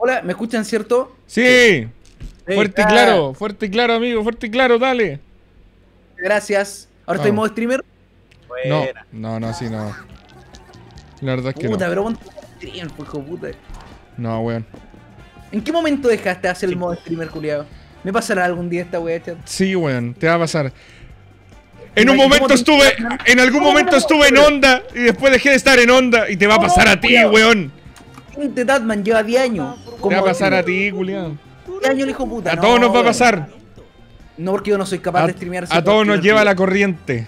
Hola, ¿me escuchan, cierto? Sí. Ah, Fuerte y claro, amigo, fuerte y claro, dale. gracias. Ahora estoy en Vamos. modo streamer. No, Buena. no, sí, no. La verdad es que no. Puta, pero ponte modo streamer, pues, hijo de puta. No, weón. ¿En qué momento dejaste de hacer el Sí. modo streamer, culiado? ¿Me pasará algún día esta wea, chat? Sí, weón, te va a pasar. En un ¿Cómo momento te- estuve, en algún momento estuve en onda y después dejé de estar en onda y te va a pasar a ti, weón. Gente, Tatman lleva 10 años. Te va a pasar a ti, culiao. 10 años el hijo de puta. A no, todos nos va a weón. pasar. No, porque yo no soy capaz A, de streamear. a todos nos lleva la corriente.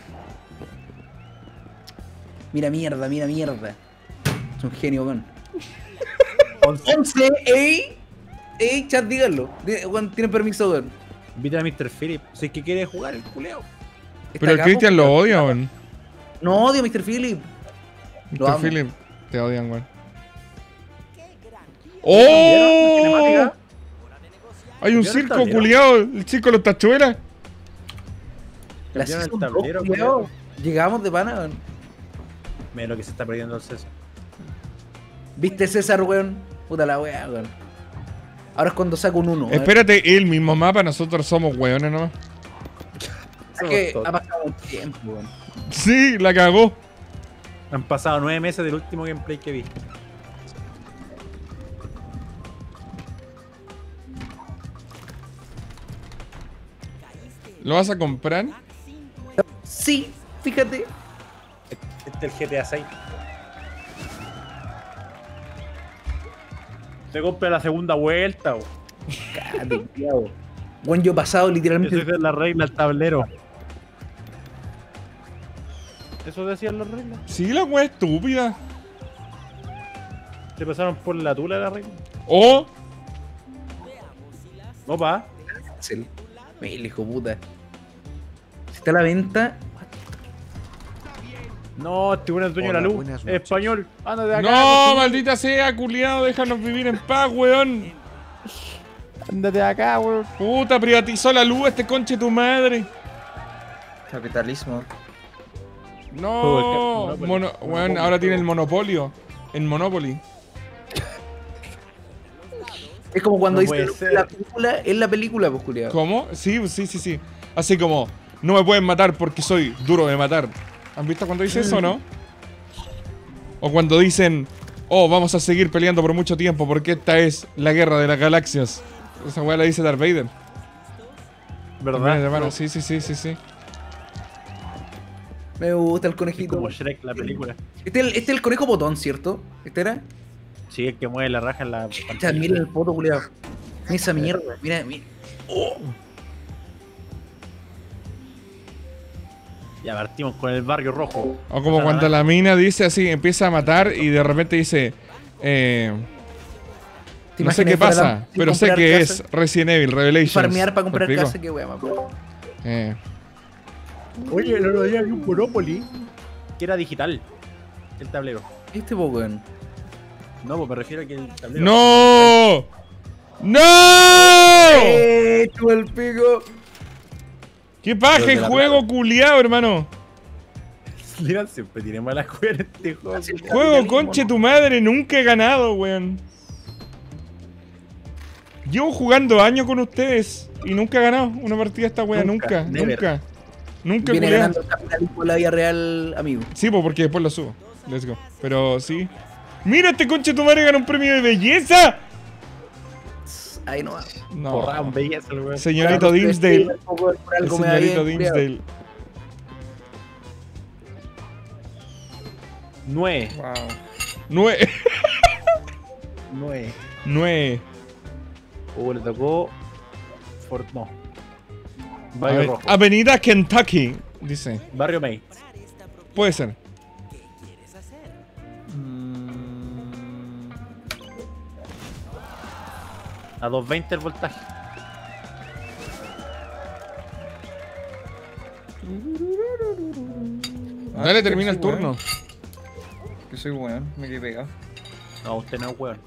Mira mierda, mira mierda. Es un genio, weón. 11, ey. Ey, chat, díganlo. Weón, tienen permiso, weón. Invita a Mr. Philip. Si es que quiere jugar el culeo. Está Pero el acá, Cristian po, lo culiao. odia, weón. No odio a Mr. Philip. Lo Mr. amo. Philip, te odian, weón. ¿Vieron? ¡Oh! Cinemática. Hay un ¿Vieron el circo, tablero? culiao. El circo de los tachuelas. La Cambiaron el season tablero, 2, culiao. Llegamos de pana, weón. Mira lo que se está perdiendo el César. ¿Viste César, weón? Puta la weá, weón. Ahora es cuando saco un 1. Espérate, el mismo mapa, nosotros somos weones nomás. Es que ha pasado un tiempo, weón. Sí, la cagó. Han pasado 9 meses del último gameplay que vi. ¿Lo vas a comprar? Sí, fíjate. Este es el GTA 6. Se compra la segunda vuelta, weón. Cállate, culiao. Weón, yo he pasado Eso literalmente. es la regla del tablero. Eso decían las reglas. Sí, la wea estúpida. Se pasaron por la tula de la regla. O Opa. Axel. Mira, hijo de puta. Si está a la venta. No, este weón es dueño de la Hola, luz. buenas Es noches. español. Anda de acá. no, weón. maldita sea, culiado, déjanos vivir en paz, weón. Ándate de acá, weón. Puta, privatizó la luz este conche tu madre. Capitalismo. No, Monopoly. weón, ahora tiene el monopolio. El Monopoly. Es como cuando No dice puede ser. la película, es la película, pues, culiao. ¿Cómo? Sí. Así como, no me pueden matar porque soy duro de matar. ¿Han visto cuando dice eso, no? O cuando dicen, oh, vamos a seguir peleando por mucho tiempo porque esta es la guerra de las galaxias. Esa weá la dice Darth Vader. ¿Verdad? Hermano, sí. Me gusta el Es conejito. como Shrek, la película. Este es el conejo botón, ¿cierto? ¿Este era? Sí, el que mueve la raja en la Chat, pantalla. miren el foto, culiao. Mira esa mierda, mira. Ya partimos con el barrio rojo. O como cuando la mina dice así, empieza a matar y de repente dice, ¿Te no sé imaginas qué fuera pasa, tan- pero sé comprar que casa? es Resident Evil Revelations. Farmear para ¿Me comprar explico? casa, qué wea, más bueno. Oye, el otro día vi un Monopoly que era digital. El tablero. Este po, weón. No, pues me refiero a que el tablero. ¡No! ¡No! ¡Chupa el pico! ¡Qué paja Los de el la juego culiao, hermano! Leon siempre tiene mala juega en este juego. Juego conche tu madre, nunca he ganado, weón. Llevo jugando años con ustedes y nunca he ganado una partida de esta wea, Nunca, never. Nunca, Viene culiao. ganando el capitalismo en la vida real, amigo. Sí, pues porque después lo subo. Let's go. Pero sí. ¡Mira, este conche tu madre gana un premio de belleza! Ahí no va. No. Porra, un belleza el weón. Señorito Dimsdale. Por El algo me da señorito bien, culiao. Dimsdale. 9. Wow. 9. 9. 9. Le tocó. No. Barrio rojo. Avenida Kentucky. Dice. Barrio May. Puede ser. A 220 el voltaje. Dale, termina el turno. Que soy weón, me quedé pegado. No, usted no es weón.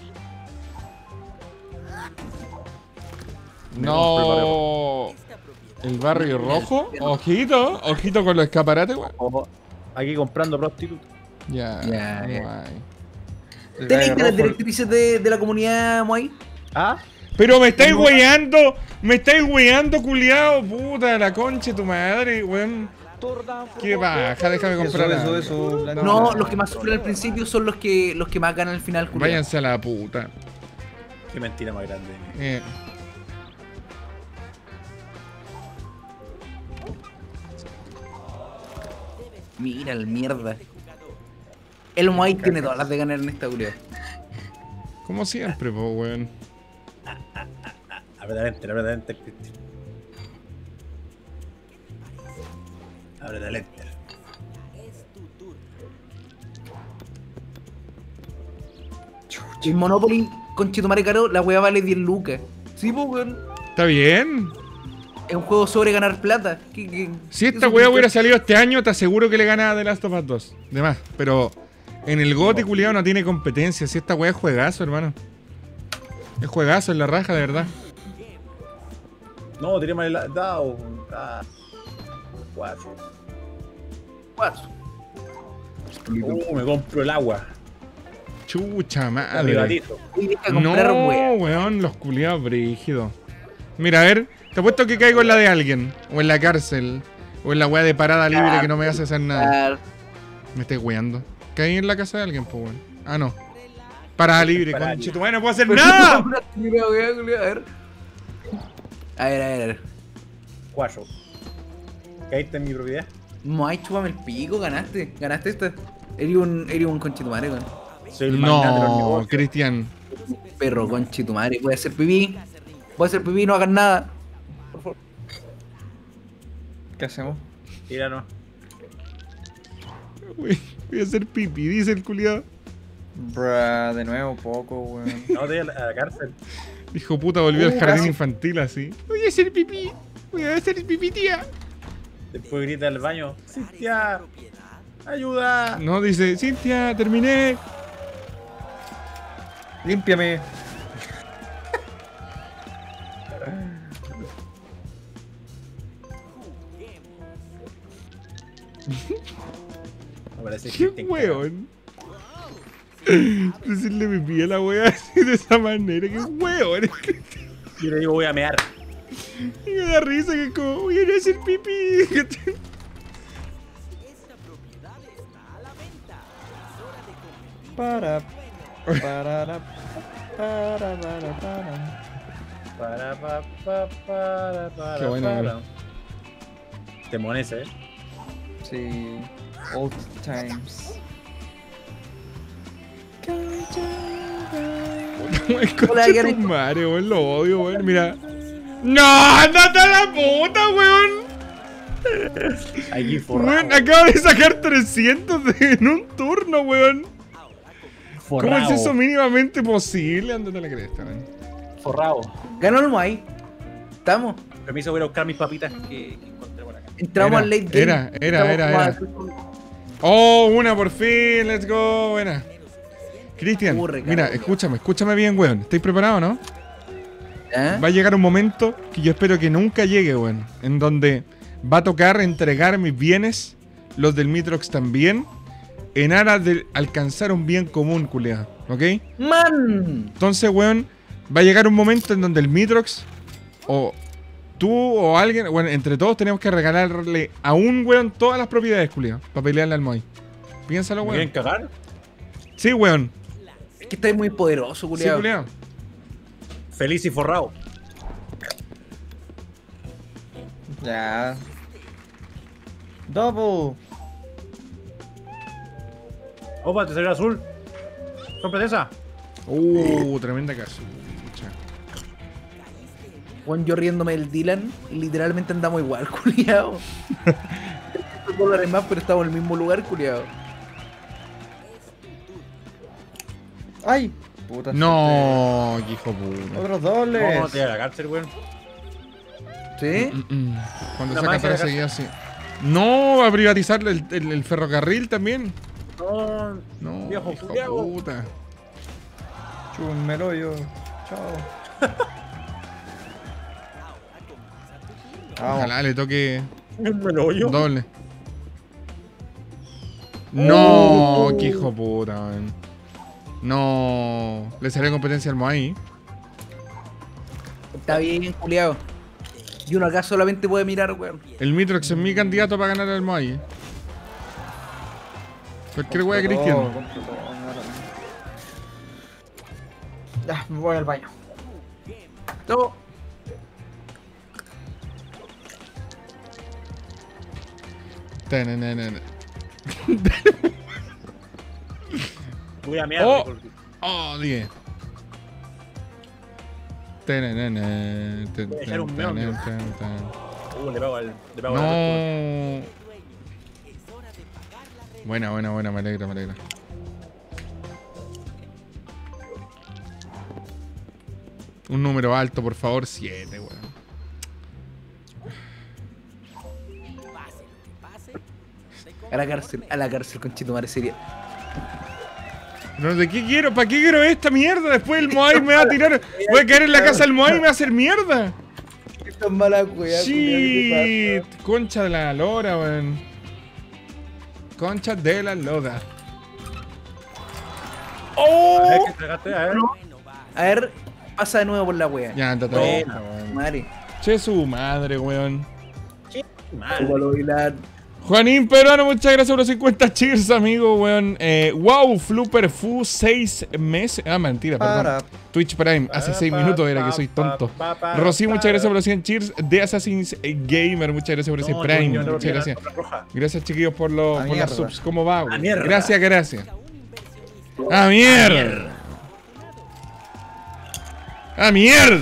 Me compro el No. El barrio rojo. Ojito, ojito con los escaparates, weón. Ojo, aquí comprando prostitutas. Ya, Ya, guay. ya. El ¿Tenéis gallo las rojo. directrices de la comunidad Moai? Ah, Pero me estáis weyando, culiao, puta, la concha de tu madre, weón. Qué baja, déjame comprar. Eso, blanco. No, los que más sufren al principio son los que más ganan al final, culiao. Váyanse a la puta. qué mentira más grande. Eh. Mira el mierda. El Moai tiene todas las de ganar en esta culiao. Como siempre, po, weón. Abre el enter, Cristian. Abre el enter. El Monopoly, con Chetumare caro, la weá vale 10 lucas. Sí, pues, weón. ¿Está bien? Es un juego sobre ganar plata. Si esta weá hubiera salido este año, te aseguro que le gana a The Last of Us 2. De más. Pero en el GOTY, culiao, no tiene competencia. Si esta weá es juegazo, hermano. Es juegazo, es la raja, de verdad. No, tiré mal el dado. Ah. 4. 4. Me compro el agua. Chucha madre. Privatizo. Y deja comprar No, weá. weón, los culiados brígidos. Mira, a ver, te apuesto que caigo en la de alguien. O en la cárcel. O en la weá de parada libre que no me hace hacer nada. Me estoy weando. Caí en la casa de alguien, pues weón. Ah, no. Parada libre, Parada conchito, no puedo hacer nada. Mira, weá, culiao, a ver. A ver. 4. Caíste en mi propiedad. Moai, chúpame el pico, ganaste. Ganaste esta. Eres un conchetumare, weón. Soy el magnate de los No, negocios. Cristian. Perro, conchetumare. Voy a hacer pipí. No hagas nada. ¿Qué hacemos? Tíranos. Voy a hacer pipí, dice el culiado. Bruh, de nuevo poco, weón. No, te voy a la cárcel. Dijo puta, volvió al jardín casi. infantil así. Voy a hacer pipí. Voy a hacer pipí, tía. Después grita al baño. ¡Cintia! ¡Ayuda! No, dice, Cintia, terminé. Límpiame. Me parece Qué que weón. Decirle pipí a la wea así de esa manera, qué weón. Yo le digo voy a mear. Y me da risa que como voy a ir a hacer pipí. Para. Qué bueno, para. Temones, Sí. Old times. Concha tu madre, weón, lo odio, weón. Mira. ¡No! ¡Ándate a la puta, weón! Aquí forrado. Weón, acabo de sacar 300 en un turno, weón. ¿Cómo es Forrado. eso mínimamente posible? Ándate a la cresta, weón. Forrado. Ganó el Moai. Estamos. Permiso, voy a buscar mis papitas que encontré por acá. Entramos Era, al late game. era. Oh, una por fin, let's go, buena. Cristian, Ocurre, mira, cabrón. escúchame bien, weón. ¿Estáis preparados, no? ¿Eh? Va a llegar un momento que yo espero que nunca llegue, weón. En donde va a tocar entregar mis bienes, los del Mitrox también, en aras de alcanzar un bien común, culiado. ¿Ok? ¡Man! Entonces, weón, va a llegar un momento en donde el Mitrox, o tú o alguien, bueno, entre todos tenemos que regalarle a un weón todas las propiedades, culiado, para pelearle al Moai. Piénsalo, ¿Me weón. quieren cagar? Sí, weón. Es que estáis muy poderoso, Sí, culiao. culiado. Feliz y forrado. Ya. Double. Opa, te salió azul. Cómprate esa. Tremenda casucha. Juan, yo riéndome del Dylan, literalmente andamos igual, culiao. $300 más, pero estamos en el mismo lugar, culiao. ¡Ay! Puta. No, qué hijo suerte. puta. Otros No, dobles. te voy a la cárcel, weón. ¿Sí? Cuando La saca magia de atrás seguía así. No, a privatizar el ferrocarril también. No, No, viejo hijo culiao. puta. Chúmelo yo. Chao. Vamos. Ojalá le toque Me lo oyo. doble. No, qué hijo de puta, man. No. Le salió competencia al Moai. Está bien, culiado. Y uno acá solamente puede mirar, weón. El Mitrox es mi candidato para ganar al Moai. Cualquier wea Cristian. Compro todo, ahora. Ya, me voy al baño. No. Tananana. Voy a mear. Oh. porque- Oh, 10. Tananana. Voy a echar un meón, Tan, tío. tan, tan. Le pego al. Le pego al. No. Buena, buena, buena, me alegra, me alegra. Un número alto, por favor, 7, weón. A la cárcel, conchetumare, sería. No, ¿de qué quiero? ¿Para qué quiero esta mierda? Después el Moai me va a tirar. Voy a caer en la casa del Moai y me va a hacer mierda. Esto es mala weá, Shit. Concha de la lora, weón. Concha de la loda. A ver, ¿qué tragaste? A ver. A ver, pasa de nuevo por la wea. Ya, anda, Buena. weón. Madre. Che, su madre, weón. Mal. Chúpalo, Vilar. Juanín Peruano, muchas gracias por los 50 cheers, amigo, weón. Wow, Flupper Fu, 6 meses. Ah, mentira, perdón. Para. Twitch Prime, hace 6 minutos era que soy tonto. Rosy, muchas gracias por los 100 cheers. De Assassin's Gamer, muchas gracias por ese No, Prime. yo no, Muchas gracias. roja. Gracias, chiquillos, por las mierda. subs. ¿Cómo va, weón? mierda. Gracias, gracias. ¡Ah, mierda! ¡Ah, mierda!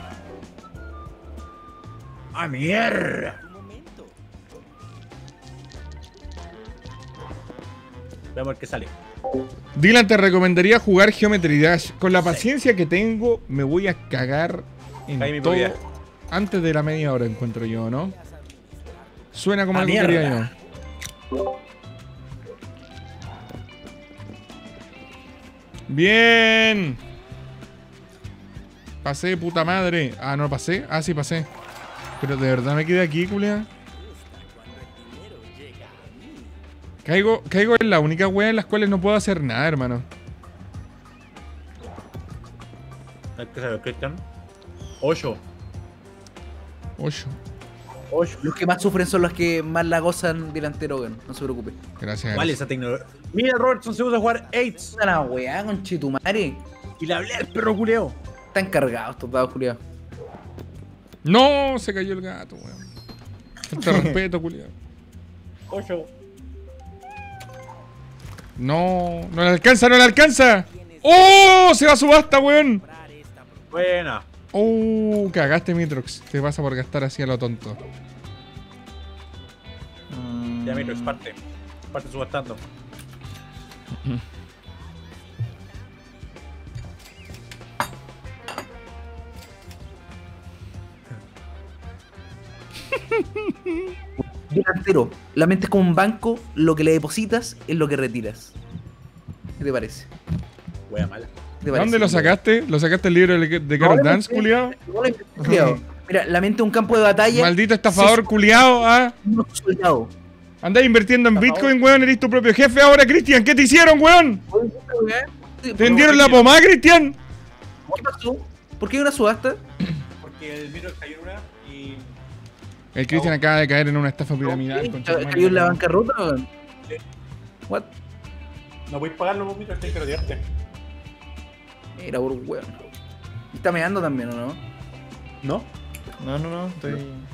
¡Ah, mierda! Veamos el que sale. Dylan, te recomendaría jugar Geometry Dash. Con la paciencia que tengo, me voy a cagar en Ahí mi todo. probabilidad. Antes de la media hora, encuentro yo, ¿no? Suena como ¡Ah, algo que quería mierda! yo. Bien. Pasé, puta madre. Ah, no pasé. Ah, sí pasé. Pero de verdad me quedé aquí, culia. Caigo en la única wea en las cuales no puedo hacer nada, hermano. El que sale, Cristian. 8. 8. 8. Los que más sufren son los que más la gozan delantero, weón. No se preocupe. Gracias. ¿Cuál es esa tecnología? Mira, Robertson se usa a jugar 8. La weá, conchetumare. Y le hablé al perro culeo. Están cargados estos dados, culiados. No, se cayó el gato, weón. Falta de respeto, culiado. 8. No, no le alcanza, no le alcanza. ¡Oh! Se va a subasta, weón. Buena. ¡Oh! Cagaste, Mitrox. Te pasa por gastar así a lo tonto. Ya miro, es parte. Parte subastando. Delantero. La mente es como un banco. Lo que le depositas es lo que retiras. ¿Qué te parece? Wea mala. ¿Qué te parece? ¿Dónde lo sacaste? ¿Lo sacaste el libro de Carol Dance, culiao? Culiao. Mira, la mente es un campo de batalla. Maldito estafador, culiao, ah. No soldado. Andás invirtiendo en Bitcoin, weón. Eres tu propio jefe ahora, Cristian. ¿Qué te hicieron, weón? ¿Te vendieron la pomada, Cristian? ¿Qué pasó? ¿Por qué hay una subasta? Porque el miro cayó en una y. El Cristian acaba de caer en una estafa piramidal. concha tu madre. ¿Cayó en la bancarrota, weón? What? No voy a pagarlo, vos, miro, tienes que retirarte. Mira, por weón. Está meando también, ¿o no? ¿No? No, estoy.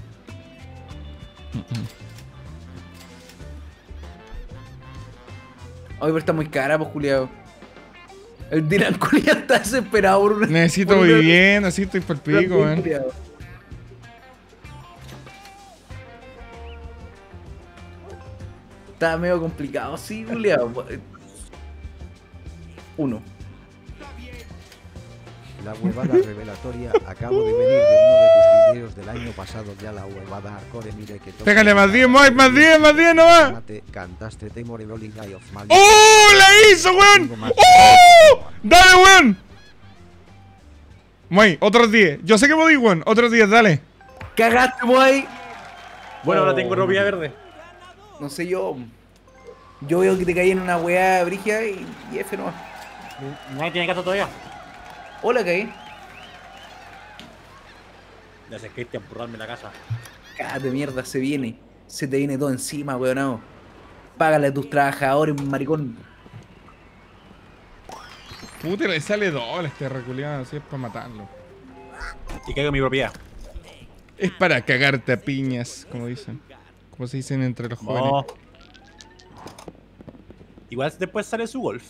Hoy pero está muy cara, pues, culiao. El Dylan culiao está desesperado por una. Necesito por una- vivienda, así estoy por el pico, weón. culiao. Está medio complicado, sí, culiao. 1. La huevada revelatoria. Acabo de venir de uno de tus videos del año pasado. Ya la huevada hardcore, mire que toca. Pégale más 10, más 10, más 10, no va. Mate, cantaste Temore Rolling Eye of Mal. ¡Oh! ¡La hizo, weón! ¡Oh! ¡Dale, weón! Muy, otros 10. Yo sé que podí, weón. Otros 10, dale. Cagaste, boy. Bueno, ahora tengo propiedad verde. No sé yo. Yo veo que te caí en una weá brígida y F nomás. Nadie tiene casa todavía. Hola, caí. Ya sé que empurrarme la casa. Cállate mierda, se viene. Se te viene todo encima, weón. Págale a tus trabajadores, maricón. Puta, le sale doble este reculeado, así es para matarlo. Y caigo en mi propiedad. Es para cagarte a piñas, como dicen. Como se dicen entre los jóvenes. No. Igual después sale su golf.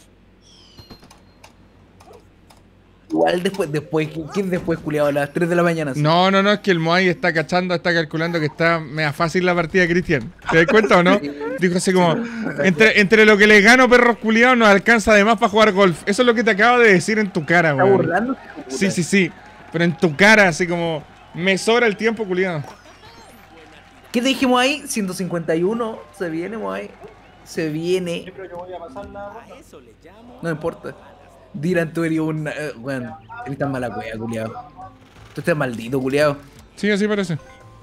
Igual después, ¿quién después, culiado? A las 3 de la mañana. No, es que el Moai está cachando, está calculando que está mega fácil la partida de Cristian. ¿Te das cuenta o no? Dijo así como, entre lo que le gano perros culiados nos alcanza además para jugar golf. Eso es lo que te acabo de decir en tu cara, ¿Está weón. burlando? Sí. Pero en tu cara, así como, me sobra el tiempo, culiado. ¿Qué te dijimos ahí? 151. Se viene, Moai. Se viene. No importa. Dylan, tú eres un... bueno, eres tan mala wea, culiado. Tú estás maldito, culiado. Sí, así parece.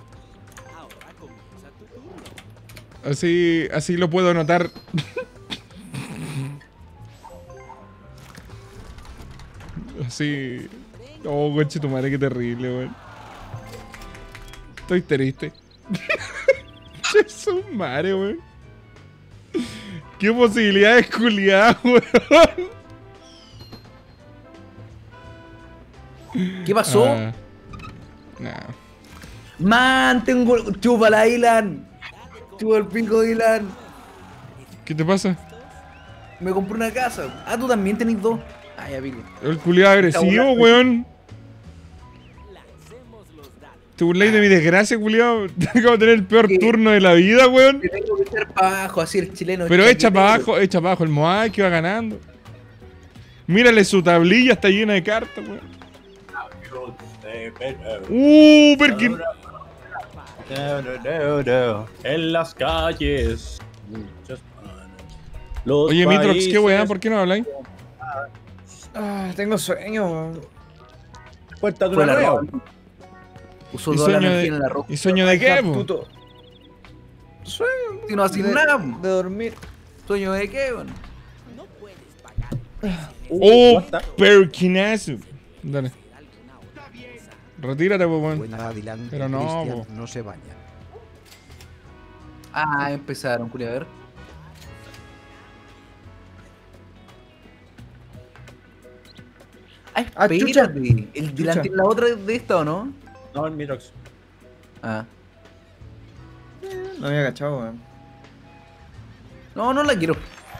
Así lo puedo notar. Así. Oh, coche tu madre, qué terrible, weón. Estoy triste. Es un madre, weón. Qué posibilidades culiadas, weón. ¿Qué pasó? Nah. Man, tengo... Chúpala, Dylan. Chupa el pico, Dylan. ¿Qué te pasa? Me compré una casa. Ah, tú también tenés dos. Ah, ya pico. El culiado agresivo, weón. Te burláis de mi desgracia, culiado. Acabo de tener el peor turno de la vida, weón. Te tengo que echar para abajo, así el chileno. Pero echa para abajo el Moai que va ganando. Mírale su tablilla, está llena de cartas, weón. Perkin. En las calles. Muchas manos. Los Oye, Mitrox, ¿qué países- weá? ¿Por qué no habláis? Ah, tengo sueño, weón. Cuéntate Fue una la nueva. ropa. Usó ¿Y toda la sueño energía en la ropa. ¿Y sueño de qué, po? Puto. Sueño. Si no haces nada, De dormir. ¿sueño de qué, weón? Oh, basta. Perkinazo. Dale. Retírate, po, weón. Buena Dylan, Pero no, Cristian po. no se baña. Ah, empezaron, culia, a ver. Ah, chucha. espérate. ¿El Dylan Chucha. tiene la otra de esta o no? No, el Mirox. Ah. No había cachado, weón. No, no la quiero.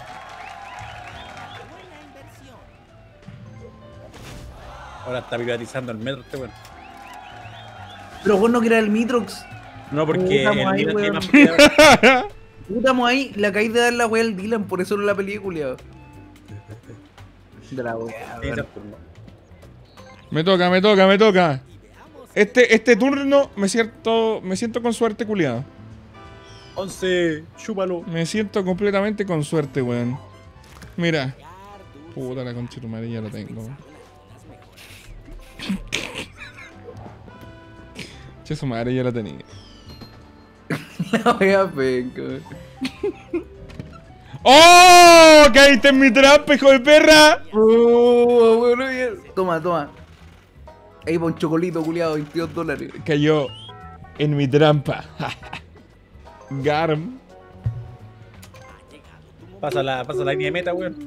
Ahora está privatizando el metro este weón. Pero vos no querés el Mitrox. No, porque Estamos el ahí, Mirox tiene weón. más propiedad. Estamos ahí, la caída de dar la wea al Dylan, por eso no la película. De la wea, Tiene weón. turno. Me toca. Este turno me siento con suerte, culiado. 11, chúpalo. Me siento completamente con suerte, weón. Mira. Puta la concha de tu madre, ya lo tengo. Che, su madre ya la tenía. La wea penca, weón. ¡Oh! ¡Caíste en mi trampa, hijo de perra! Bueno, bien. Toma. Ahí pa' un chocolito, culiado, $22. Cayó en mi trampa. Garm. Pasa la línea de meta, weón.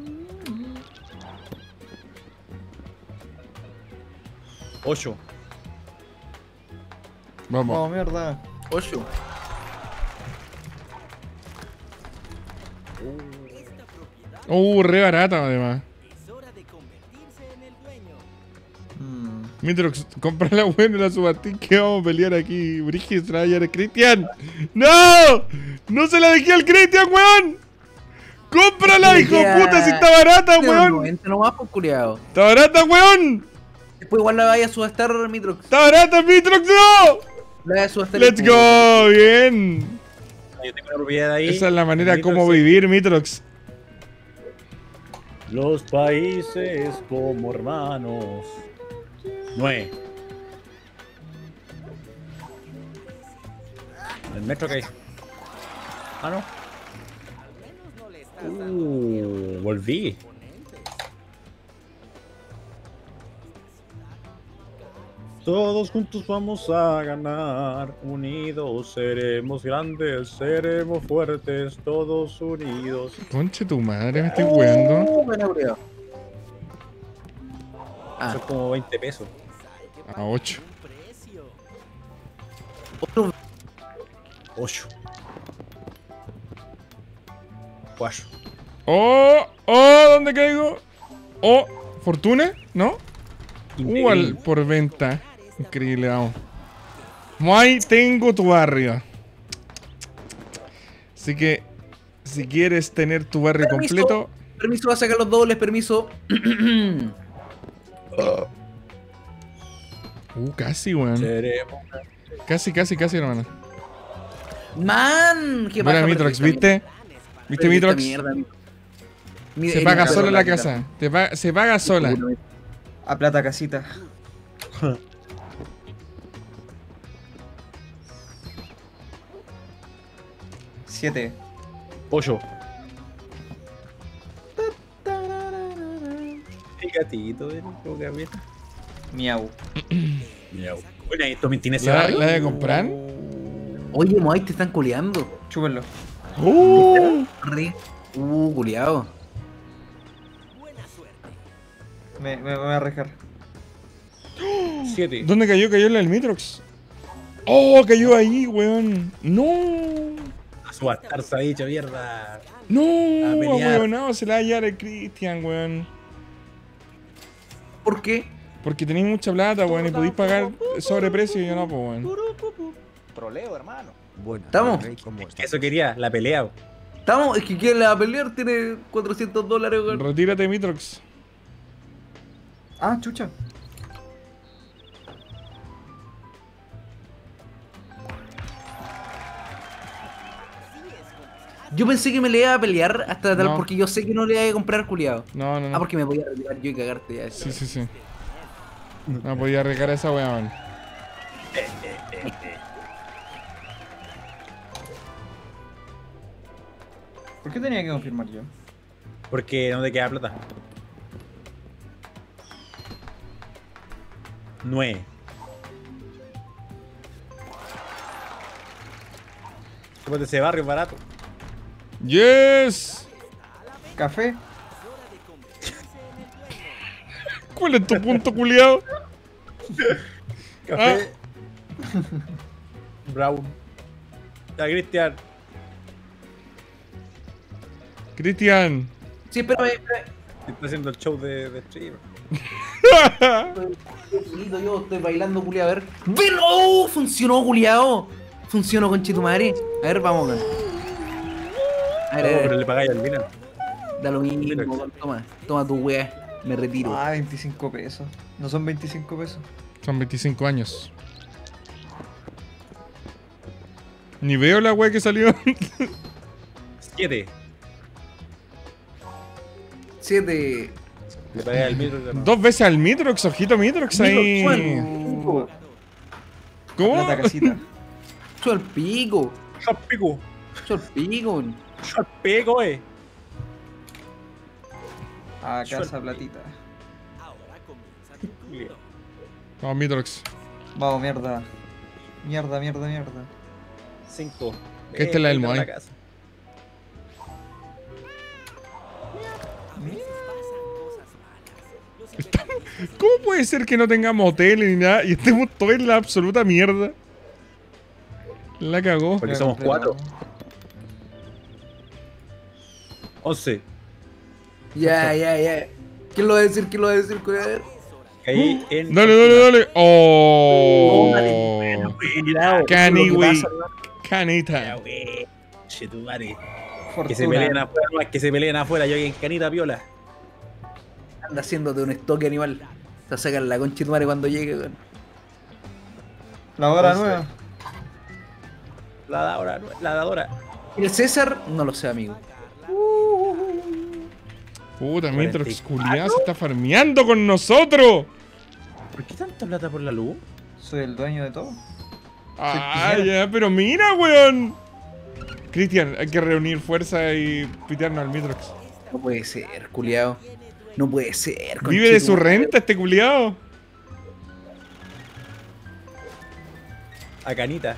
8. Vamos. Oh, mierda. 8. Re barata además. Mitrox, compra la buena de la subatín que vamos a pelear aquí. Brigitte Strayer, Cristian. ¡No! ¡No se la dejé al Cristian, weón! ¡Cómprala, hijo de puta! ¡Si está barata, weón! 90 nomás, pues, culiado. ¡Está barata, weón! Después igual la vaya a subastar Mitrox. ¡Está barata, Mitrox! ¡No! La vaya a subastar. ¡Let's go! ¡Bien! Yo tengo una propiedad ahí. Esa es la manera Mitrox, como vivir, Mitrox. Los países como hermanos. 9. El metro que hay. Ah, no. Volví. Todos juntos vamos a ganar, unidos seremos grandes, seremos fuertes, todos unidos. Conche tu madre, me estoy weando. Buena prueba. Eso es como 20 pesos. A 8. Otro 8. 4. ¡Oh! ¡Oh! ¿Dónde caigo? ¡Oh! ¿Fortuna? ¿No? Por venta. Increíble, vamos. Moai, tengo tu barrio. Así que, si quieres tener tu barrio Permiso. completo. Permiso, va a sacar los dobles, permiso. Casi, weón. Seremos. Casi, hermano. Man, qué Mira, paja Mitrox, perfecta, ¿viste? ¿Viste, mierda. Mitrox? Mierda. Se paga sola la casa. Se paga sola. A plata casita. Siete. 8. El gatito, Miau. Miau. Bueno, ¿esto me tiene ese ¿La barrio? de comprar? Oye, Moai, te están culeando. Chúpenlo. Culeado. Me voy a arriesgar. 7. ¿Dónde cayó? Cayó en el Mitrox. ¡Oh! Cayó ahí, weón. ¡No! A su bastardo, dicho mierda. ¡No! A pelear. Weón, no, se la va a llevar el Cristian, weón. ¿Por qué? Porque tenéis mucha plata, weón, y podéis pagar sobreprecio y yo no, pues, weón. Troleo, hermano. Buenas, ¿Estamos? Rey, ¿cómo estás? Eso quería, la pelea. Estamos, es que quien le va a pelear tiene $400, weón. Retírate, Mitrox. Ah, chucha. Yo pensé que me le iba a pelear hasta tal No. porque yo sé que no le iba a comprar culiado. No, no, no. Ah, porque me voy a retirar yo y cagarte ya. Sí, sí, sí. No podía arriesgar esa weá, weón. ¿Por qué tenía que confirmar yo? Porque no te queda plata. 9. Chúpate ese barrio barato. ¡Yes! Café. ¿Cuál es tu punto, culiao? Café. Brown. Ya, Cristian. Cristian. Sí, espérame. Está haciendo el show de streamer. Yo estoy bailando, culiado. A ver. ¡Ven! ¡Oh! Funcionó, culiado. Funcionó con Chitumare. A ver, vamos, weón. A ver, a ver. Pero le pagáis al Milan. Da lo mismo, weón. Toma tu weá. Me retiro. Ah, 25 pesos. No son 25 pesos. Son 25 años. Ni veo la weá que salió. 7. 7. Le pagáis al Milan. 2 veces al Mitrox, ojito Mitrox ahí. ¿Cómo? Plata casita. Yo al pico. Shot pico. Yo al pico. Shot pico, A casa platita. Vamos, Mitrox. Vamos, mierda. Mierda. 5. Que esta es la del Moai. ¿Cómo puede ser que no tengamos hoteles ni nada y estemos todos en la absoluta mierda? La cagó. Porque somos 4. 11. Ya. ¿Quién lo va a decir? A ver. Caí en. Dale. Oh. Caniwi. Canita. Chetumare. Fortuna. Que se peleen afuera, no, que se peleen afuera. Yo aquí en canita piola. Anda haciéndote un estoque animal. Te sacan la concha de tu madre cuando llegue, weón. La hora Entonces, nueva. La dadora. ¿Y el César? No lo sé, amigo. Puta, Mitrox culiado se está farmeando con nosotros. ¿Por qué tanta plata por la luz? Soy el dueño de todo. Ah, ya, pero mira, weón. Cristian, hay que reunir fuerza y pitearnos al Mitrox. No puede ser, culiao. No puede ser. Vive de su conchetumare. renta este culiao. A canita.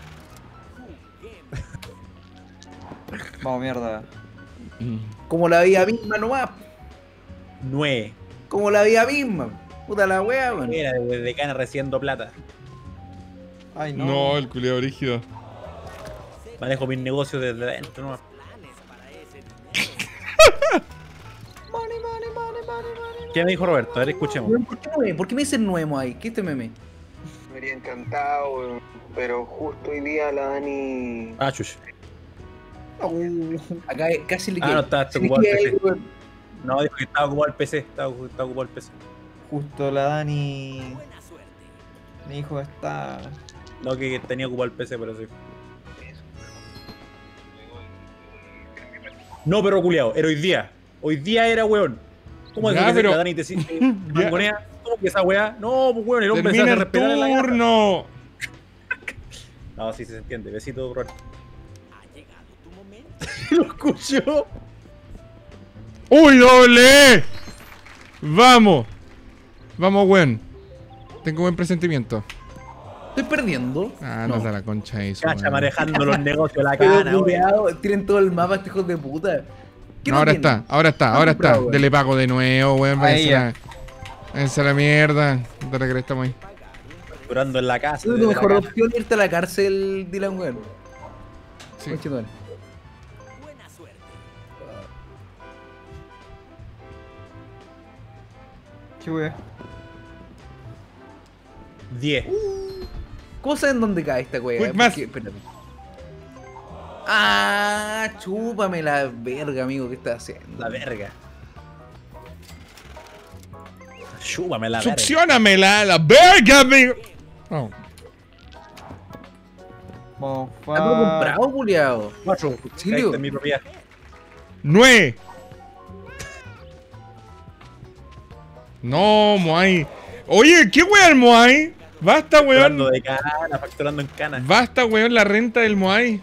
Vamos, mierda. Como la vida misma nomás. 9. Como la vida misma. Puta la wea, weón. Era de cana recibiendo plata. Ay, no. No, el culiao rígido. Manejo mis negocios desde adentro nomás. ¿Qué me dijo Roberto? A ver, escuchemos. Weón, ¿por qué me dicen nuevo ahí? ¿Qué este meme? Me habría encantado, weón, pero justo hoy día la Dani... Ah, chuch. Acá casi le Ah, no, está Sí, ocupado el que- PC. No, dijo que estaba ocupado el PC. Estaba ocupado el PC. Justo la Dani. Mi hijo está. No, que tenía ocupado el PC, pero sí. No, perro culiao, era hoy día. Hoy día era, weón. ¿Cómo es Ya, que pero- la Dani te mangonea? ¿Cómo que esa weá? No, pues weón, el hombre se Termina hace el respetar en la guerra. turno. No, sí se entiende. Besito, Roberto. Lo escuchó. ¡Uy, doble! Vamos. Vamos, weón. Tengo buen presentimiento. Estoy perdiendo. Ah, no, da la concha eso. Cacha weón. manejando los negocios, la Pero cana, weón. culiao, tienen todo el mapa, este hijos de puta. ¿Qué No, no ahora tienen? está, ahora está, Ah, ahora comprado, está. weón. Dele pago de nuevo, weón. Ahí Váyanse a la mierda. Dale que estamos ahí. Durando en la casa. Es tu desde la mejor cana. opción irte a la cárcel, Dylan, weón. Sí. Conchetumare. ¿Qué wea? 10. ¿Cómo saben dónde cae esta wea? Quick más. Porque- espérate. Ah, chúpame la verga, amigo, ¿qué estás haciendo? La verga. Chúpame la verga. Succiónamela, la verga, amigo. Oh. Vamos, ¿Está todo comprado, culiao? 4. Auxilio. Esta es mi propiedad. 9. No, Moai. Oye, ¿qué wea el Moai? Basta, Facturando weón. de cana, facturando en cana. Basta, weón, la renta del Moai.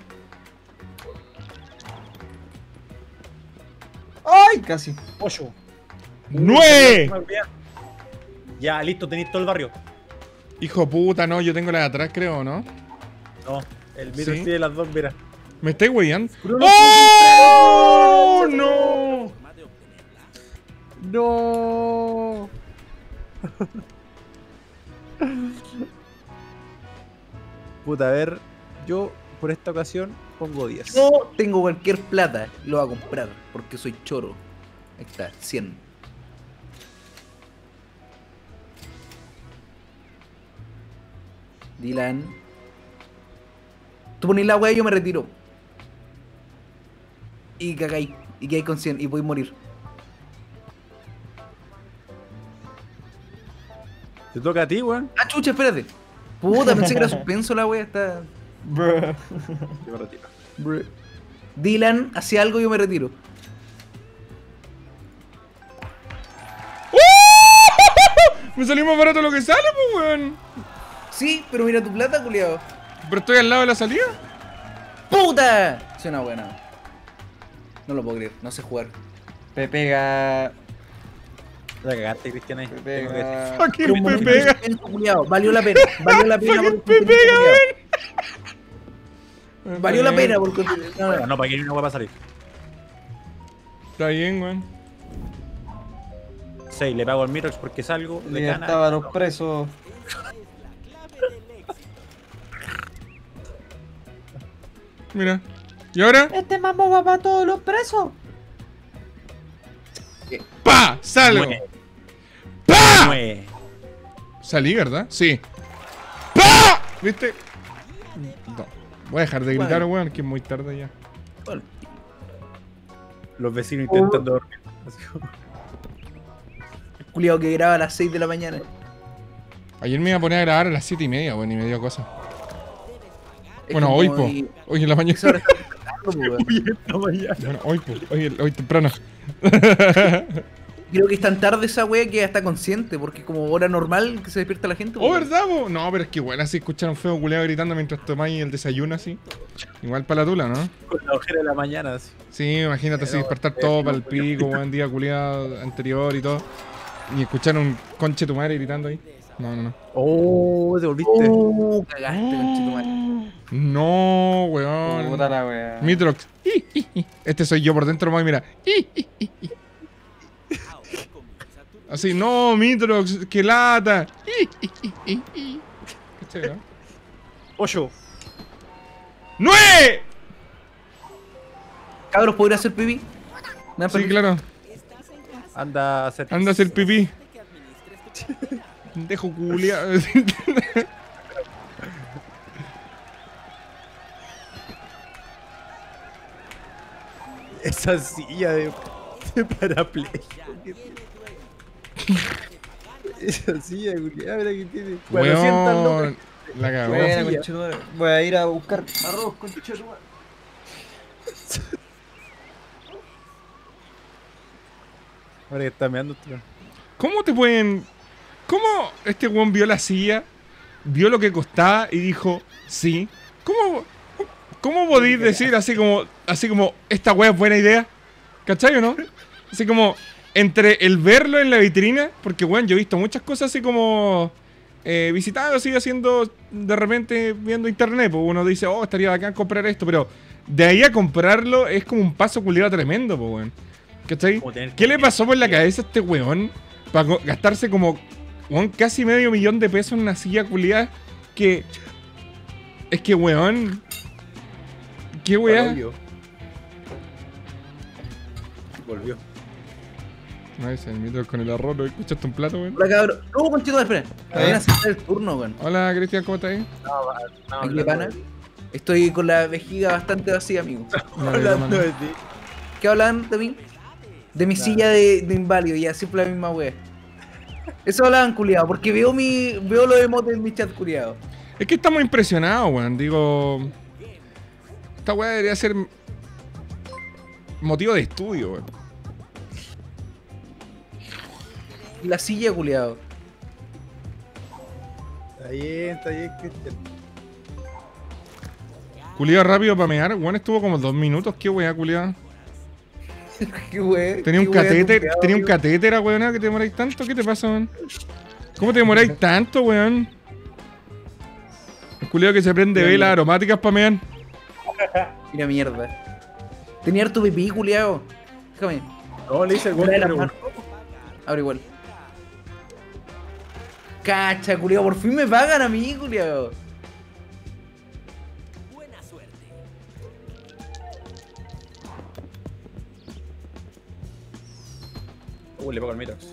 ¡Ay! Casi. 8. 9. Ya, listo, tenéis todo el barrio. Hijo puta, no, yo tengo la de atrás, creo, ¿no? No, el Mitro Sí. tiene las dos, mira. ¿Me estáis weyando? Bruno, ¡Oh! ¡No! No. Puta, a ver, yo por esta ocasión pongo 10. No tengo cualquier plata, lo voy a comprar, porque soy choro. Ahí está, 100. Dylan. Tú ponís la wea y yo me retiro. Y cagáis. Y quedáis con 100 y voy a morir. Te toca a ti, weón. Ah, chucha, espérate. Puta, pensé que era suspenso la wea. Está... Bruh. Yo me retiro. Dylan, hacía algo y yo me retiro. Me salió más barato lo que sale, pues, weón. Sí, pero mira tu plata, culiao. Pero estoy al lado de la salida. ¡Puta! Suena buena. No lo puedo creer, no sé jugar. Te pega. La cagaste, Cristian, ahí. Te Tengo que decir. pega. Fucking Pero un me momento de pega. suspenso, culiao. Valió la pena. Valió la pena por el Fucking me contenido, pega, culiao. Valió la pena por el contenido. No, no. No, para que ni una hueá va a salir. Está bien, weón. 6, le pago al Mirox porque salgo de Libertad cana. a los presos. Mira. ¿Y ahora? Este mambo va para todos los presos. ¡Pa! ¡Salgo! 9. ¡Pa! 9. Salí, ¿verdad? Sí. ¡Pa! ¿Viste? No. Voy a dejar de gritar, weón, que es muy tarde ya. Bueno, Los vecinos intentando dormir. Así como- el culiao que graba a las 6 de la mañana. Ayer me iba a poner a grabar a las 7:30, weón, y me dio cosa. Es Bueno, como hoy, po. y- Hoy en la mañana. esa hora está despertando, po, weón. Uy, esta mañana. Bueno, hoy, po. Hoy temprano. Creo que es tan tarde esa wea que ya está consciente, porque es como hora normal que se despierta la gente. Oh, weón. ¿verdad, po? No, pero es que igual así escuchar a un feo culeado gritando mientras tomáis el desayuno así. Igual para la tula, ¿no? Con la ojera de la mañana, así. Sí, imagínate así despertar todo para el pico, buen día culeado anterior y todo. Y escuchar un conche tu madre gritando ahí. No. Oh, te volviste. Cagaste, conchetumare. No, weón. Puta la wea. Mitrox. Este soy yo por dentro, más mira. Así, no, Mitrox, que lata. ¿Cachai, no? 8. ¡9! Cabros, ¿puedo ir a hacer pipí? ¿Me dan Sí, permiso? claro. Anda a hacer. Anda a hacer pipí. Dejo culiado. Esa silla de parapléjico. Esa silla, culiao, mira que tiene. 400 lucas. Weón. La cagó. Buena, silla. conchetumare. Voy a ir a buscar arroz, conchetumare. Ahora que está meando, tío. ¿Cómo te pueden.? ¿Cómo este weón vio la silla? Vio lo que costaba y dijo, sí. ¿Cómo podéis decir así como esta wea es buena idea? ¿Cachai o no? Así como, entre el verlo en la vitrina, porque weón, yo he visto muchas cosas así como visitando, así haciendo, de repente viendo internet, pues uno dice, oh, estaría bacán comprar esto, pero de ahí a comprarlo es como un paso culiado tremendo, pues weón. ¿Cachai? Como tener ¿Qué le pasó por la cabeza a este weón para gastarse como weón, casi $500,000 de pesos en una silla culiada? Que es que weón, qué weá. Volvió. No, ese el Mitro con el arroz, ¿no escuchaste un plato, weón? Hola, cabros. No, conchetumare, espera. Me van a hacer el turno, weón. Hola, Cristian, ¿cómo estás ahí? Aquí de pana. Estoy con la vejiga bastante vacía, amigo. Hablando de ti. ¿Qué hablan de mí? De mi silla de inválido, ya, siempre la misma wea. Eso hablaban, culiado, porque veo los emotes en mi chat, culiado. Es que estamos impresionados, weón. Digo, esta weá debería ser motivo de estudio, weón. La silla, culiado. Está bien, Cristian. Culiado rápido para mear, weón, estuvo como 2 minutos. ¿Qué weá, culiado? Qué wea. Tenía un qué wea catéter, tuteado, tenía un amigo. catéter, weón, que te demoráis tanto. ¿Qué te pasa, weón? ¿Cómo te demoráis tanto, weón? El culiado que se prende velas aromáticas para mear. Mira mierda. Tenía harto pipí, culiado. Déjame. No, le hice el Trae golpe. las pero- manos. Abre igual. Cacha, culiado. Por fin me pagan a mí, culiado. Le pago al Mitrox.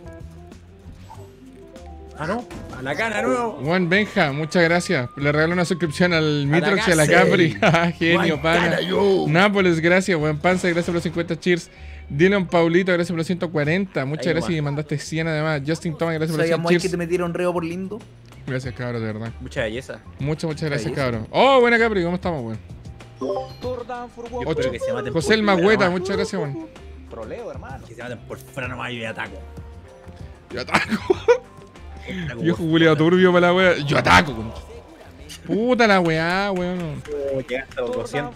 Ah, no. A la cana, nuevo. Juan Benja, muchas gracias. Le regalo una suscripción al Mitrox y a la casa. Capri. Genio, Juan pana. Cana, yo. Nápoles, gracias. Buen Panza, gracias por los 50 cheers. Dylan Paulito, gracias por los 140. Muchas Ahí gracias nomás. y mandaste 100 además. Justin Thomas, gracias por los 100 Sabíamos ahí que cheers. te metieron reo por lindo. Gracias, cabros, de verdad. Mucha belleza. Muchas gracias, Belleza. cabros. Oh, buena Capri, ¿cómo estamos, weón? Yo espero que se maten José por el fuera Magüeta, nomás. muchas gracias, weón. Que se maten por fuera nomás y yo ataco. Yo ataco. Viejo culiado turbio para la wea. Yo ataco, weón. Puta la weá, weón. Llegaste a los 200.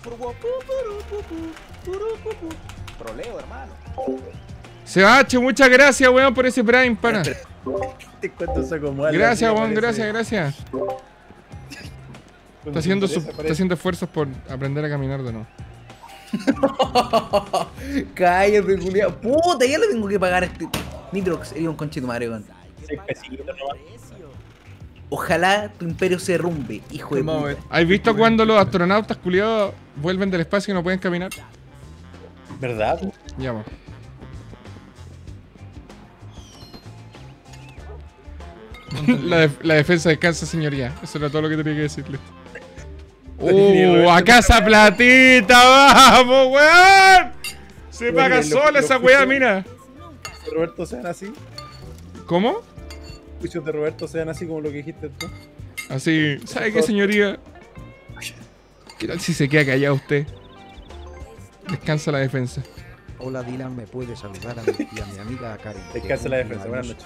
Sebache, muchas gracias, weón, por ese Prime, pana. ¿Cuánto se acomoda la Gracias, silla? weón, Parece- gracias. Está haciendo esfuerzos por aprender a caminar de nuevo. Cállate, culiado. Puta, ya le tengo que pagar a este. Nitrox, eres un conchetumare, weón. 6 pesitos nomás. Ojalá tu imperio se derrumbe, hijo de Vamos a ver. puta. ¿Has visto cuando los astronautas culiados vuelven del espacio y no pueden caminar? ¿Verdad? Ya, weón. La defensa descansa, señoría. Eso era todo lo que tenía que decirle. ¡A casa platita! ¡Vamos, weón! Se paga Oye, sola esa weá, mira. De Roberto sean así. ¿Cómo? Juicios de Roberto sean así como lo que dijiste tú. Así, ¿sabe qué, señoría? ¿Qué tal si se queda callado usted? Descansa la defensa. Hola Dylan, ¿me puedes saludar a mi, y a mi amiga Karen? Descansa la defensa, buenas noches.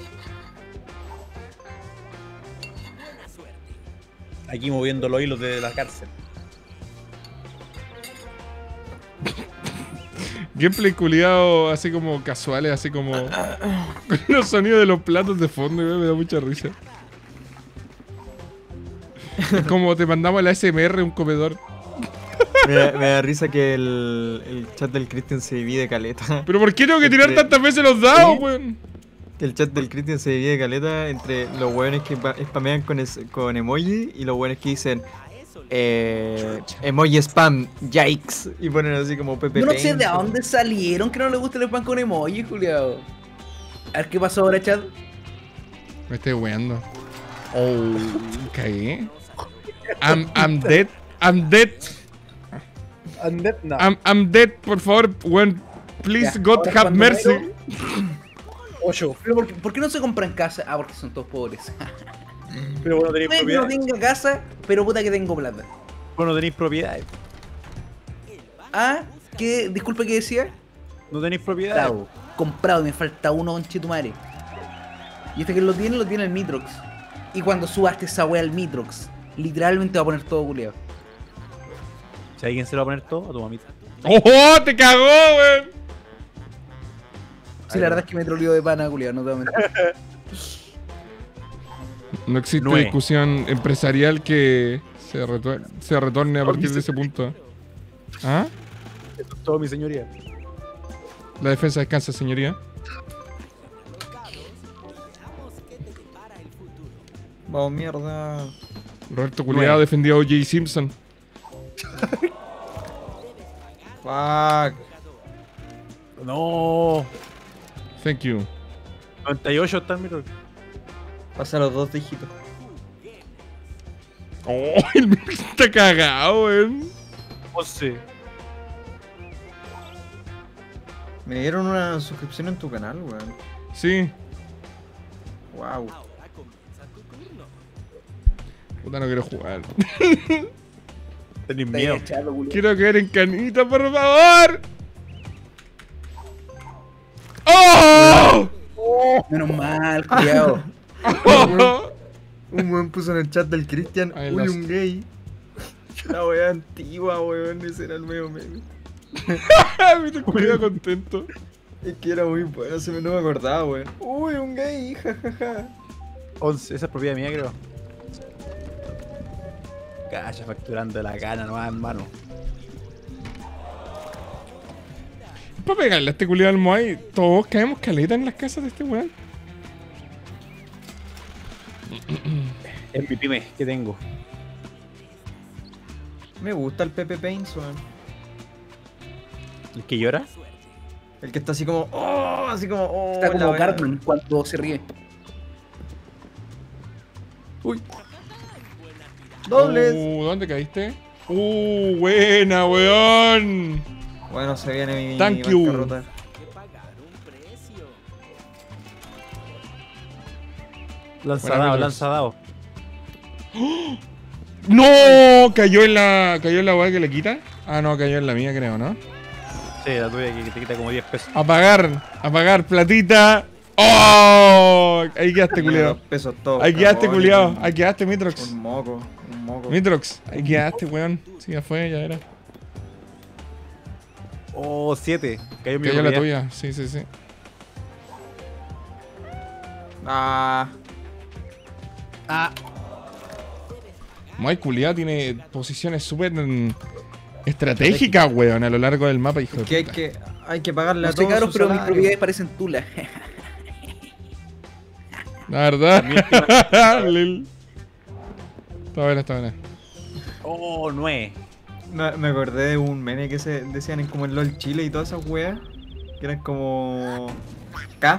Aquí moviendo los hilos de la cárcel. Gameplay culiado así como casuales, así como con los sonidos de los platos de fondo, me da mucha risa. Es como te mandamos la SMR un comedor. Me da risa que el chat del Christian se divide caleta. Pero ¿por qué tengo que tirar tantas veces los dados, weón? Que el chat del Christian se divide caleta entre los weones que spamean con emoji y los weones que dicen emoji spam, yikes, y ponen así como Pepe Yo no sé Paint. de dónde salieron que no les gusta el spam con emoji, culiao. A ver qué pasó ahora, chat. Me estoy weando. Oh, caí. I'm dead. I'm dead. Undead, no. I'm dead, por favor, weón. Please, Ya, God ahora have cuando mercy. muero- 8. Pero ¿por qué no se compran casa? Ah, porque son todos pobres. Pero vos no tenéis Puede que no propiedad. tenga casa, pero puta que tengo plata. Vos no tenéis propiedad. Ah, que disculpe que decía. No tenéis propiedad. Bravo, comprado y me falta uno con Chetumare. Y este que lo tiene el Mitrox. Y cuando subaste esa wea al Mitrox, literalmente va a poner todo culiao. Si alguien se lo va a poner todo, a tu mamita. ¡Oh, te cagó, weón! Sí, la verdad es que me troleó de pana, culiao, no te voy a mentir. No existe Nueve. discusión empresarial que se retorne a partir de ese punto. ¿Ah? Eso es todo, mi señoría. La defensa descansa, señoría. Vamos, mierda. Roberto Culeado defendió a O.J. Simpson. Fuck. No. Thank you. 98 está en mi rol. Pasa los 2 dígitos. Oh, el mío está cagado, weón. 11. Me dieron una suscripción en tu canal, weón. Sí. Wow. Puta, no quiero jugar. Tenéis Está miedo. echado, culiao. Quiero caer en canita, por favor. ¡Oh! Menos mal, culiao. Un weón puso en el chat del Christian, I uy, lost. un gay. La wea antigua, weón, ese era el medio meme. Me estoy culiado contento. Es que era muy bueno, no me acordaba, weón. Uy, un gay, jajaja. 11. Esa es propiedad mía, creo. Calla, facturando la gana nomás, hermano. Para pegarle a este culiado al Moai, todos caemos caleta en las casas de este weón. Es mi pyme que tengo. Me gusta el Pepe Paints, weón. ¿El que llora? El que está así como, oh, Está la como wea. Cartman cuando se ríe. Uy. Dobles. ¿Dónde caíste? Buena, weón. Bueno, se viene mi Thank you. bancarrota. Lanzadao, Buena, lanzadao. ¡No! Cayó en la weá que le quita. Ah, no, cayó en la mía, creo, ¿no? Sí, la tuya que te quita como 10 pesos. Apagar, platita. ¡Oh! Ahí quedaste, culiado. 2 pesos todo. Ahí quedaste, cabrón, culiado. Ahí quedaste, Mitrox. Un moco, un moco. Mitrox, ahí quedaste, weón. Sí, ya fue, ya era. Oh, 7. Cayó mi Cayó la propiedad. tuya, sí, sí, sí. Ah, Moai culiado tiene posiciones súper estratégicas, weón, a lo largo del mapa, hijo de que puta. hay que pagarle No a sé, todos cabros, su pero mis salario. propiedades parecen tula. La verdad. Lil. Está buena, está buena. Oh, 9. Me acordé de un meme que se decían en como en LOL Chile y todas esas weas. Que eran como K.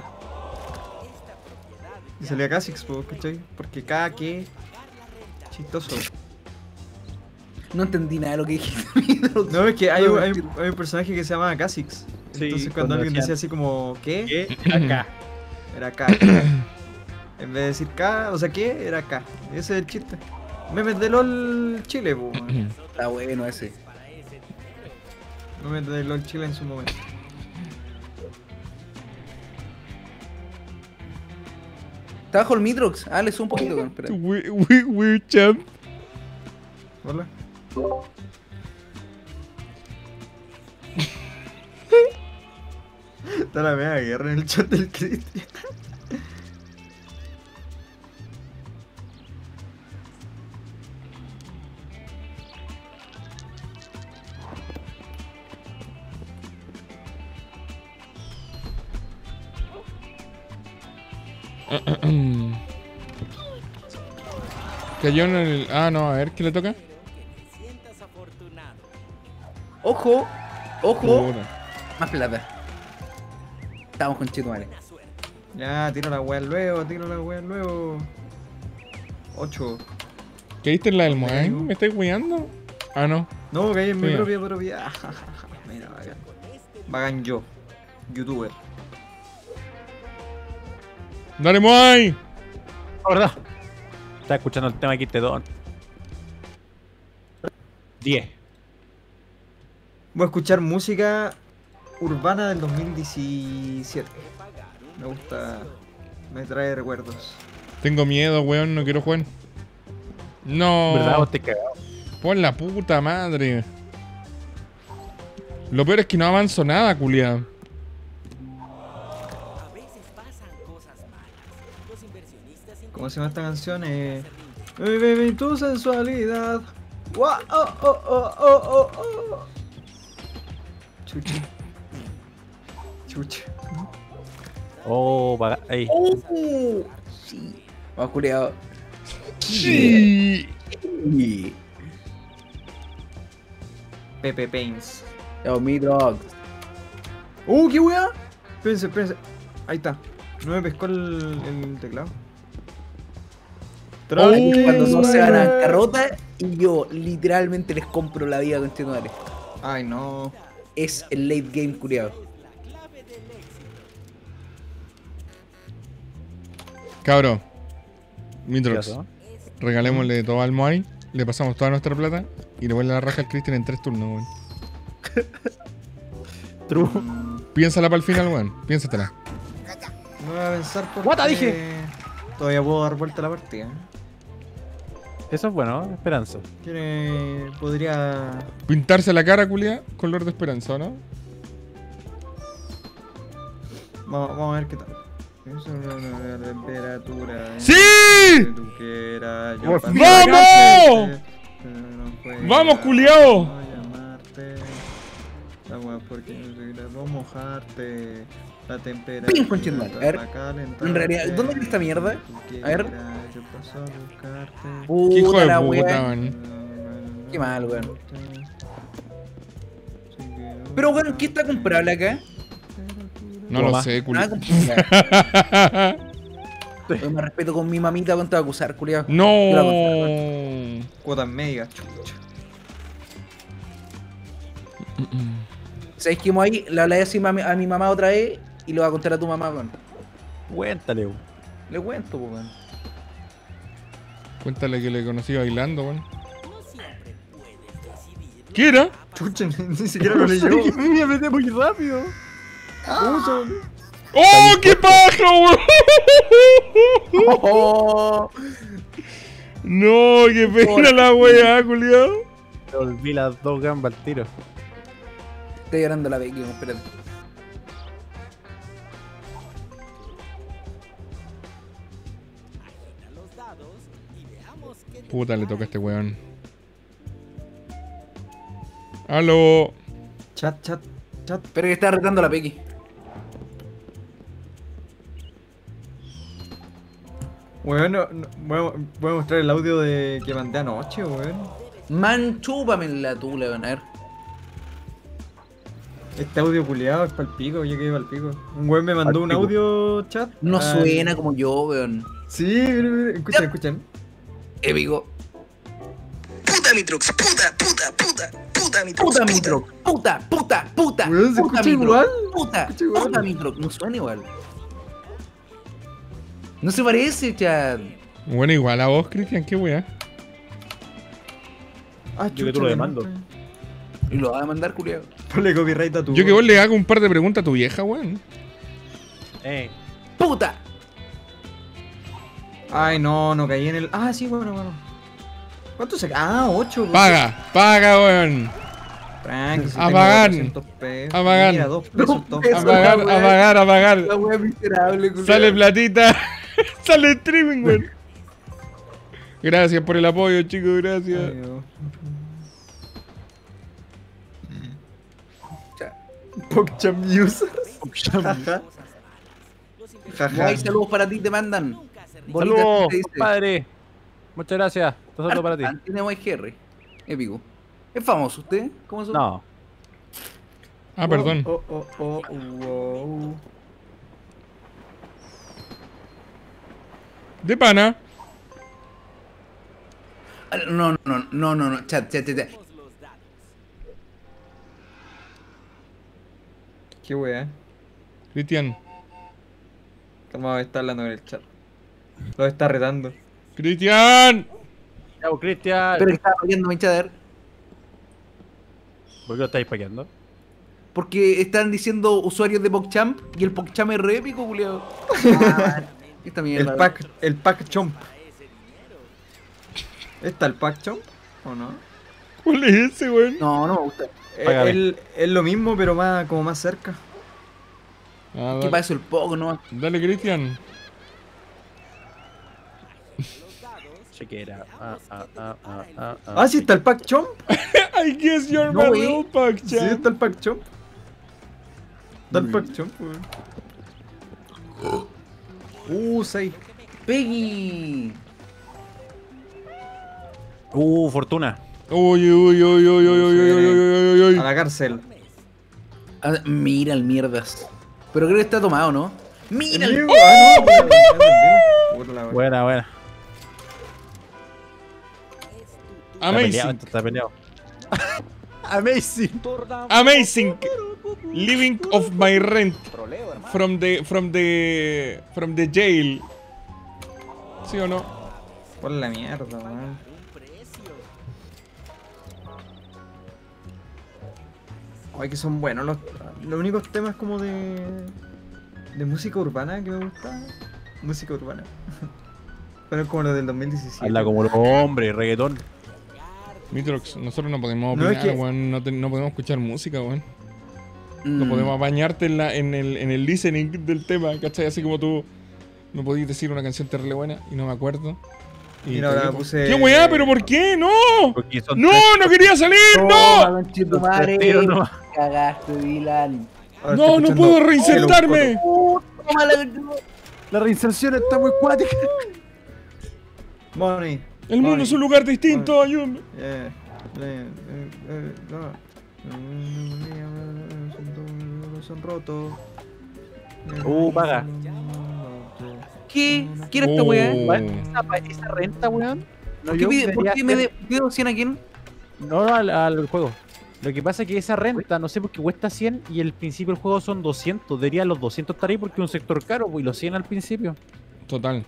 Y salía Kha'Zix, po, ¿cachai? Porque K, ¿qué? Chistoso. No entendí nada de lo que dijiste. No, es que hay un personaje que se llama Kha'Zix. Sí, Entonces cuando cuando alguien decían- decía así como ¿qué? ¿Qué? Acá. Era K. En vez de decir K, o sea, ¿qué? Era K. Ese es el chiste. Memes de LOL Chile, po. Está bueno ese. Memes de LOL Chile en su momento. Está bajo el Mitrox. Ah, le subo un poquito, weón. Espera. Weird champ. Hola. Está la media guerra en el chat del Cristian. Cayó en el... Ah, no, a ver, ¿qué le toca? Ojo. Ojo. Puta. Más plata. Estamos con Chetumare. Ya, tiro la wea luego. 8. ¿Qué viste en la del Moain? ¿Me estáis weando? Ah, no. No, que es mi Sí. propia propiedad. Mira, bacán. Bacán yo. Youtuber. ¡Dale, Moai! La verdad. Estaba escuchando el tema Quintedón. 10. Voy a escuchar música urbana del 2017. Me gusta. Me trae recuerdos. Tengo miedo, weón, no quiero jugar. No. ¿Verdad? Vos te cagado. Por la puta madre. Lo peor es que no avanzo nada, culiao. ¿Cómo se llama esta canción? Baby, tu sensualidad. Guau, oh, oh, oh, oh, oh, oh. Chuchi. Chuchi. Oh, ahí. Sí. Vamos, culiao. Sí. Sí. Pepe Pains. Yo, Mitrox. ¡Qué weá! Espérense. Ahí está. No me pescó el teclado. Cuando todos se van a bancarrota y yo literalmente les compro la vida con Chetumare. Ay, no. Es el late game, culiao. Cabro. ¿Qué Mitrox. pasó? Regalémosle todo al Moai. Le pasamos toda nuestra plata. Y le vuelve la raja al Christian en 3 turnos, weón. True. Piénsala para el final, weón. Piénsatela. No voy a pensar porque... ¡Guata, dije! Todavía puedo dar vuelta a la partida. Eso es bueno, Esperanza. ¿Quiere... podría... Pintarse la cara, culia, color de esperanza, ¿no? Vamos a ver qué tal. Eso no es la temperatura. ¡Sí! Que tú quieras, yo ¡Vamos! pasé a no puedo ¡Vamos, culiao! no llamarte. Agua porque no sé, no mojarte. La temperatura. Pin, conchetumare. A ver, para calentarte. en realidad, ¿dónde está esta mierda? A ver. Yo paso a buscarte. ¿Qué hijo de la puta, wea. man? Qué mal, weón. Pero, weón, ¿qué está comprable acá? No lo Toma. sé, Nada culia. comprable. Yo me respeto con mi mamita cuando te va a acusar, culiao. Yo la conozco, weón. No. Cuotas médicas, chucha. ¿Sabes qué, Moai? Le hablé así a mi mamá otra vez y le voy a contar a tu mamá, weón. Cuéntale, weón. Le cuento, pues, weón. Cuéntale que le conocí bailando, weón. ¿Qué era? Chucha, ni siquiera lo leyó. Me apreté muy rápido. ¡Oh, qué paja, weón! Oh, No, qué pena la weá, culiao. Me volví las dos gambas al tiro. estoy llorando la Becky, espérate. Puta, le toca a este weón. ¡Aló! Chat. Espera que está retando la Becky. Weón, voy a mostrar el audio de que mandé anoche, weón. Man, chúpame la tula, weón. A ver. Este audio culiado es palpico, yo quedé palpico. Un weón me mandó un Palpico. audio chat. No al- suena como yo, weón. Sí, mira, escuchen. Épico. Puta Mitrox, puta Mitrox. Puta Mitrox. Puta. Weón, se puta escucha Mitrox. igual. Puta escucha igual. Mitrox. No suena igual. No se parece, chat. Bueno, igual a vos, Cristian, qué weá. Ah, Yo que tú lo demando. Y lo va a mandar, culiao. Ponle copyright a tu. Yo que vos le hago un par de preguntas a tu vieja, weón. Puta. Ay, no, no caí en el. Ah, sí, bueno. ¿Cuánto se? Ah, 8. Paga, weón. Tranqui, si A tengo pagar. 400 pesos. A pagar. Mira, 2 pesos, Dos 2 pesos. pesos. A pagar. La wea miserable, culiao. Sale platita. Sale streaming, weón. Gracias por el apoyo, chicos, gracias. Ay, Dios. PogChamp users. Jaja. No hay saludos para ti, te mandan. Bonita, Saludos, te dice. compadre. Muchas gracias. Un saludo para ti. Tenemos a Jerry. Épico. ¿Es famoso usted? ¿Cómo es? No. Ah, perdón. Wow. De pana. No, chat. Qué wea. Cristian. Estamos está hablando en el chat. Lo está retando. Cristian. Chao, Cristian. Pero que estaba viendo mi chader. ¿Por qué lo estáis paqueando? Porque están diciendo usuarios de PogChamp y el PogChamp es re épico, culiao. Esta mierda. El pack chomp. ¿Está el pack chomp? ¿O no? ¿Cuál es ese, weón? No me gusta. Págame. Es lo mismo, pero más como más cerca. Ah, ¿Qué dale, para eso el Pog, no? dale, Cristian. Chequera. Ah, sí, está el pack chomp. I guess you're No, my wey. real pack, Sí, chat. está el pack chomp. Está el pack chomp, weón. 6. Peggy. Fortuna. Uy. A la cárcel. Ah, mira el mierdas. Pero creo que está tomado, ¿no? Mira el... Buena. Amazing. Está peleado. Amazing. Amazing. Living off my rent. From the jail. ¿Sí o no? Por la mierda, weón. Ay, que son buenos los únicos temas como de música urbana que me gusta. Música urbana. Pero como los del 2017. Habla como los hombres, reggaetón. Mitrox, nosotros no podemos No, es opinar, que- weón. No podemos escuchar música, weón. No Mm. podemos apañarte en el listening del tema, ¿cachai? Así como tú me podías decir una canción terrible buena y no me acuerdo. Y Mira, te ahora digo, puse- ¿qué weá? ¿Pero por qué? ¡No! Porque son ¡No! ¡No quería salir! ¡No! Toma, conchetumare. Tío, no. Cagaste, Dylan. Ahora ¡No! estoy ¡No escuchando puedo El reinsertarme! Toma la conchetumare. La reinserción está muy cuática. Money. El mundo es un lugar distinto, ayúdame. Son rotos. Paga. ¿Qué? ¿Quién es esta weá? Oh. ¿Esa renta, weón? No, ¿Por yo qué ¿por qué me debería- pido 100 a quién? No, al juego. Lo que pasa es que esa renta, no sé por qué cuesta 100 y el principio del juego son 200. Debería los 200 estar ahí porque es un sector caro, pues, y los 100 al principio. Total.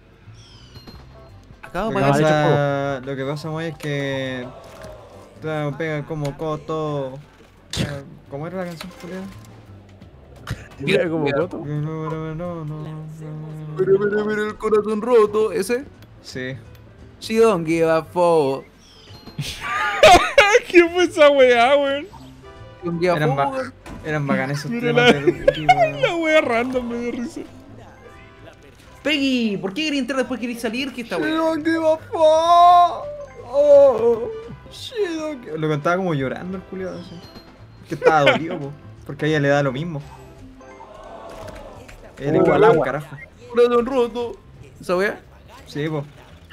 Acabo de Lo que pagar ese juego. pasa, lo que pasa, muy es que te pegan como costo. ¿Cómo era la canción, Julián? Mira como roto. Mira el corazón roto. ¿Ese? Sí. She don't give a fuck. ¿Qué fue esa weá, weón? She don't give a Eran, fuck. eran bacanes esos Mira temas la- de Duty, weón. La weá random me dio risa. Peggy, ¿por qué quería entrar después quería salir? ¿Qué esta She weá? don't give a fuck. Oh, she don't give- Lo cantaba como llorando el culiado. Así. Que estaba dolido, po, porque a ella le da lo mismo. Ella le Al caga el agua. carajo. Corazón roto. ¿Esa weá? Sí, po.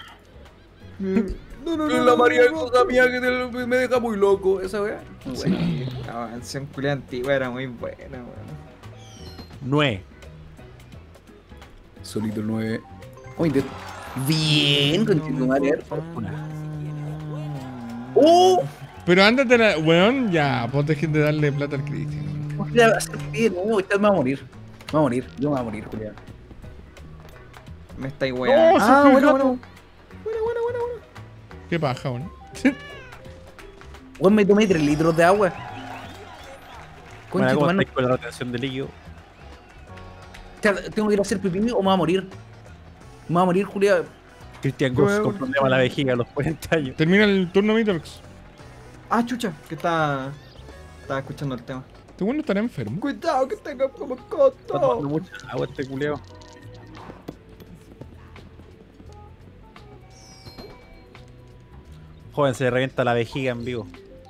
La María cosa mía que me deja muy loco. ¿Esa weá? Bueno, la canción culiada antigua era muy buena, weón. 9. Solito el 9. Oye, bien, con tu madre. Pero ándate la. Weón, ya, vos dejen de darle plata al Cristian. ¿Cómo se va a hacer bien? No, esta me va a morir. Me va a morir. Yo me voy a morir, Julián. Me estáis weando. No, Ah, se bueno, fue bueno. Qué paja, weón. Weón, me tomé 3 litros de agua. Bueno, Concha, tu ¿cómo mano. estáis con la retención de líquido? Tengo que ir a hacer pipí o me voy a morir. Me va a morir, culiado. Cristian Goss con problema a la vejiga a los 40 años. Termina el turno Mitrox. Ah, chucha, que estaba escuchando el tema. Este bueno estará enfermo. Cuidado que tenga como Está tomando coto. mucha agua este culeo. Joven, se le revienta la vejiga en vivo.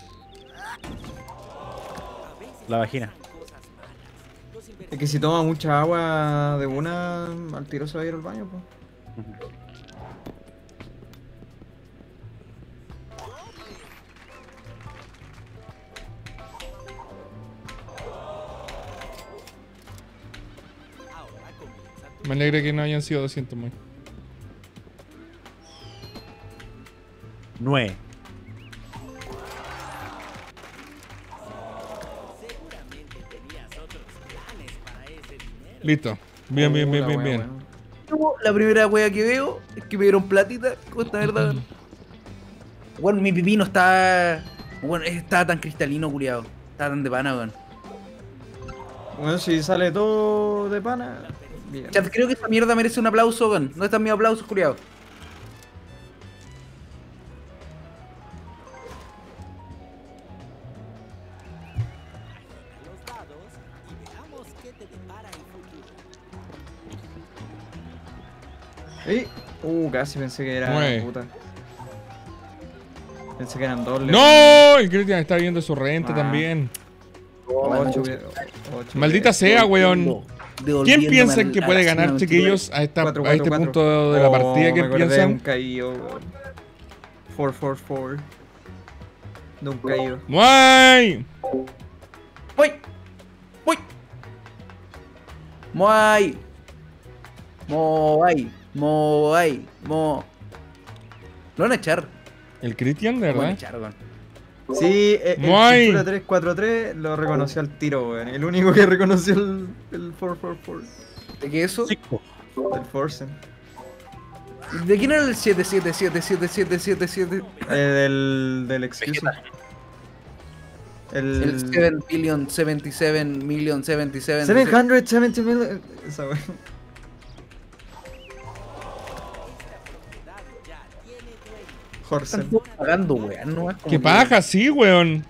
La vagina. Es que si toma mucha agua de una, al tiro se va a ir al baño, pues. Me alegra que no hayan sido 200 más. 9. Listo. Bien, bien, bien, La bien, wea, bien. weón. La primera wea que veo es que me dieron platita con esta verdad. Bueno, mi pipino está. Bueno, está tan cristalino, culiado. Está tan de pana, weón. Bueno, si sale todo de pana, bien. Chat, creo que esa mierda merece un aplauso, weón. No están mis aplausos, culiado. ¡Ey! Casi pensé que era Nueve. puta. Pensé que eran dobles. ¡No! El Cristian está viendo su renta Ah. también. 8. Maldita sea, weón. ¿Quién piensa que puede ganar, chiquillos, a este punto de la partida? ¿Quién Un piensan? caído, weón. 4-4-4. De un caído. ¡Muay! ¡Voy! ¡Voy! ¡Moai! ¡Moai! ¡Moai! ¡Mo! Lo van a echar. ¿El Cristian, de Lo van a verdad? echar, weón. Sí, el Muay. Cintura 343 lo reconoció al tiro, weón. El único que reconoció el 444. ¿De qué eso? 5. El Forsen. ¿De quién era el 7777777? Del Excuse. El 7 billion 77 million 77. 770 million. Esa weón. Horsen. Están pagando, weón. No es como ¡Qué que- paja, sí, weón!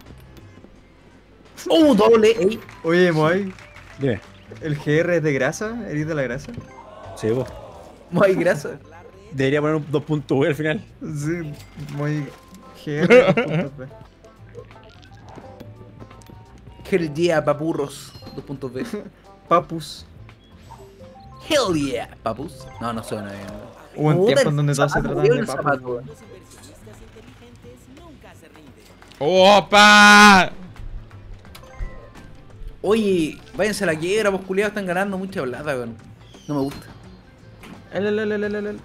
Doble, ey. Oye, Moai, Dime. ¿el GR es de grasa? ¿Eres de la grasa? Sí, vos. Moai grasa. Debería poner un 2.V al final. Sí, Moai GR. 2.b. Hell yeah, papurros. 2.b. Papus. Hell yeah, papus. No, no suena bien. Hubo un Puta, tiempo en el donde todos se zapato, trataban de el papus. zapato. weón. ¡Opa! Oye, váyanse a la quiebra, pues culiados están ganando mucha plata, weón. No me gusta. El.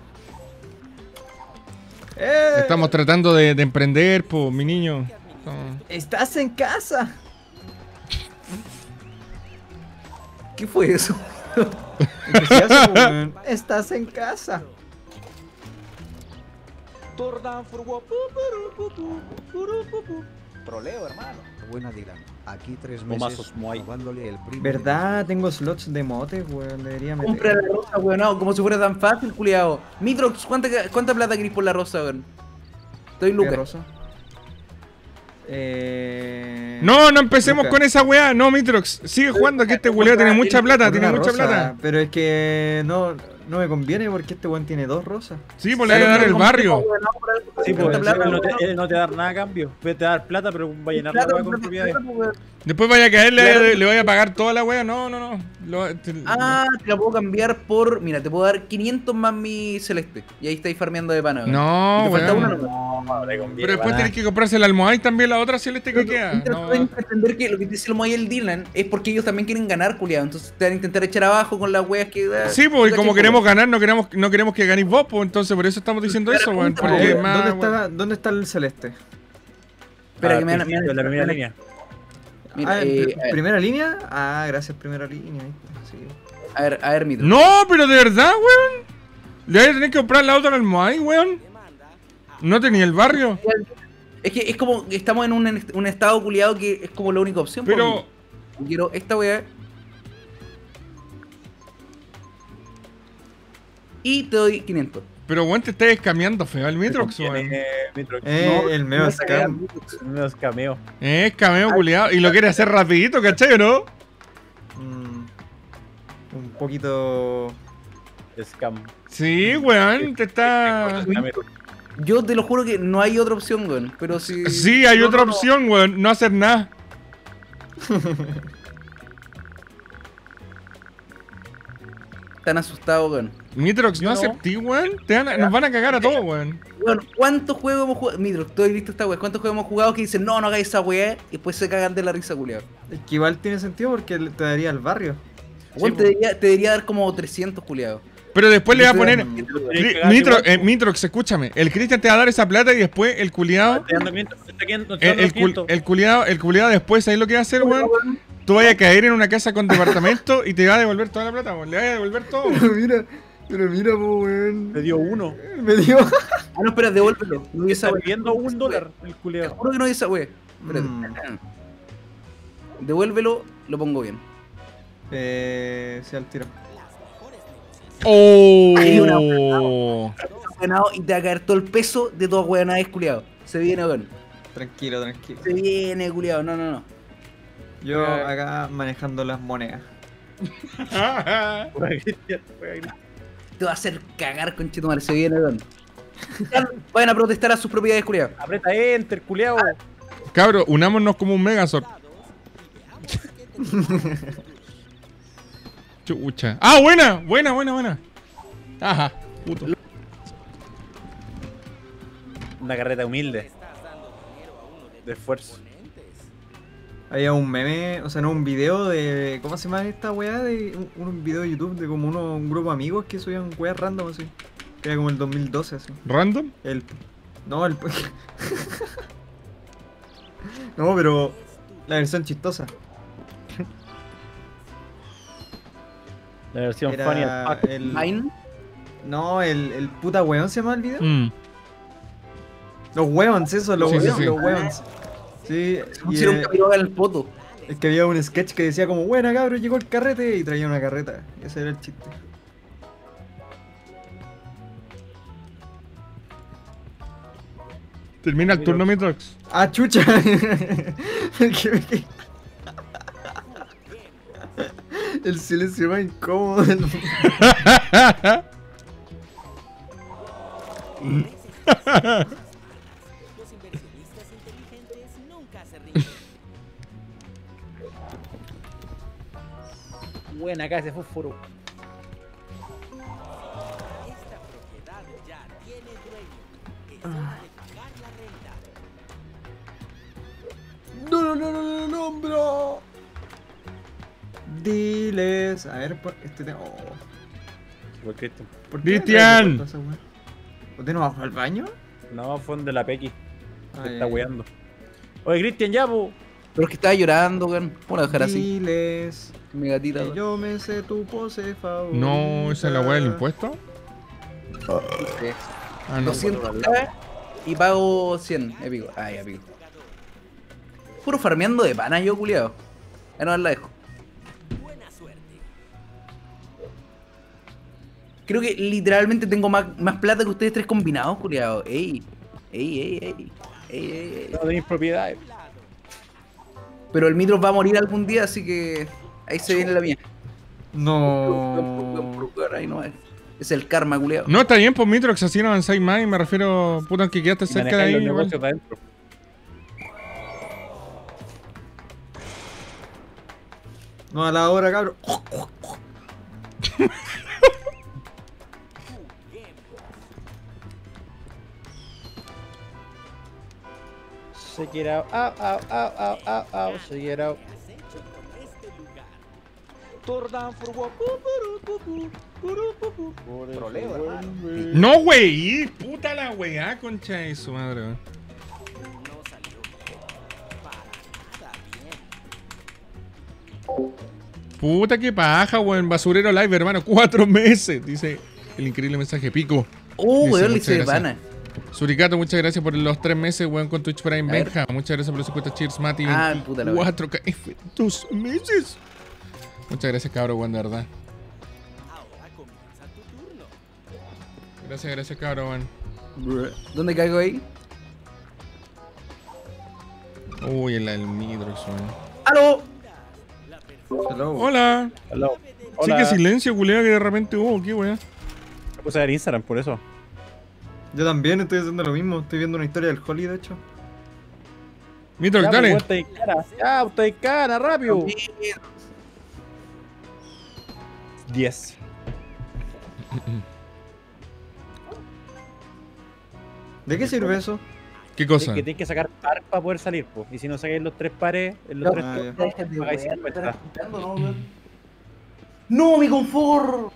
Estamos tratando de emprender, po, mi niño. No. ¡Estás en casa! ¿Qué fue eso? ¿Qué se hace, weón? ¡Estás en casa! Troleo, hermano. Buena Dylan. Aquí 3 Momazos, meses Muay. robándole el primo. ¿Verdad? Tengo slots de motes, weón. Debería Compra meter. la rosa, weón. No, como si fuera tan fácil, culiado. Mitrox, ¿cuánta plata querés por la rosa, weón? Estoy ¿Qué Lucas. rosa? No, no empecemos Lucas. con esa weá. No, Mitrox. Sigue jugando, que este culeo tiene mucha plata, Por tiene una mucha rosa, plata. Pero es que no me conviene porque este weón tiene 2 rosas. Sí, pues le voy a dar el barrio. Sí, pues ¿Cuánta plata, él no, weón? él no te da nada a cambio. Te va a dar plata, pero va a llenar la Plata, hueá con plata, propiedades. plata, weón. Después vaya a caerle, Claro. le voy a pagar toda la weá. No. Ah, te la puedo cambiar por. Mira, te puedo dar 500 más mi celeste. Y ahí estáis farmeando de pana, weón. No, Y te falta weón. una nomás. Pero después tenés que comprarse el almohadín también, la otra celeste que queda. No. Tienes que entender que lo que dice el Moy y el Dylan es porque ellos también quieren ganar, culiado. Entonces te van a intentar echar abajo con las weas que. Sí, pues, y como ¿cachai, queremos weón? ganar, no queremos que ganéis vos, pues, entonces por eso estamos diciendo eso, weón. A A Porque ver, más. ¿dónde está el celeste? Espera, que me En van la primera línea. Mira, ¿Primera línea? Ah, gracias, primera línea. ahí está, sí. a ver, Mitro. No, pero de verdad, weón. Le voy a tener que comprar la otra al almohadín, weón. No tenía el barrio. Es que es como que estamos en un estado culiado que es como la única opción. Pero. por mí. Quiero esta wea. y te doy 500. Pero weón, te estás escameando feo al Mitrox, weón. Mitrox. El medio scam. El medio scameo. Escameo culiado. Y lo quiere hacer rapidito, ¿cachai o no? Un poquito... Scam. Sí, weón, te está... Yo te lo juro que no hay otra opción, weón. Pero si. Sí, hay otra opción, weón. No hacer nada. Están asustados, weón. Mitrox, no Yo no. aceptí, weón. Nos van a cagar a todos, weón. Weón, ¿cuántos juegos hemos jugado? Mitro, estoy listo esta weá. ¿Cuántos juegos hemos jugado que dicen no hagáis esa weá? Y después se cagan de la risa, culiao. Es que igual tiene sentido porque te daría el barrio. Weón, te debería dar como 300, culiao. Pero después le va a poner... Mitrox, Mitrox, escúchame. El Cristian te va a dar esa plata y después el culiado... El culiado después, ¿sabes lo que va a hacer, weón? Tú vas a caer en una casa con departamento y te va a devolver toda la plata, weón. Le vas a devolver todo. Pero mira, po, weón. Me dio uno. Me dio. Ah, no, espera, devuélvelo. No vi esa Está weá. pidiendo $1 el Te culeo. juro que no vi esa weá. Espérate. Devuélvelo, lo pongo bien. Sí, al tiro. Hay ¡Oh! Ganado y te va a caer todo el peso de todas weonadas, culiao. Se viene, weón. Tranquilo, tranquilo. Se viene, culiao. No. Yo acá manejando las monedas. Te va a hacer cagar, conchetumare. Se viene, weón. Vayan a protestar a sus propiedades, culiao. Aprieta enter, culeado. Cabro, unámonos como un Megazord. Chucha. ¡Ah, buena! Ajá, puto. Una carreta humilde. De esfuerzo. Había un meme, o sea, no, un video de... ¿Cómo se llama esta weá? De un video de YouTube de como un grupo de amigos que subían weas random así. Que era como el 2012 así. ¿Random? No, no, pero la versión chistosa. La versión Era funny as fuck. Mine. No, el puta weón se llama el video. Mm. Los weons, eso, los Sí, sí, weons, sí. los weons. Sí, y Pusieron un capítulo en el poto. es que había un sketch que decía como, buena cabrón, llegó el carrete y traía una carreta. Ese era el chiste. Termina el turno, Mitrox. ¡Ah, chucha! El silencio más incómodo del mundo. Buena acá ese fósforo. No, bro. Diles. A ver, este tema. Oh. Igual Cristian. ¿Por qué me Cristian. trae de vuelta esa weá? ¿Usted no bajó al baño? No, fue donde la Pequi. Ah, Se ya, está ya. weando. Oye, Cristian, ya, po. Pero es que estaba llorando, weón. ¿Cómo la dejar así? Diles Mi gatita, que weón. yo me sé tu pose favorita. No, esa es la weá del impuesto. Sí. Ah, no. 200k y pago 100, épico. Ay, épico. Puro farmeando de pana yo, culiao. Ya no la dejo. Creo que literalmente tengo más plata que ustedes tres combinados, culiao. Ey. No tenéis propiedades. Pero el Mitros va a morir algún día, así que ahí se viene la mía. No. Ahí no es. Es el karma, culiao. No, está bien, pues Mitrox, así no avanzáis más y me refiero, puta, que quedaste cerca de Manejáis ahí. los igual. negocios de adentro. No a la hora, cabrón. Shake it out. Ow. Shake it out. No, wey, puta la weá, concha de su madre, weón. Puta que paja, weón. Basurero live, hermano. 4 meses, dice el increíble mensaje Pico. Dice, Weón, le muchas hice de gracias. pana. Suricato, muchas gracias por los 3 meses, weón, con Twitch Prime. A ver. Benja, muchas gracias por los 50 cheers, Mati. Ah, puta la 24 KF, 2 meses. Muchas gracias, cabrón, weón, de verdad. Gracias, cabrón, weón. ¿Dónde caigo ahí? Uy, el Nitrox, weón. ¡Aló! Hello. Hola. Hello. Sí, que silencio, culiao, que de repente hubo, qué weón. Me puse a ver Instagram por eso. Yo también estoy haciendo lo mismo. Estoy viendo una historia del Holly, de hecho. Nitrox, Ya, dale. pues, vuelta de cara. Ya, vuelta de cara, rápido. 10. ¿De qué sirve eso? ¿Qué cosa? Que tienes que sacar par para poder salir, pues. Y si no sacáis los 3 pares, en los No, 3 ah, ya. Déjate de pagáis wear, 50. ¿me estás escuchando, no, weón? ¡No, mi confort!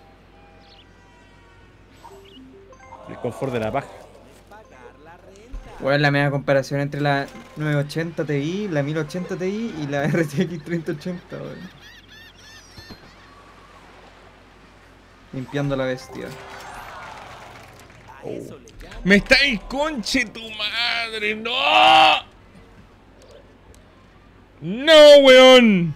el confort de la paja. Bueno, la media comparación entre la 980 Ti, la 1080 Ti y la RTX 3080, weón. Limpiando la bestia. ¡Me estáis conche tu madre! ¡No! ¡No, weón!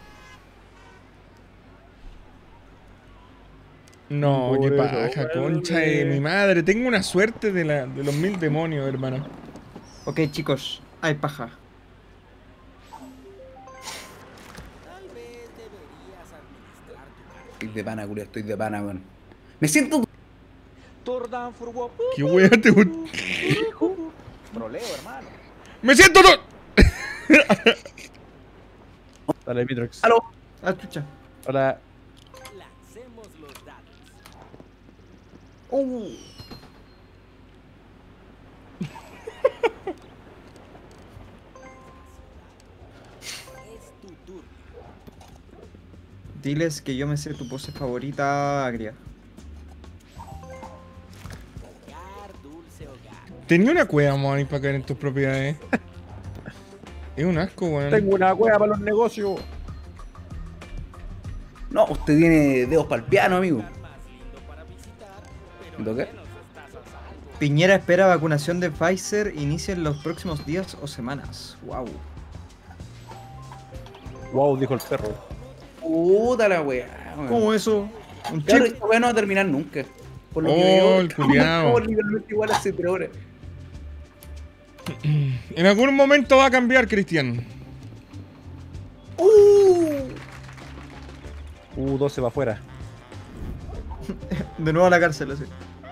No, qué Bueno, paja, concha de mi madre. Tengo una suerte de los 1000 demonios, hermano. Ok, chicos, hay paja. Estoy de pana, culiao, estoy de pana, weón. Me siento... ¿Qué weá te gusta? Troleo, hermano. ¡Me siento todo! Dale, Mitrox. ¡Aló! Ah, chucha. Hola. Diles que yo me sé tu pose favorita, Agria. Tenía una cueva, Moni, para caer en tus propiedades. Es un asco, weón. Tengo una cueva para los negocios. No, usted tiene dedos para el piano, amigo. ¿Lo qué? Piñera espera vacunación de Pfizer inicia en los próximos días o semanas. Wow. Wow, dijo el perro. Puta la weá, weón. ¿Cómo eso? ¿Un Claro, chip? esta weá no va a terminar nunca. Por lo Oh, que veo, el culiao. estamos literalmente igual hace 3 horas. En algún momento va a cambiar, Cristian. 12 va afuera. De nuevo a la cárcel, así.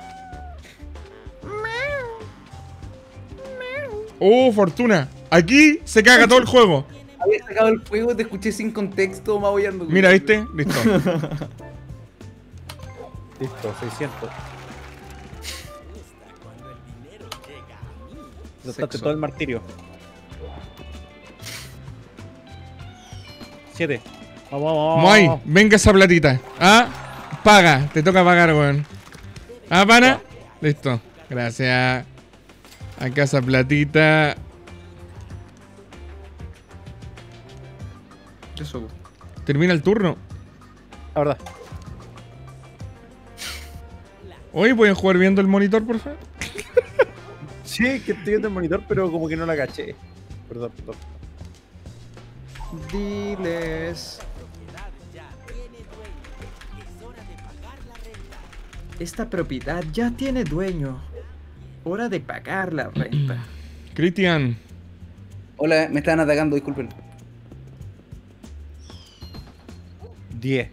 Oh, fortuna. Aquí se caga todo el juego. Había sacado el fuego, te escuché sin contexto, maullando. Mira, ¿viste? Listo. Listo, 600. Gastaste Sexo. todo el martirio. 7. Vamos. Moai, venga esa platita. Ah, paga. Te toca pagar, weón. Ah, pana. Listo. Gracias. Acá esa platita. Eso. Termina el turno. La verdad. Hoy pueden jugar viendo el monitor, por favor. Sí, que estoy viendo el monitor, pero como que no la caché. Perdón. Diles. Esta propiedad ya tiene dueño. Hora de pagar la renta. Cristian. Hola, me estaban atacando, disculpen. 10.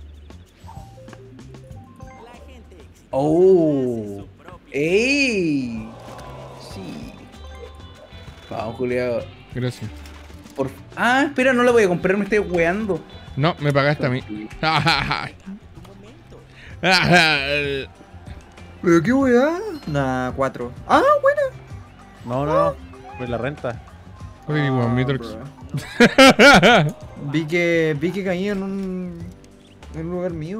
Oh. ¡Ey! Sí. Vamos, culiao. Gracias. Ah, espera, no la voy a comprar, me estoy weando. No, me pagaste a mí. ¿Pero qué weá? Nah, 4. Ah, buena. No. Pues la renta. Oye, weón, Mitrox. bro. Vi que caí en un lugar mío.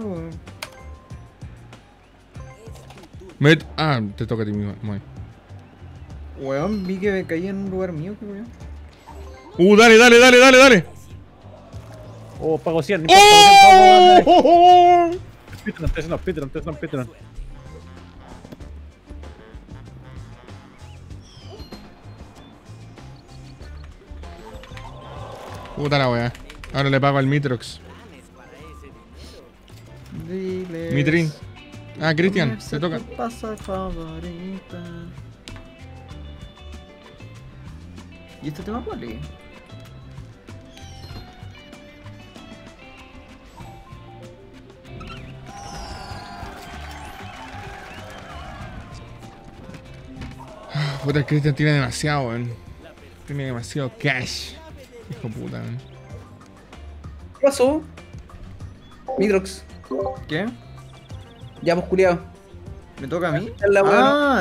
Te toca a ti mismo. Moai. Weón, vi que caí en un lugar mío, qué weón. Dale. Oh, pago 100. ¡Oh! Speedrun. Puta la wea. Ahora le pago al Mitrox. Diles. Mitrin. Ah, Cristian, te toca. Pasa favorita. ¿Y este tema cuál es? Puta, el Cristian tiene demasiado, weón. Tiene demasiado cash. Hijo de puta, weón. ¿Qué pasó? Mitrox. ¿Qué? Ya, pues, culiao. ¿Me toca a mí? Es la buena.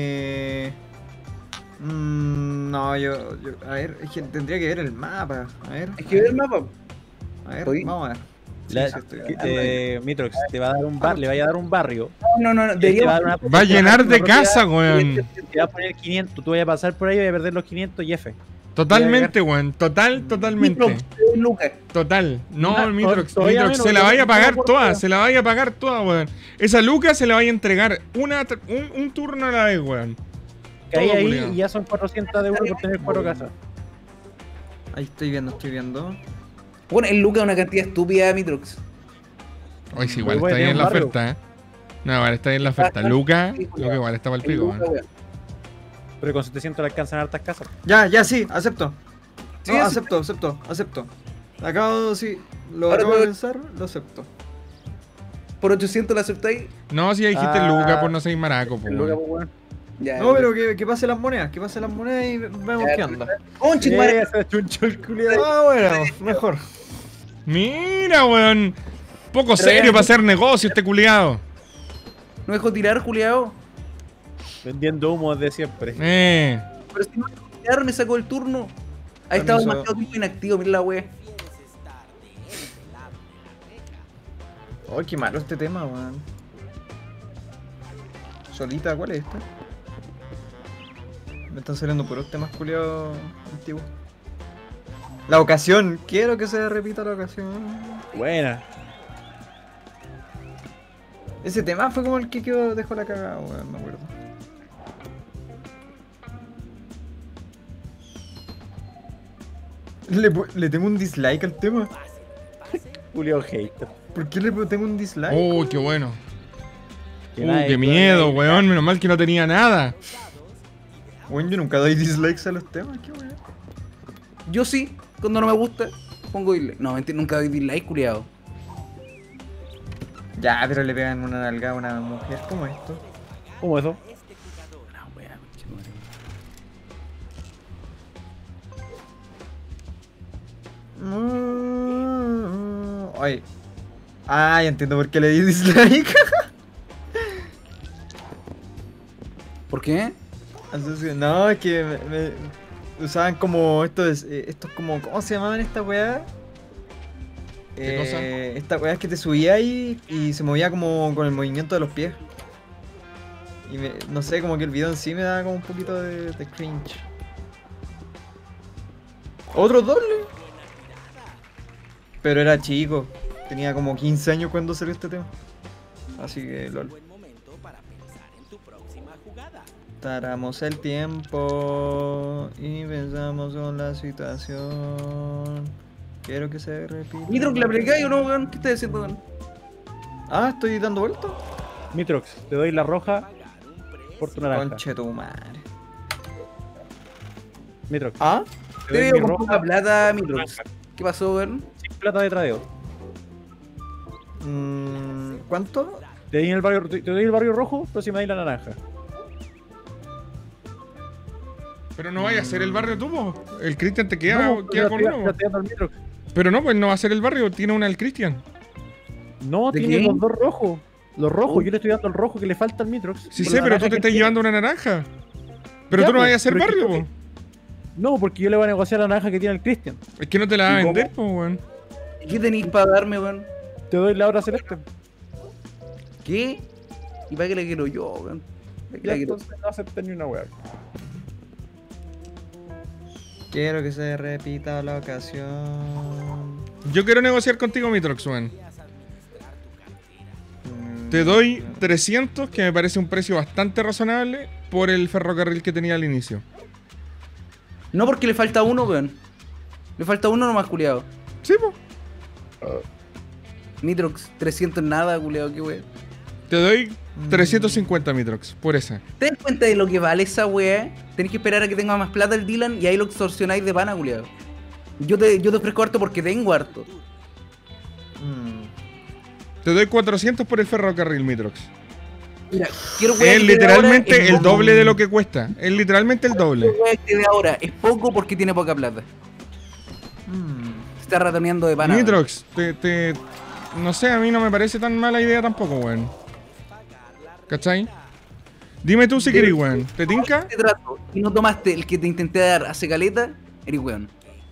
No, yo. A ver, es que tendría que ver el mapa. A ver. Es que ve el mapa. A ver, ¿Estoy? vamos a ver. Sí, La- sí, estoy bien. Mitrox, te va a dar un le vaya a dar un barrio. No, Te va a deberíamos. dar una Va a llenar de propiedad, casa, weón. Te va a poner 500, tú vas a pasar por ahí y vas a perder los 500 y F. Totalmente, weón. Totalmente. Mitrox, Lucas. Total. No, Ah, Mitrox. todavía Mitrox menos, se la vaya a pagar por toda. día. Se la vaya a pagar toda, weón. Esa Luca se la vaya a entregar un turno a la vez, weón. Caí Todo ahí culiao. y ya son 400 de uno por tener 4 casas. Ahí estoy viendo. Bueno, el Lucas es una cantidad estúpida de Mitrox. Oye, sí, igual Voy a está bien tener la un barrio. oferta, No, igual está bien la oferta. Luca igual está para el El pico, Lucas, weón. weón. Pero con 700 le alcanzan hartas casas. Ya, sí, acepto. Sí, No, sí. acepto. Lo Ahora acabo de puedo- pensar, lo acepto. Por 800 la aceptáis. No, si ya dijiste Ah, Luca, por no ser maraco, po, El Lucas, weón. pues, weón. Ya, No, pero que pase las monedas, y vemos Ya, qué onda. Conche, madre. Se chunchó el culiao. Ah, bueno, mejor. Mira, weón. Poco serio para hacer negocio este culiado. No dejo tirar, culiao. Vendiendo humo desde siempre. Pero si no dejo tirar, me sacó el turno. Ahí estaba Permiso. demasiado tiempo inactivo, mira la wea. Oh, qué malo este tema, weón. Solita, ¿cuál es esta? Me están saliendo puros temas culiados antiguos. La ocasión, quiero que se repita la ocasión. Buena. Ese tema fue como el que dejó la cagada, weón, me acuerdo. Le tengo un dislike al tema. Julio hater. ¿Por qué le tengo un dislike? Oh, qué bueno. Que nadie- Qué miedo, weón. Menos mal que no tenía nada. Weón, yo nunca doy dislikes a los temas, qué weón. Yo sí, cuando no me gusta, pongo dislike. No, mentira, nunca doy dislike, culiao. Ya, pero le pegan una nalgada a una mujer, ¿cómo es esto? ¿Cómo eso? Ay. Ah, ya entiendo por qué le di dislike. ¿Por qué? No, es que usaban como estos como, ¿cómo se llamaban estas weas? ¿Qué cosa? Estas weas que te subía ahí y se movía como con el movimiento de los pies. Y no sé, como que el video en sí me daba como un poquito de cringe. ¿Otro doble? Pero era chico. Tenía como 15 años cuando salió este tema. Así que lol. Taramos el tiempo y pensamos en la situación. Quiero que se repita. Mitrox, ¿la aplicáis o no, weón? ¿Qué estás haciendo, weón? Ah, estoy dando vuelta. Mitrox, te doy la roja por tu naranja. Conche tu madre. Mitrox, ¿Ah? te Te doy veo mi con roja poca plata, Mitrox. ¿Qué pasó, weón? sin plata de tradeo. ¿Cuánto? Te doy el barrio rojo, pero si me dais la naranja. Pero no vaya a ser el barrio tú, po. El Cristian te queda con yo uno, estoy po. dando al Mitrox. Pero no, pues no va a ser el barrio. Tiene una el Cristian. No, ¿De tiene qué? los dos rojos. Los rojos, yo le estoy dando el rojo que le falta al Mitrox. Sí Por sé, la pero tú naranja te que estás tiene. llevando una naranja. Pero Ya, tú no pues, vayas a ser pero es que barrio, po. No, porque yo le voy a negociar la naranja que tiene el Christian. Es que no te la va a ¿Y cómo? vender, po, weón. ¿Qué tenéis para darme, weón? Te doy la hora celeste. ¿Qué? ¿Y para qué la quiero yo, weón? ¿Para qué Ya, la quiero? entonces no acepté ni una wea. Quiero que se repita la ocasión. Yo quiero negociar contigo, Mitrox, weón. Te doy 300, que me parece un precio bastante razonable, por el ferrocarril que tenía al inicio. No, porque le falta uno, weón. Le falta uno nomás, culiado. Sí, po. Mitrox, 300 nada, culiado, qué weón. Te doy 350 Mitrox por esa. ¿Te das cuenta de lo que vale esa weá? Tenés que esperar a que tenga más plata el Dylan y ahí lo extorsionáis de pana, culiado. Yo te ofrezco harto porque tengo harto. Te doy 400 por el ferrocarril Mitrox. Mira, quiero weá Es que te dé ahora literalmente el poco. doble de lo que cuesta. Es literalmente el doble. Quiero weá que te dé ahora es poco porque tiene poca plata. Se está ratoneando de pana. Mitrox, no sé, a mí no me parece tan mala idea tampoco, weón. ¿Cachai? Dime tú si querés, weón. ¿Te tinca? Te trato y no tomaste el que te intenté dar hace caleta, eres weón.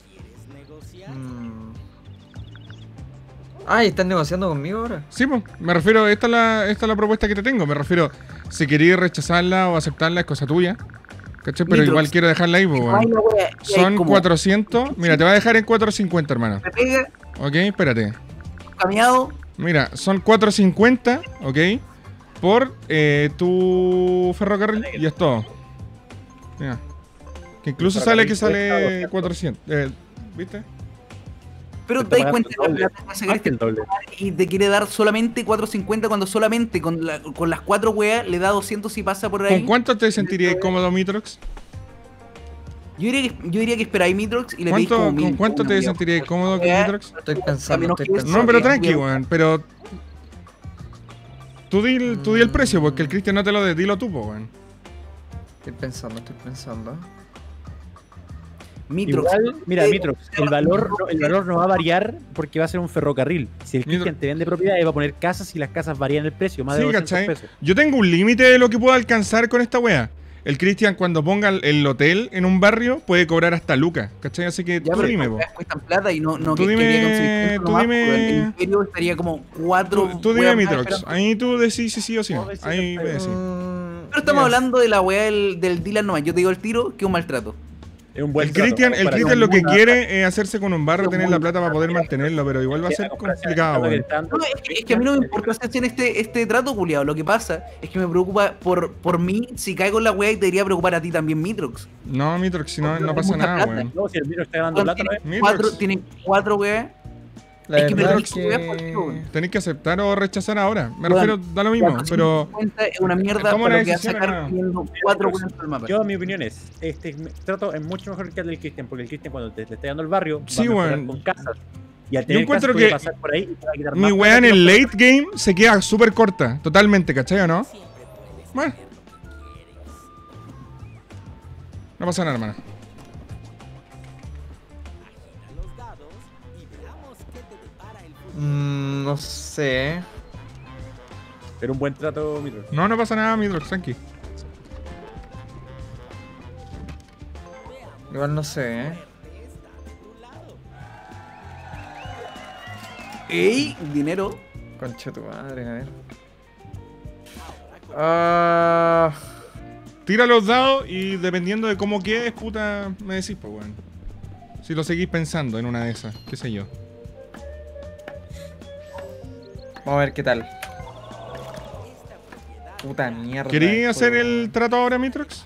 Ah, ¿y están negociando conmigo ahora? Sí, pues, me refiero, esta es la propuesta que te tengo. Me refiero, si querías rechazarla o aceptarla es cosa tuya. ¿Cachai? Pero Mitrox, igual quiero dejarla ahí, pues, Ay, weón. la weá, y hay Son como 400. Mira, te voy a dejar en 450, hermano. me pega, Ok, espérate. cambiado. Mira, son 450, ok, por tu ferrocarril y es todo. Mira. Que incluso sale que sale 400. ¿Viste? Pero Te te das pagaste cuenta el de la doble. plata que Más que el doble. y te quiere dar solamente 450 cuando solamente con las 4 weas le da 200 y pasa por ahí. ¿Con cuánto te sentirías cómodo, Mitrox? Yo diría que esperáis Mitrox y le pedís como ¿Con 1000. cuánto te Una sentirías wea. cómodo con Mitrox? Estoy A pensando, menos estoy que- pensando. No, pero Sí, tranqui, bien. weón, pero... Tú di el precio, porque el Cristian no te lo dé, dilo tú, po, weón. Estoy pensando. Mitrox. Igual, mira, Mitrox, el valor no va a variar porque va a ser un ferrocarril. Si el Cristian te vende propiedades, va a poner casas y las casas varían el precio, más de Sí, 200 ¿cachai? pesos. Yo tengo un límite de lo que puedo alcanzar con esta wea. El Cristian cuando ponga el hotel en un barrio puede cobrar hasta lucas, ¿cachai? Así que Ya, tú pero dime, las po. weas cuestan plata y no Tú que dime- quería conseguir tú nomás, dime- porque el imperio estaría como 4 Tú dime, weas más Mitrox. esperando. Ahí tú decís si sí o sí. No, sí, Ahí sí, voy a decir. Pero estamos hablando de la wea del Dylan nomás. Yo te digo el tiro que es un maltrato. Es un buen El trato, Cristian comparación lo que muy quiere es hacerse con un barrio, tener la plata para poder mantenerlo, pero igual va a baja. ser A comparación complicado, al trato que weón. le está dando No, es que a mí no me importa hacer este trato, culiado. Lo que pasa es que me preocupa por mí. Si caigo en la wea y te debería preocupar a ti también, Mitrox. No, Mitrox, si no pasa Mucha nada, plata. weón. No, si el Mitrox está ganando plata, ¿no? Mitrox. Tiene 4 weas. La Es que me verdad reí es su wea porque, weón. Tenéis que aceptar o rechazar ahora. Me Weón, refiero, da lo mismo, pero 450 es una mierda toma una para lo que va a decisión sacar acá. teniendo 4 weas en el mapa. Yo, mi opinión es, este trato es mucho mejor que el del Cristian, porque el Cristian cuando te está dando el barrio, Sí, va a mejorar weón. con casas. Y al tener encuentro casas puede que pasar por ahí y te va a quitar mi más weá en plata que el los- late game se queda súper corta, totalmente, ¿cachai o no? Bueno. No pasa nada, hermano. No sé. Pero un buen trato, Mitrox. No pasa nada, Mitrox, tranqui. Igual no sé, Ey, dinero. Concha tu madre, a ver. Ah. Tira los dados y dependiendo de cómo quedes, puta, me decís, pues, weón. Si lo seguís pensando en una de esas, qué sé yo. Vamos a ver qué tal. Puta mierda. ¿Querías hacer juego. el trato ahora, Mitrox?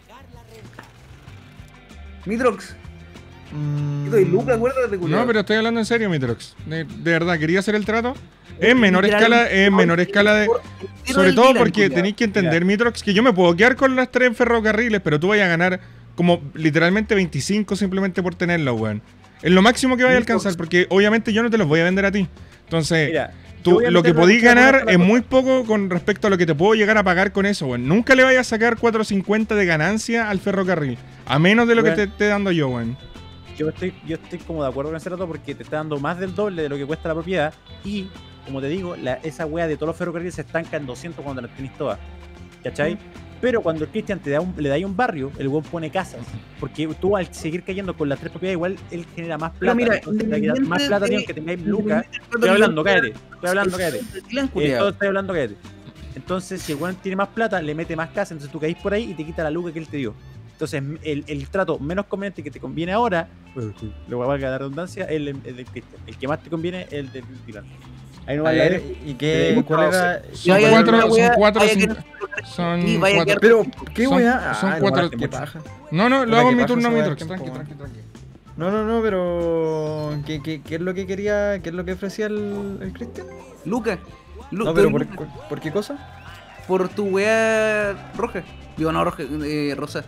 Mitrox. Mm, Yo doy Luca, acuérdate, culiao. No, pero estoy hablando en serio, Mitrox. De verdad, ¿quería hacer el trato? En menor escala de... Sobre todo porque tenéis que entender, Mitrox, que yo me puedo quedar con las 3 ferrocarriles, pero tú vayas a ganar como literalmente 25 simplemente por tenerlo, weón. Es lo máximo que vaya a alcanzar, porque obviamente yo no te los voy a vender a ti. Entonces, Mira, yo tú voy a lo que meter la podís cuchara ganar por es la muy poco con respecto a lo que te puedo llegar a pagar con eso, weón. Nunca le vayas a sacar 4.50 de ganancia al ferrocarril, a menos de lo que Weón. te esté dando yo, weón. Yo estoy como de acuerdo con ese trato porque te está dando más del doble de lo que cuesta la propiedad y, como te digo, esa wea de todos los ferrocarriles se estanca en 200 cuando las tenés todas. ¿Cachai? Pero cuando el Cristian le da un barrio, el weón pone casas. Porque tú al seguir cayendo con las 3 propiedades, igual él genera más plata. mira, entonces te va a quitar más plata ni aunque tengáis lucas. Estoy hablando, cállate. Dylan, culiao. Estoy hablando, cállate. Entonces, si el weón tiene más plata, le mete más casas, entonces tú caís por ahí y te quita la luca que él te dio. Entonces, el trato menos conveniente que te conviene ahora, lo voy a valga la redundancia, es el del Cristian. El que más te conviene es el del Dylan. Ahí no A vale ver, la ¿y qué? ¿Cuál era? Son vaya a cuatro, una wea, son cuatro, vaya a cinco- quedar- son Sí, vaya a cuatro. quedar- Pero, ¿qué Son- weá? son Ah, cuatro- no, qué paja. No, lo Puta, hago en qué mi paja turno, esa weá Mitrox. del Tranqui, tiempo, tranqui, tranqui. No, pero. ¿Qué es lo que quería? ¿Qué es lo que ofrecía el Cristian? Luca. No, pero ¿por qué cosa? por tu weá roja. Digo, no, roja, rosa.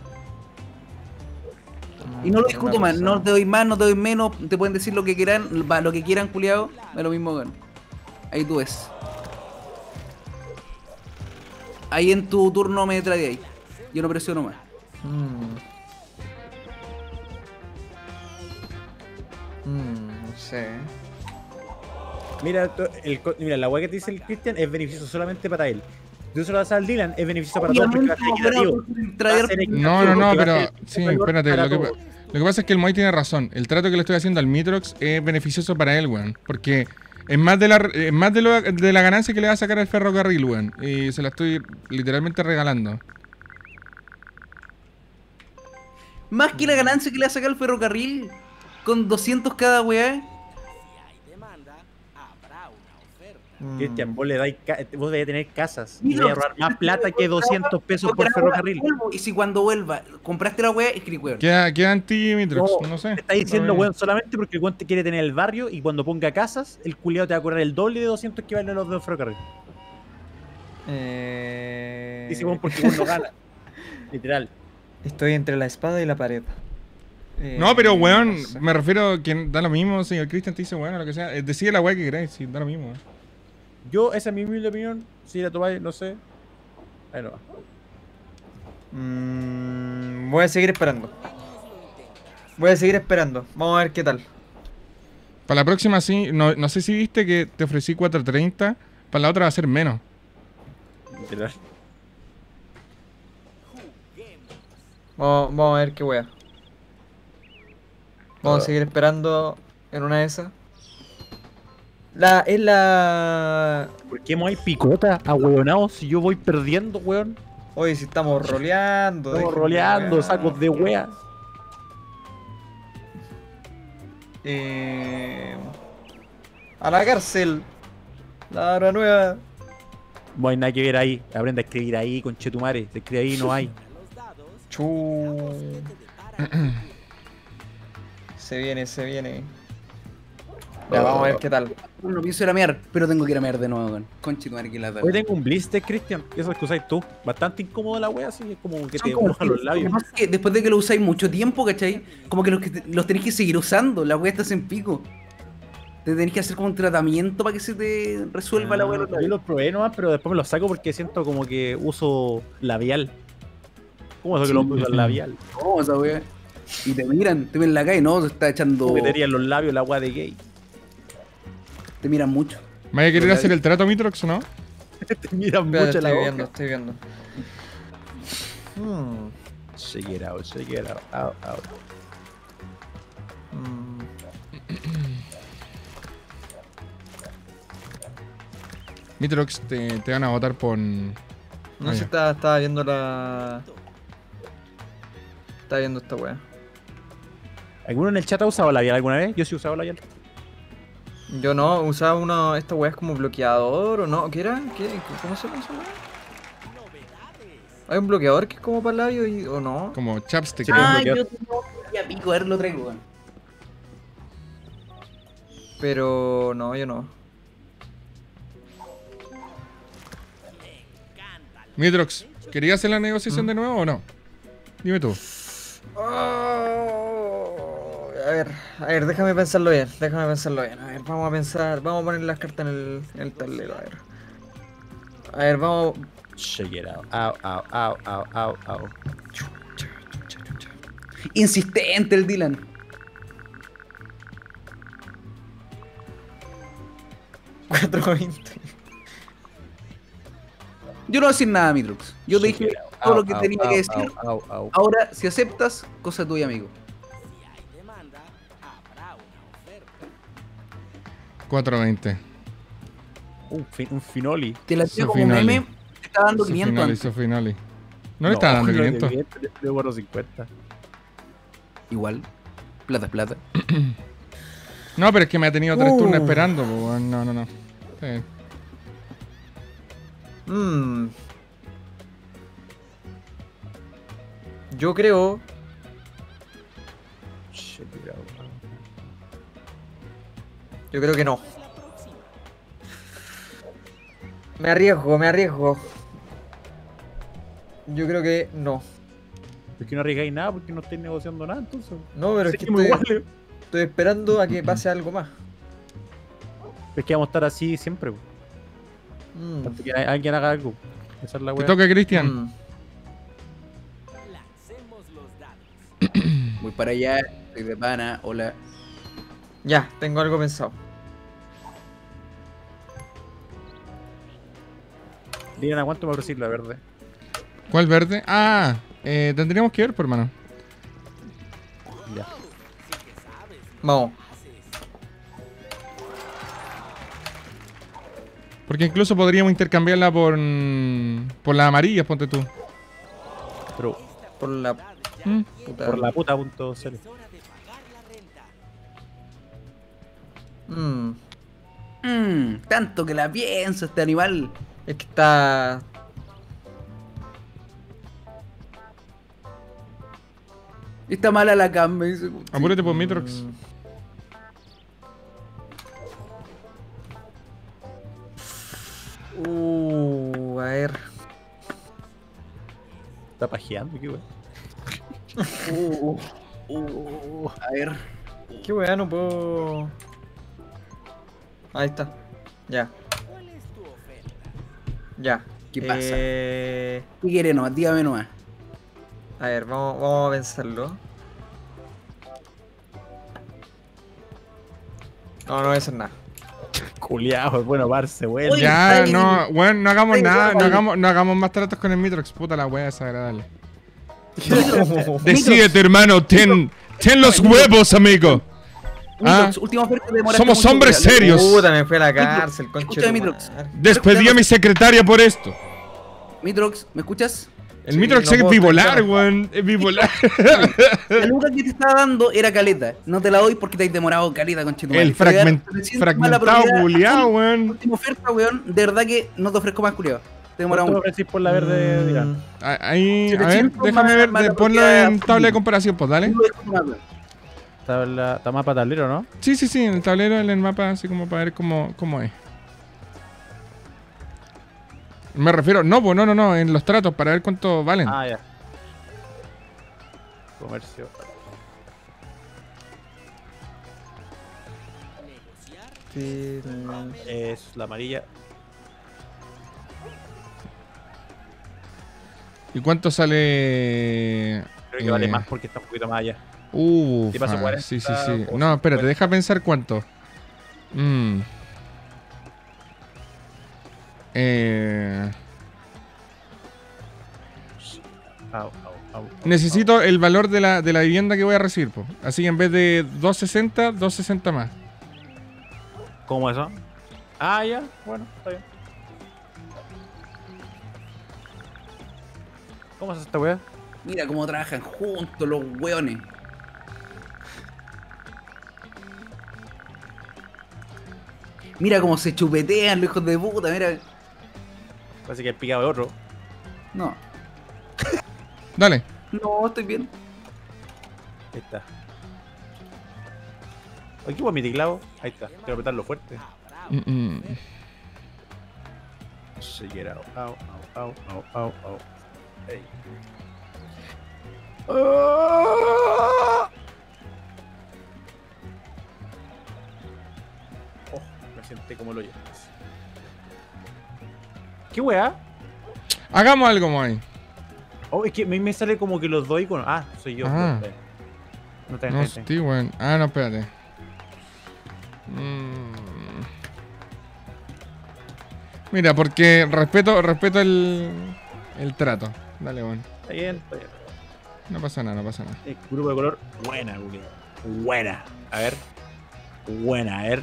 Y no lo discuto más, no te doy más, no te doy menos, te pueden decir lo que quieran, va, lo que quieran, culiado, es lo mismo, weón. Ahí tú ves. Ahí en tu turno me trae de ahí. Yo no presiono más. No sé. Mira, mira, la weá que te dice el Cristian es beneficioso solamente para él. Tú se lo das al Dylan, es beneficioso para todos porque va a ser equitativo. Va a ser equitativo No, porque va a pero ser sí, valor espérate. para Lo que todos. pasa es que el Moy tiene razón. El trato que le estoy haciendo al Mitrox es beneficioso para él, weón. Porque es más de la ganancia que le va a sacar al ferrocarril, weón. Y se la estoy literalmente regalando. Más que la ganancia que le ha sacado el ferrocarril, con 200 cada weá. Cristian, vos le dais vos debes tener casas y Mira, debes ahorrar más plata que 200 pesos por ferrocarril. Y si cuando vuelva, compraste la weá, escribí weón. Queda en ti, Mitrox, No, no sé. Te está diciendo, No, weón, solamente porque el weón te quiere tener el barrio y cuando ponga casas, el culiado te va a cobrar el doble de 200 que valen los de ferrocarril. Dice, weón, porque weón no gana. Literal. Estoy entre la espada y la pared. No, pero weón, no sé. me refiero a que da lo mismo si el Cristian te dice, weón, o lo que sea. Decide la weá que queráis, sí, da lo mismo, weón. Yo, esa es mi humilde opinión. Si la tomáis, no sé. Ahí no va. Voy a seguir esperando. Voy a seguir esperando. Vamos a ver qué tal. Para la próxima sí, no sé si viste que te ofrecí 4.30, para la otra va a ser menos. Literal. Vamos a ver qué wea. Vamos a seguir esperando en una de esas. Es la... ¿Por qué me hay picota a hueonados si yo voy perdiendo, weón? Oye, si estamos roleando. Estamos déjenme roleando, wear. sacos de wea. A la cárcel. La hora nueva. No hay nada que ver ahí. Aprende a escribir ahí, conchetumare. Se escribe ahí, no hay. Chu. Se viene, se viene. Ya, vamos a ver qué tal. No pienso ir a mear, pero tengo que ir a mear de nuevo, weón. Conche tu madre que la da. Hoy tengo un blister, Cristian. Eso es que usáis tú. Bastante incómodo la wea, así. Es como que Son te como mojan los Lo labios. que pasa es que después de que lo usáis mucho tiempo, ¿cachai? Como que los tenéis que seguir usando, la weá estás en pico. Te tenés que hacer como un tratamiento para que se te resuelva la weá. Yo los probé nomás, pero después me los saco porque siento como que uso labial. ¿Cómo es eso que los hombres usan labial? ¿Cómo esa weá? Y te miran, te ven en la calle, no, se está echando. Metería en los labios la wea de gay. Te miran mucho. ¿Me vaya a querer hacer el trato, Mitrox, o no? Te miran Espérate, mucho la estoy boca. viendo, estoy viendo. Shake it out, shake it out, out. Mitrox, te van a votar por... No Ah, sé, ya. estaba viendo la... Estaba viendo esta wea. ¿Alguno en el chat ha usado labial alguna vez? Yo sí he usado labial. Yo no, usaba uno, esta wea es como bloqueador o no, ¿qué era? ¿Cómo se llama esa wea? Hay un bloqueador que es como para el labio o no. Como chapstick. Sí, ¿no? Ah, bloqueador. yo tengo ya pico, a ver, lo traigo, weón. Pero no, yo no. Mitrox, ¿querías hacer la negociación de nuevo o no? Dime tú. A ver, déjame pensarlo bien, A ver, vamos a pensar, vamos a poner las cartas en el tablero, a ver. A ver, vamos... Shake it out, out. Insistente el Dylan. $4.20. Yo no voy a decir nada, Mitrox. Yo te dije todo lo que tenía que decir. Ahora, si aceptas, cosa tuya, amigo. 4.20. Un finoli. Te la tiro Eso como finale. meme, te está dando 500 Finale, antes. eso finale. No le estaba dando 500. De oro 50. Igual, plata es plata. No, pero es que me ha tenido 3 turnos esperando. Pues, weón. No. Sí. Yo creo... Shake it out. Yo creo que no. Me arriesgo. Yo creo que no. Es que no arriesgáis nada porque no estáis negociando nada, entonces. No, pero es que Seguimos iguales. estoy esperando a que pase algo más. Es que vamos a estar así siempre, po. Hasta que alguien haga algo. Esa es la Te wea. toca, Cristian. Voy para allá, estoy de pana, hola. Ya, tengo algo pensado. Digan a cuánto me va a la verde. ¿Cuál verde? Ah, tendríamos que ver, por hermano. Ya. Vamos. Porque incluso podríamos intercambiarla por las amarillas, ponte tú. Pero Por la ¿Mm? puta. por la puta punto cero. Tanto que la pienso este animal. Es que está. Está mala la cam, me dice. Apúrate por Mitrox. A ver. Está pajeando, qué wea. A ver. Qué weá, no puedo. Ahí está. Ya. Ya. ¿Qué pasa? Eh, ¿Qué quiere nomás? Dígame nomás. A ver, vamos a pensarlo. No, no voy a hacer nada. Culeado, es bueno, Barce, weón. Oye, Ya, ay, no, bueno, no hagamos ay, nada, ay. no hagamos más tratos con el Mitrox, puta la wea desagradable. Mitrox, Decídete, hermano, ten los huevos, amigo. Mitrox, última oferta, demoraste Somos mucho, hombres culiao. serios. Puta, me fui a la cárcel, concha escúchame, de tu Mitrox. madre. Despedí a mi secretaria por esto. Mitrox, ¿me escuchas? El Sí, Mitrox no es puedo bipolar, escuchar. weón. Es bipolar. La luca que te estaba dando era caleta. No te la doy porque te has demorado caleta, conchetumare. El Te voy a dar 300 más la fragmentado propiedad. culiao, weón. Última oferta, weón. De verdad que no te ofrezco más, culiao. Te demora ¿Cuánto me mucho. ofrecís por la verde, Dirán? Ahí, a ver, 700 déjame más ver, la ponlo propiedad en tabla de full. comparación, pues, dale. Está mapa tablero, ¿no? Sí, en el tablero, en el mapa, así como para ver cómo es. Me refiero, no, en los tratos, para ver cuánto valen. Ah, ya. Comercio. Sí, Es la amarilla. ¿Y cuánto sale? Creo que vale más porque está un poquito más allá. Uf, ¿Qué pasó, 40 sí. o No, espérate, 50? deja pensar cuánto. Necesito el valor de la vivienda que voy a recibir, po. Así que en vez de 260 más. ¿Cómo eso? Ah, ya. Bueno, está bien. ¿Cómo es esta weá? Mira cómo trabajan juntos los weones. Mira cómo se chupetean los hijos de puta, mira. Parece que el picado de otro. No, Dale. no, estoy bien. Ahí está. Aquí voy mi teclado. Ahí está. Quiero apretarlo fuerte. Se quiera. Au. Ey. Oh, me senté como el hoyo. ¿Qué weá? Hagamos algo, Moy. Oh, es que me sale como que los dos iconos. Ah, soy yo. Ah. No está No, bien. estoy bueno. Ah, no, espérate. Mira, porque respeto el trato. Dale, bueno. Está bien. No pasa nada. El grupo de color. Buena, Google. Buena. A ver. Buena, a ver.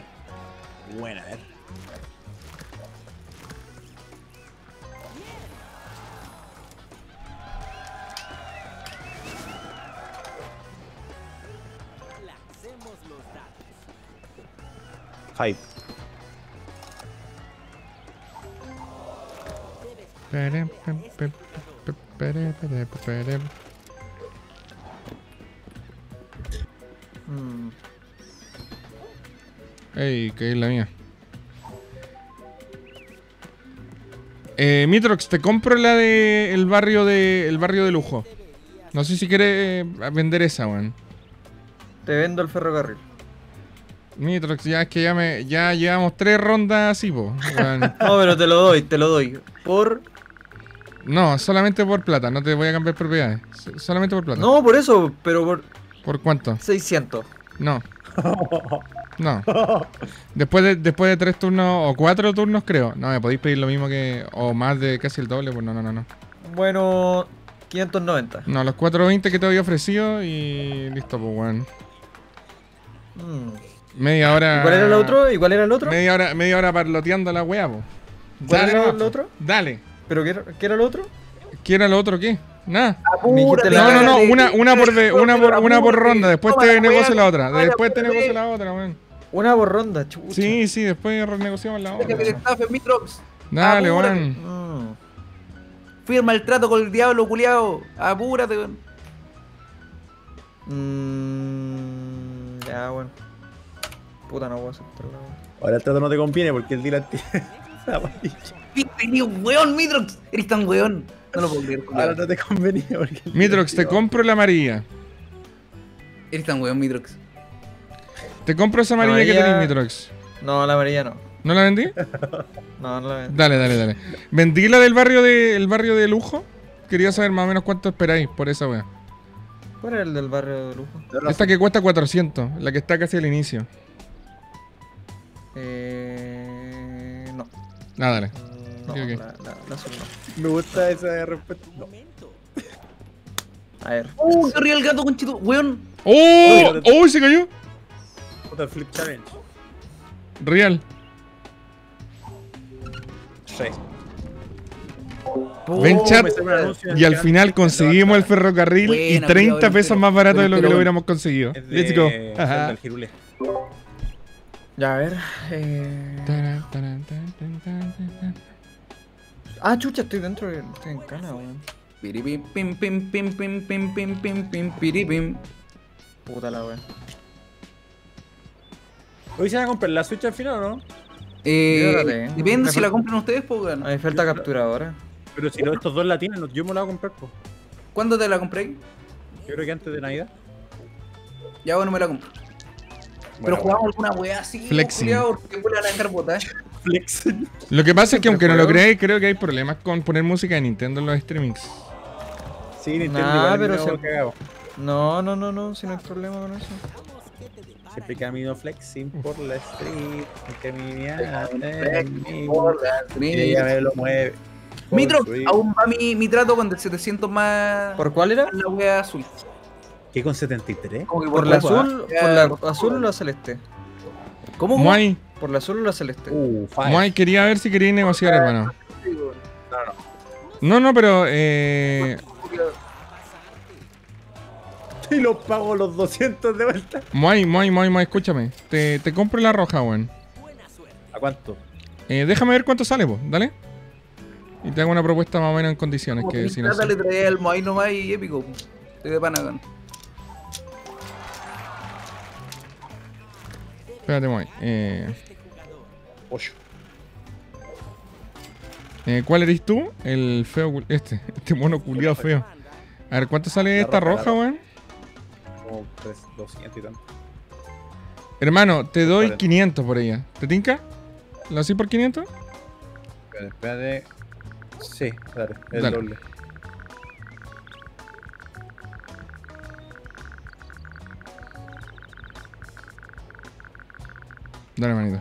Hype. Ey, que es la mía. Mitrox, te compro la de el barrio de lujo. No sé si quieres vender esa, weón. Te vendo el ferrocarril. Mitrox, ya es que ya llevamos 3 rondas así, po. Weón. No, pero te lo doy. Por. No, solamente por plata, no te voy a cambiar propiedades. Solamente por plata. No, por eso, pero por ¿Por cuánto? 600. No. No. Después de 3 turnos o 4 turnos, creo. No, me podéis pedir lo mismo que. O más de casi el doble, pues no. Bueno, 590. No, los 420 que te había ofrecido y listo, pues, weón. Media hora. ¿Y cuál era el otro? ¿Y cuál era el otro? Media hora parloteando la weá, pues. ¿Cuál era nomás, el po. otro? Dale. ¿Pero qué era el otro? ¿Qué era lo otro qué? Nada. Apúrate, dijiste la- No, una por apúrate. ronda. Después Toma te la negocio weá, la otra. toma la Después te weá. negocio la otra, weón. Una por ronda, chucha. Sí, después renegociamos la Déjame otra. que estafe, Mitrox. Dale, Apúrate. weón. Firma el trato con el diablo, culiao. Apúrate, weón. Ya, bueno. Puta, no voy a aceptar la weá. Ahora el trato no te conviene porque el dealer tiene. Viste, ni un weón, Mitrox. Eres tan weón. No lo puedo creer, culiao. Ahora no te convenía porque. el Mitrox, te dealer- compro la amarilla. Eres tan weón, Mitrox. Te compro esa amarilla que Amarilla. tenés, Mitrox. No, la amarilla no. ¿No la vendí? No la vendo. Dale. ¿Vendí la del barrio de lujo? Quería saber más o menos cuánto esperáis por esa wea. ¿Cuál era el del barrio de lujo? Esta que cuesta 400, la que está casi al inicio. No. Ah, dale. No, Ok. la azul no. Me gusta esa respuesta. No. A ver. Se ríe el gato, conchito. Weón. ¡Oh! ¡Oh! Se cayó. Puta, Flip Challenge. Real. Sí. Ven, chat. me sale un anuncio en Y al chat. final conseguimos el ferrocarril y Buena, 30 culiao, pesos pero- más barato de lo que pero- lo hubiéramos conseguido. Es de Let's go. Zelda Ajá. del Girule. Ya, a ver. Ah, chucha, estoy dentro. Estoy en cana, weón. Piripim, pim, pim, pim, pim, pim, pim, pim, pim, piripim. Puta la weón. ¿Hoy se van a comprar la Switch al final o no? Yo la tengo. Depende Me si la falta- compran ustedes, pues, weón. A mí falta capturadora. Pero si estos dos la tienen, yo me la voy a comprar, pues. ¿Cuándo te la compré? Yo creo que antes de Navidad. Ya, bueno, me la compro. Pero jugamos alguna weá así, Flexing. culiao, porque después la van a dejar botar. Flex. Lo que pasa es que aunque no lo juego. creáis, creo que hay problemas con poner música de Nintendo en los streamings. Sí, Nintendo Nah, igual pero pero se- cagado. No, si no hay problema con eso. Siempre camino flexing por la street. Caminando. Y Mitrox, ella me lo mueve. Por street. aún va mi trato con de 700 más ¿Por cuál era? la wea azul. ¿Qué con 73? Como que ¿Por la poco, azul? ¿ah? ¿Por la azul o la celeste? ¿Cómo? Muay, ¿Por la azul o la celeste? Fire. Muay, quería ver si queríais negociar, hermano. No, pero Y los pago los 200 de vuelta. Muay, escúchame. Te compro la roja, weón. ¿A cuánto? Déjame ver cuánto sale, pues, dale. Y te hago una propuesta más o menos en condiciones que si no Trata sé. le traía el Moai nomás y épico. Estoy de Panagon. Espérate, Muay. 8. ¿Cuál eres tú? El feo, este mono culiado feo. A ver, ¿cuánto sale esta roja, weón? Como 200 y tanto. Hermano, te doy 40. 500 por ella. ¿Te tinca? ¿Lo así por 500? Espérate. Sí, dale, el Dale. doble. Dale, manito.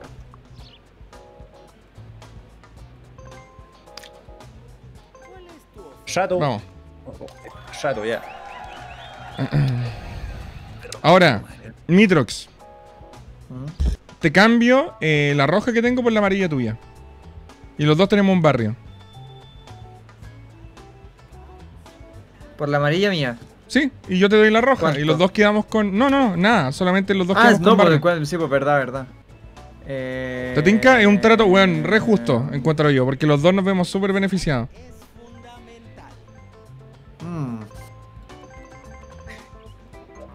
Rato. Vamos. Rato, ya. Ahora, Mitrox. ¿Mm? Te cambio la roja que tengo por la amarilla tuya. Y los dos tenemos un barrio. Por la amarilla mía. Sí, y yo te doy la roja. ¿Cuánto? Y los dos quedamos con. No, nada. Solamente los dos Ah, quedamos no, con por barrio. el cual. Sí, pues verdad. ¿Te tinca? Es un trato, weón, re justo, encuentro yo. Porque los dos nos vemos súper beneficiados.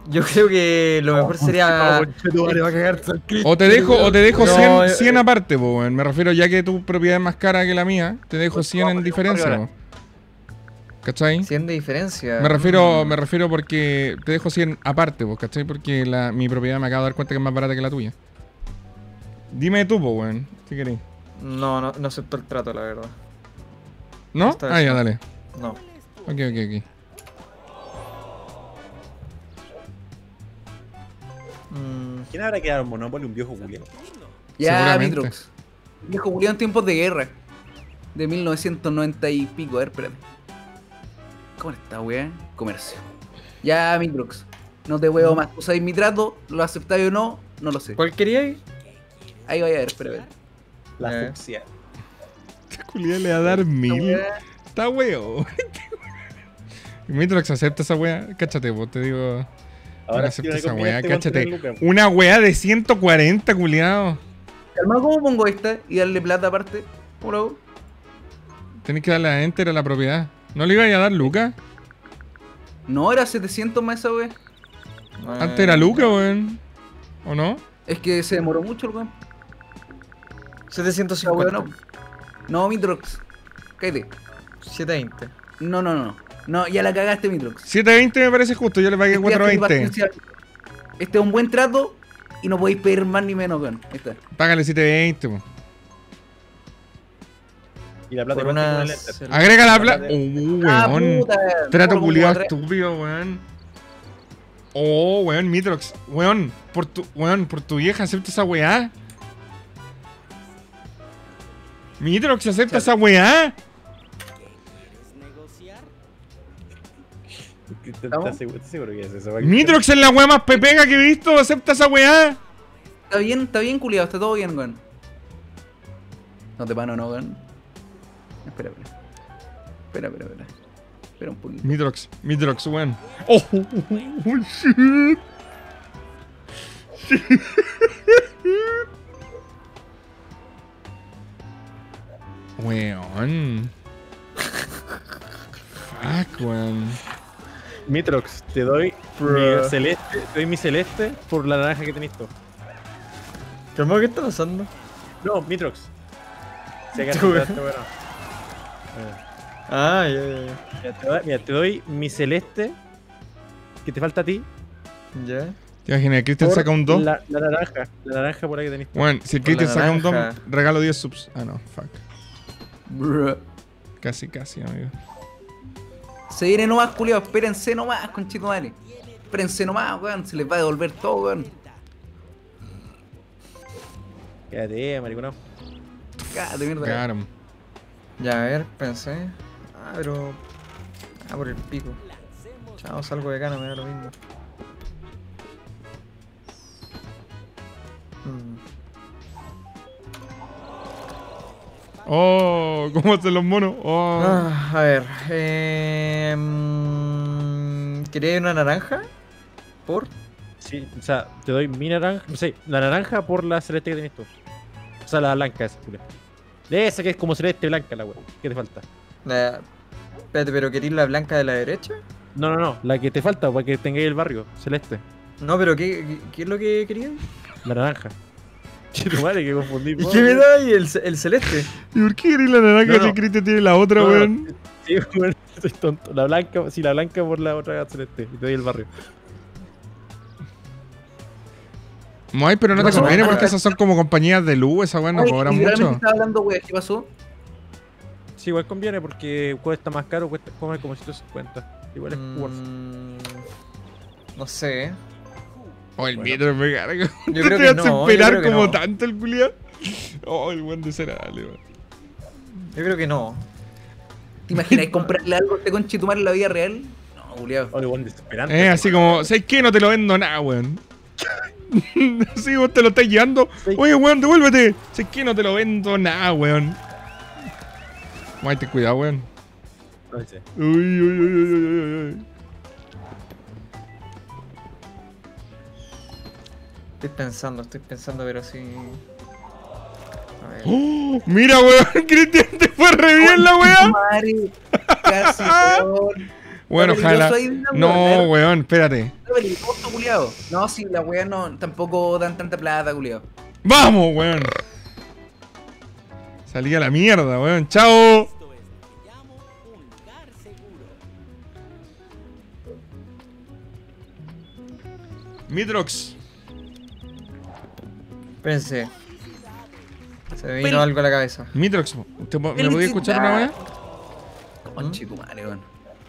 Yo creo que lo mejor sería. O te dejo No, 100 aparte, po, weón. Me refiero, ya que tu propiedad es más cara que la mía, te dejo 100 en diferencia, po. ¿Cachai? 100 de diferencia. Me refiero porque te dejo 100 aparte, po, ¿cachai? Porque mi propiedad me acabo de dar cuenta que es más barata que la tuya. Dime tú, po, weón, si querés. No acepto el trato, la verdad. ¿No? Esta vez Ah, ya, no. dale. No. Ok. ¿Quién habrá quedado en Monopoly? Un viejo Julián. Ya, Seguramente. Mitrox. Viejo Julián en tiempos de guerra. De 1990 y pico. A ver, espérate. ¿Cómo está, weá? Comercio. Ya, Mitrox. No te huevo más. ¿Tú sabes mi trato? ¿Lo aceptáis o no? No lo sé. ¿Cuál queríais? Ahí vaya a ver, espérate. La Eh. fucsia. Esta culiada le va a dar 1000. Está weo. Mitrox, acepta esa wea. Cáchate, vos, te digo. Ahora acepta sí esa me wea, conviene cáchate. con 3 lucas. Una wea de 140, culiado. Calma, ¿cómo pongo esta? Y darle plata aparte. ¿Cómo lo hago? Tenés que darle a enter a la propiedad. ¿No le iba a dar Luca? No, era 700 más esa wea. Antes era Luca, weón. ¿O no? Es que se demoró mucho el weón. Esa wea 750. no. No, Mitrox. Cállate. 720. No. No, ya la cagaste, Mitrox. 720 me parece justo, yo le pagué 420. Este es un buen trato y no podéis pedir más ni menos, weón. Ahí está. Págale 720, po. Y la plata Por igual una. tiene el enter. Agrega la plata. Ah, Weón. puta. Trato ¿Cómo lo culiado pongo atrás? estúpido, weón. Oh, weón, Mitrox. Weón, por tu vieja, acepta esa weá. Mitrox, acepta esa weá. ¿Estás seguro que es eso? Mitrox es la weá más pepega que he visto. Acepta esa weá. Está bien, culiado, está todo bien, weón. No te pano, no, weón. Espera. Espera un poquito. Mitrox, weón. Oh, shit. Weón. Fuck, weón. Mitrox, te doy mi celeste por la naranja que tenés tú. ¿Qué está pasando? No, Mitrox. Se acá Tú, bueno. Ah, ya. Mira, te doy mi celeste que te falta a ti. Ya. ¿Te imaginas? Cristian por saca un 2. La naranja por ahí que tenés tú. Bueno, si el Por la Cristian saca un 2, naranja. regalo 10 subs. Ah, no, fuck. Bruh. Casi, amigo. Se viene nomás, culiado. Espérense nomás, conchito madre. Espérense nomás, weón. Se les va a devolver todo, weón. Quédate, mariconado. Cállate, mierda. Claro. Ya, a ver, pensé. Ah, pero. Ah, por el pico. Chao, salgo de acá, no me da lo mismo. Oh, ¿cómo hacen los monos? Oh. A ver. ¿Quería una naranja? ¿Por? Sí, o sea, te doy mi naranja. No sé, la naranja por la celeste que tenés tú. O sea, la blanca esa, Julio. De esa que es como celeste blanca la wea. ¿Qué te falta? Espérate, ¿pero queréis la blanca de la derecha? No, la que te falta para que tengáis el barrio, celeste. No, pero ¿qué es lo que querías? La naranja. Che, tu madre, que confundí. ¿Y qué me da ahí el celeste? ¿Y por qué eres la naranja No. si Cristian tiene la otra, No, weón? Sí, bueno, estoy tonto. La blanca, sí, la blanca por la otra celeste. Y te doy el barrio. Ay, pero no te pasó? conviene porque esas son como compañías de luz, esa weón no Oye, cobran literalmente mucho. estaba hablando, weón. ¿Qué pasó? Sí, igual conviene porque cuesta más caro, cuesta como 150. Igual es worth. No sé. Oh, el Bueno. metro me carga. Yo ¿Te creo que hace no, yo esperar creo que como no. tanto el culiao? Oh, el buen desagradable, weón. Yo creo que no. ¿Te imaginas comprarle algo a este conchetumar en la vida real? No, culiado. Oye, buen desesperante. Así como, ¿sabes qué? No te lo vendo nada, weón. Sí, vos te lo estás llevando. Sí. Oye, weón, devuélvete. ¿Sabes qué? No te lo vendo nada, weón. Ay, ten cuidado, weón. No sé. Uy. Estoy pensando, pero sí. A ver. Oh, mira, weón, Cristian, te fue re bien la weá. Madre, casi, weón. Bueno, Está peligroso ojalá. ahí, Dylan, No, weón. weón, espérate. Está peligroso, culiao. No, si la weá no, tampoco dan tanta plata, culiao. ¡Vamos, weón! Salí a la mierda, weón. ¡Chao! Midrox. Espérense. Se me vino algo a la cabeza. Midrox, ¿me podía escuchar una vez? Conche tu madre, weón.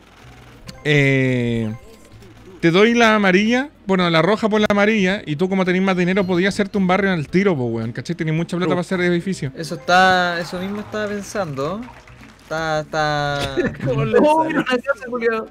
Te doy la amarilla, bueno, la roja por la amarilla, y tú como tenés más dinero podías hacerte un barrio en el tiro, pues, weón, ¿cachai? Tenés mucha plata para hacer edificio. Eso mismo estaba pensando. Está. ¿Cómo le No, sale? mira una casa, culiao.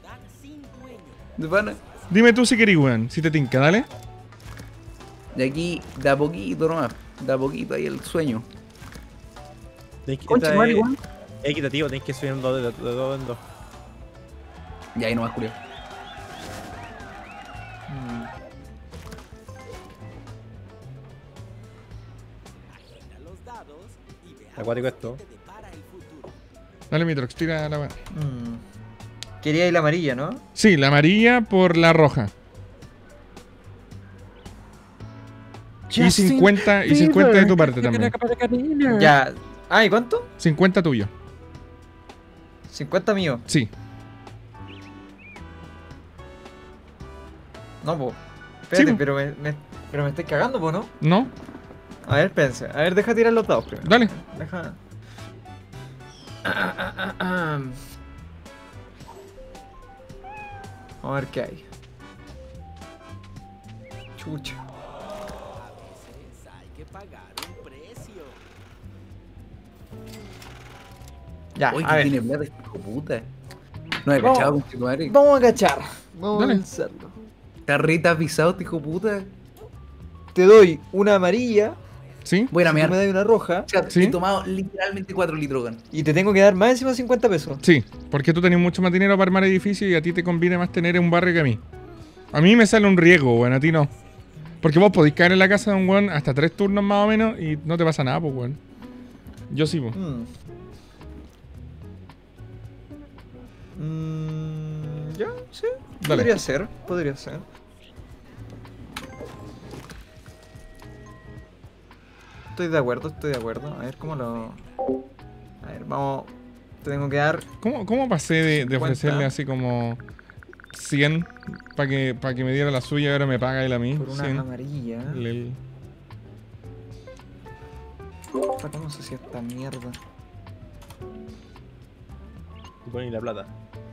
De pana. Dime tú si querís, weón, si te tinca, dale. De aquí, de a poquito nomás. De a poquito ahí el sueño. Conche Esta tu madre, es weón. equitativo, tenés que subir de dos en dos. Y ahí nomás, culiao. Acuático esto. Dale, Midrox, tira la weón. Quería ir la amarilla, ¿no? Sí, la amarilla por la roja. Y 50 de tu parte también. Ya. Ah, ¿y cuánto? 50 tuyo. 50 mío. Sí. No, po. Espérate, Sí, po. pero me estoy cagando, po, ¿no? ¿No? A ver, pense. A ver, deja tirar los dados primero. Dale. Deja. Vamos a ver qué hay. Chucha. Ya, Uy, a que ver. tiene plata, este hijo de puta. No he Vamos. cachado, conche tu madre. Vamos a cachar. Vamos Dale. a pensarlo. Carreta pisado, este hijo de puta. Te doy una amarilla. ¿Sí? Voy a ir a Si tú me mear. das una roja. O sea, ¿Sí? he tomado literalmente 4 litros, weón. Y te tengo que dar más encima 50 pesos. Sí, porque tú tenés mucho más dinero para armar edificios y a ti te conviene más tener un barrio que a mí. A mí me sale un riesgo, weón, a ti no. Porque vos podéis caer en la casa de un weón hasta 3 turnos más o menos y no te pasa nada, pues, weón. Yo sí, pues. Ya, sí. Dale. Podría ser, podría ser. Estoy de acuerdo, estoy de acuerdo. A ver cómo lo. A ver, vamos. Te tengo que dar. ¿Cómo pasé de 50? ofrecerle así como 100 para que me diera la suya y ahora me paga él a mí? Por una 100. amarilla. Lel. Puta, ¿cómo se hacía esta mierda? Y pones la plata.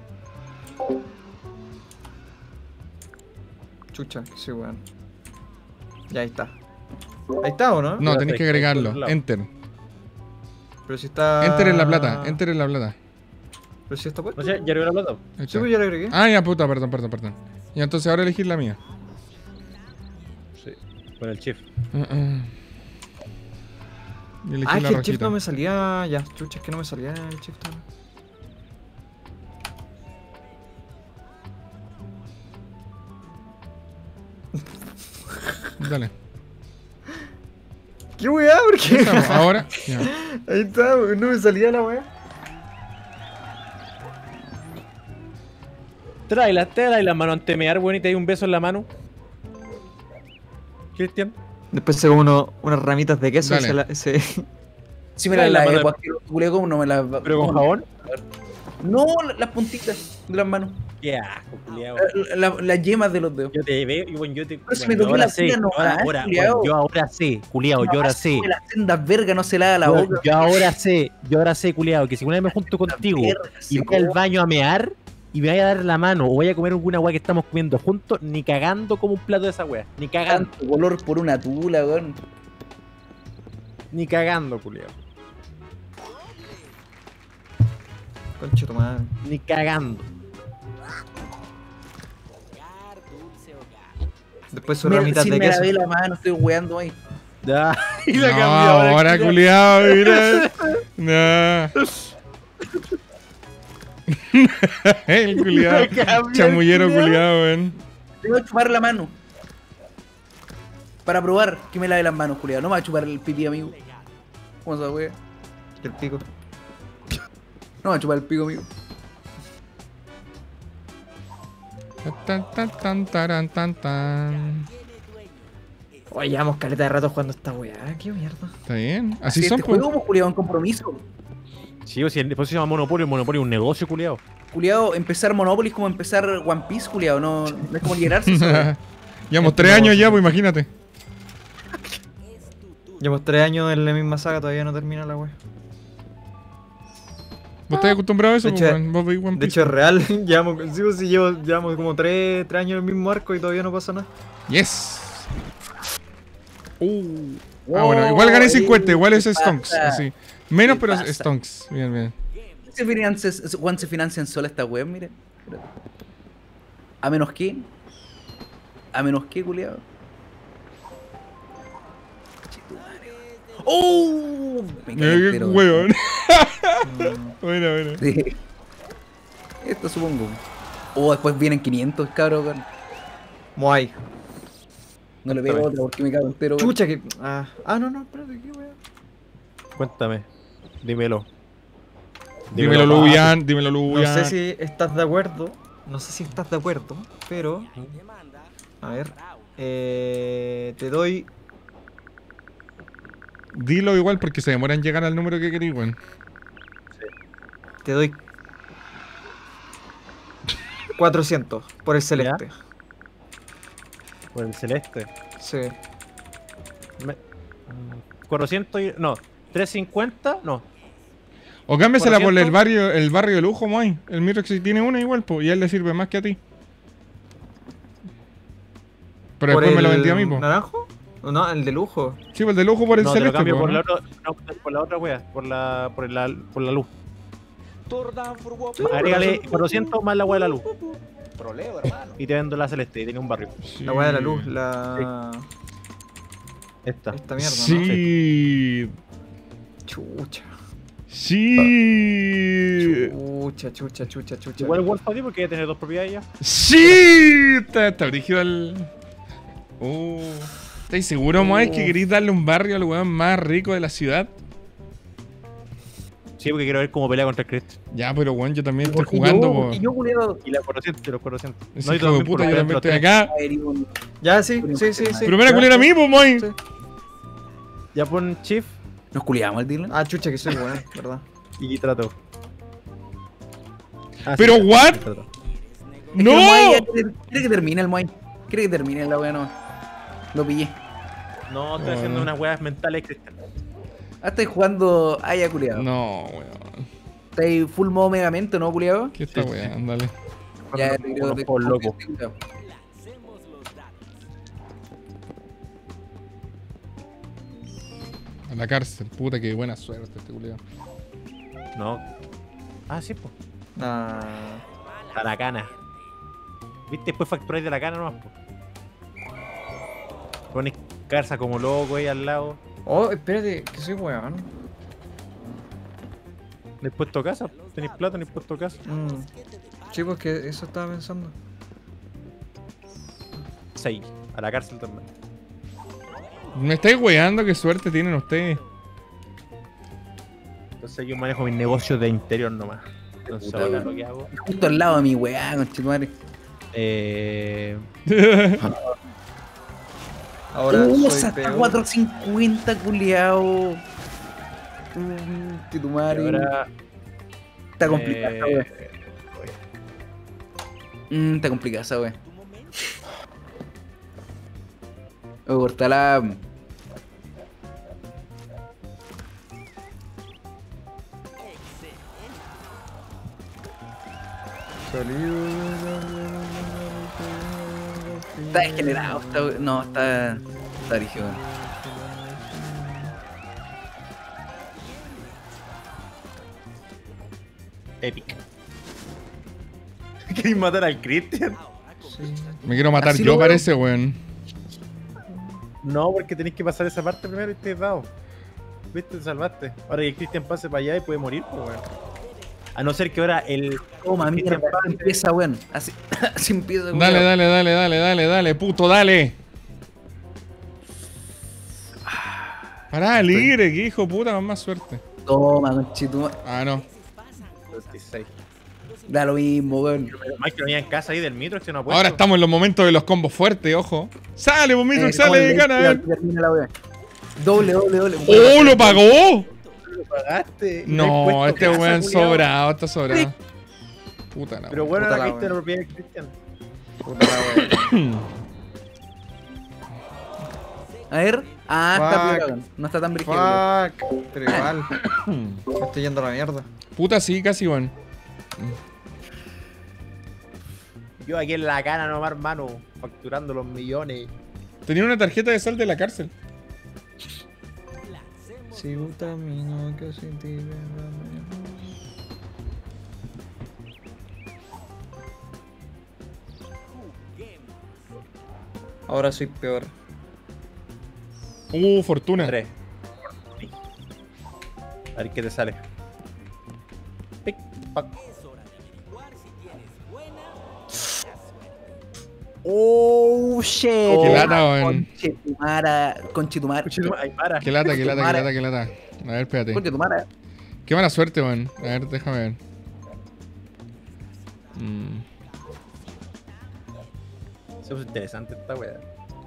Chucha, sí, weón. Ya ahí está. Ahí está, ¿o no? No, Ya tenés está, que está agregarlo. por otro lado. Enter. Pero si está. Enter en la plata. Enter en la plata. Pero si está puesto. No sé, ya agregó la plata. Ahí Sí, está. pues ya le agregué. Ah, ya, puta, perdón. Y entonces ahora elegir la mía. Sí. Con el chief. Y elegí Ah, es la que el chip rojita. no me salía. Ya, chucha, es que no me salía el chip también. Dale. ¿Qué weá? ¿Por Ya qué? estamos, ahora. Ya. Ahí está, weón, no me salía la weá. Trae la mano ante mear, weón, y te doy un beso en la mano. Cristian. Después se unas ramitas de queso y Dale. Si me Trae la la lavé, mano pues, culé, ¿cómo no me la. Pero con jabón. No, las puntitas de las manos. Qué asco, culiao. Las yemas de los dedos. Yo te veo, y bueno, yo te. Pero si me bueno, toqué ahora la sé, tía, no ahora, más, culiao. yo ahora sé, culiao, yo ahora sé. Las sendas verga no se la da la boca. Yo ahora sé, culiao, que si una vez me junto contigo verga, y sí, voy al po. baño a mear y me vaya a dar la mano o vaya a comer alguna weá que estamos comiendo juntos, ni cagando como un plato de esa weá. Ni cagando, Tanto color por una tula, weón. ni cagando, culiao. Concha tu madre. Ni cagando. Después sus Mira, ramitas si de me queso. lavé la mano, estoy weando ahí. Ya, y la No, cambió ahora culiao, mira. No. El culiao. La cambió, Chamullero culiao. culiao, weón. Tengo que chupar la mano. Para probar que me lave las manos, culiado. No me va a chupar el pipí, amigo. ¿Cómo se wea? El pico. No me va a chupar el pico, amigo. Tan, tan, tan, taran, tan, tan. Oye, llevamos caleta de rato jugando esta weá. Qué mierda. Está bien. Así Si son, este pues. juego, culiado, en compromiso. Sí, o si después se llama Monopoly, el Monopoly es un negocio, culiado. Culiado, empezar Monopoly es como empezar One Piece, culiado. No es como liberarse. Llevamos 3 años ya, pues imagínate. Llevamos 3 años en la misma saga, todavía no termina la weá. ¿Vos estás acostumbrado a eso? De hecho, pues, weón? ¿Vos veis One De Piece? hecho, es real. Llevamos como 3 años en el mismo arco y todavía no pasa nada. Yes. Bueno, igual gané 50, igual es Stonks. Así. Menos, ¿Qué pero pasa? es Stonks. Bien, bien. Juan se financian sola esta web, mire. A menos que, culiado. ¡Oh! Me caí entero. Weón. Bueno, bueno. Sí. Esto supongo. O después vienen 500, cabrón. weón. Moai. No le pego otra porque me cago entero. weón. Chucha que. No, espérate, qué weá. Cuéntame. Dímelo. Dímelo, papi. Luyan. Dímelo, No Luyan. sé si estás de acuerdo. No sé si estás de acuerdo, pero. A ver. Te doy. Dilo igual porque se demora en llegar al número que querís, weón. Te doy. 400 por el celeste. Por el celeste. Sí. 400 y... No. 350. No. O cámbiasela por 400. el barrio de lujo, Moy. El Mirox tiene una igual, pues, y a él le sirve más que a ti. Pero ¿Por después me lo el vendí a mí, pues. ¿Naranjo? No, el de lujo. Sí, pues el de lujo por el No, te lo celeste, cambio po, por ¿no? la otra... No, por la otra wea. Por la luz. Agrégale 400 más la wea de la luz. Y te vendo la celeste y tiene un barrio. Sí. La weá de la luz, la. Esta. Esta mierda, Sí. ¿no? Chucha. Sí. Chucha. Igual Wolf para ti porque ya tiene 2 propiedades ya. Sí. Está brígido el... ¿Estáis seguro, Moy, que queréis darle un barrio al weón más rico de la ciudad? Sí, porque quiero ver cómo pelea contra el Crest. Ya, pero weón, yo también estoy Porque jugando, yo, po. porque yo, culiado. Y la 400, y los 400. Ese No, y hijo de también puta, por yo la también estoy otra. acá. Ya, sí. Pero me la culera a mí, pues, Moy. Sí. Ya pon Chief Nos culiamos al Dylan. Chucha, que soy bueno, ¿verdad? y trato. Pero, what? Trato. Es que ¡No! el Moai ya quiere que termine el Moai. Quiere que termine la wea, no. Lo pillé. No, estoy haciendo unas weas mentales, Cristian. Ah, estáis jugando. Ah, ya, culiado. No, weón. Estáis full modo megamente, ¿no, culiado? ¿Qué está, Sí, sí. weón? Dale. Ya, Unos juegos locos. A la cárcel, puta, qué buena suerte este culiao. No. Ah, sí, pues. Ah. A la cana. ¿Viste? Después facturáis de la cana nomás, pues. Pones carza como loco ahí al lado. Oh, espérate, que soy weón. ¿Le he puesto casa? ¿Tenéis plata? ¿Le he puesto casa? Sí, pues que eso estaba pensando. 6. A la cárcel también. Me estáis weando, qué suerte tienen ustedes. Entonces yo manejo mis negocios de interior nomás. Entonces Puta, ahora weón. lo que hago. Justo al lado de mi weá, conchetumare. Ahora soy Hasta peor. 450, culiao. Que tu y madre. ahora. Está complicada esa wea. Está complicada esa wea. Voy a cortar la. Está degenerado. No, está dirigido. Epic. ¿Queréis matar al Christian? Me quiero matar Así yo, lo veo. parece, weón. No, porque tenéis que pasar esa parte primero y te he dado. Viste, te salvaste. Ahora que el Christian pase para allá y puede morir, pues weón. A no ser que ahora el. Toma, mierda. Christian Así empieza, weón. Así, así empieza, weón. Dale, puto, dale. Pará, libre, que hijo de puta, con más suerte. Toma, conchetumare. Ah, no. 26. Da lo mismo, weón. Más que venía en casa ahí del Mitro, que no ha puesto. Ahora estamos en los momentos de los combos fuertes, ojo. Sale, pues, Mitrox, ¿cómo sale, le- gana, ya, a ver. termina la wea. Doble. ¡Oh, lo pagó! Lo pagaste. No, este weón sobrado, está sobrado. Puta la Pero wea. bueno, Puta la la viste de wea. la propiedad de Cristian. Puta la wea. A ver. Ah, está Fuck. piola, weón. No está tan brígido. weón. Fuck. Pero igual. Me estoy yendo a la mierda. Puta, sí, casi, weón. Yo aquí en la cana nomás, hermano, facturando los millones. Tenía una tarjeta de sal de la cárcel. Sigo un camino que sin ti me va mejor. Ahora soy peor. Fortuna. 3. A ver qué te sale. Pic, pac. Oh, shit. Qué lata, weón. Conchetumara. Ay, para. Qué lata. A ver, espérate. Conchetumara. Qué mala suerte, weón. A ver, déjame ver. Se puso interesante esta weá.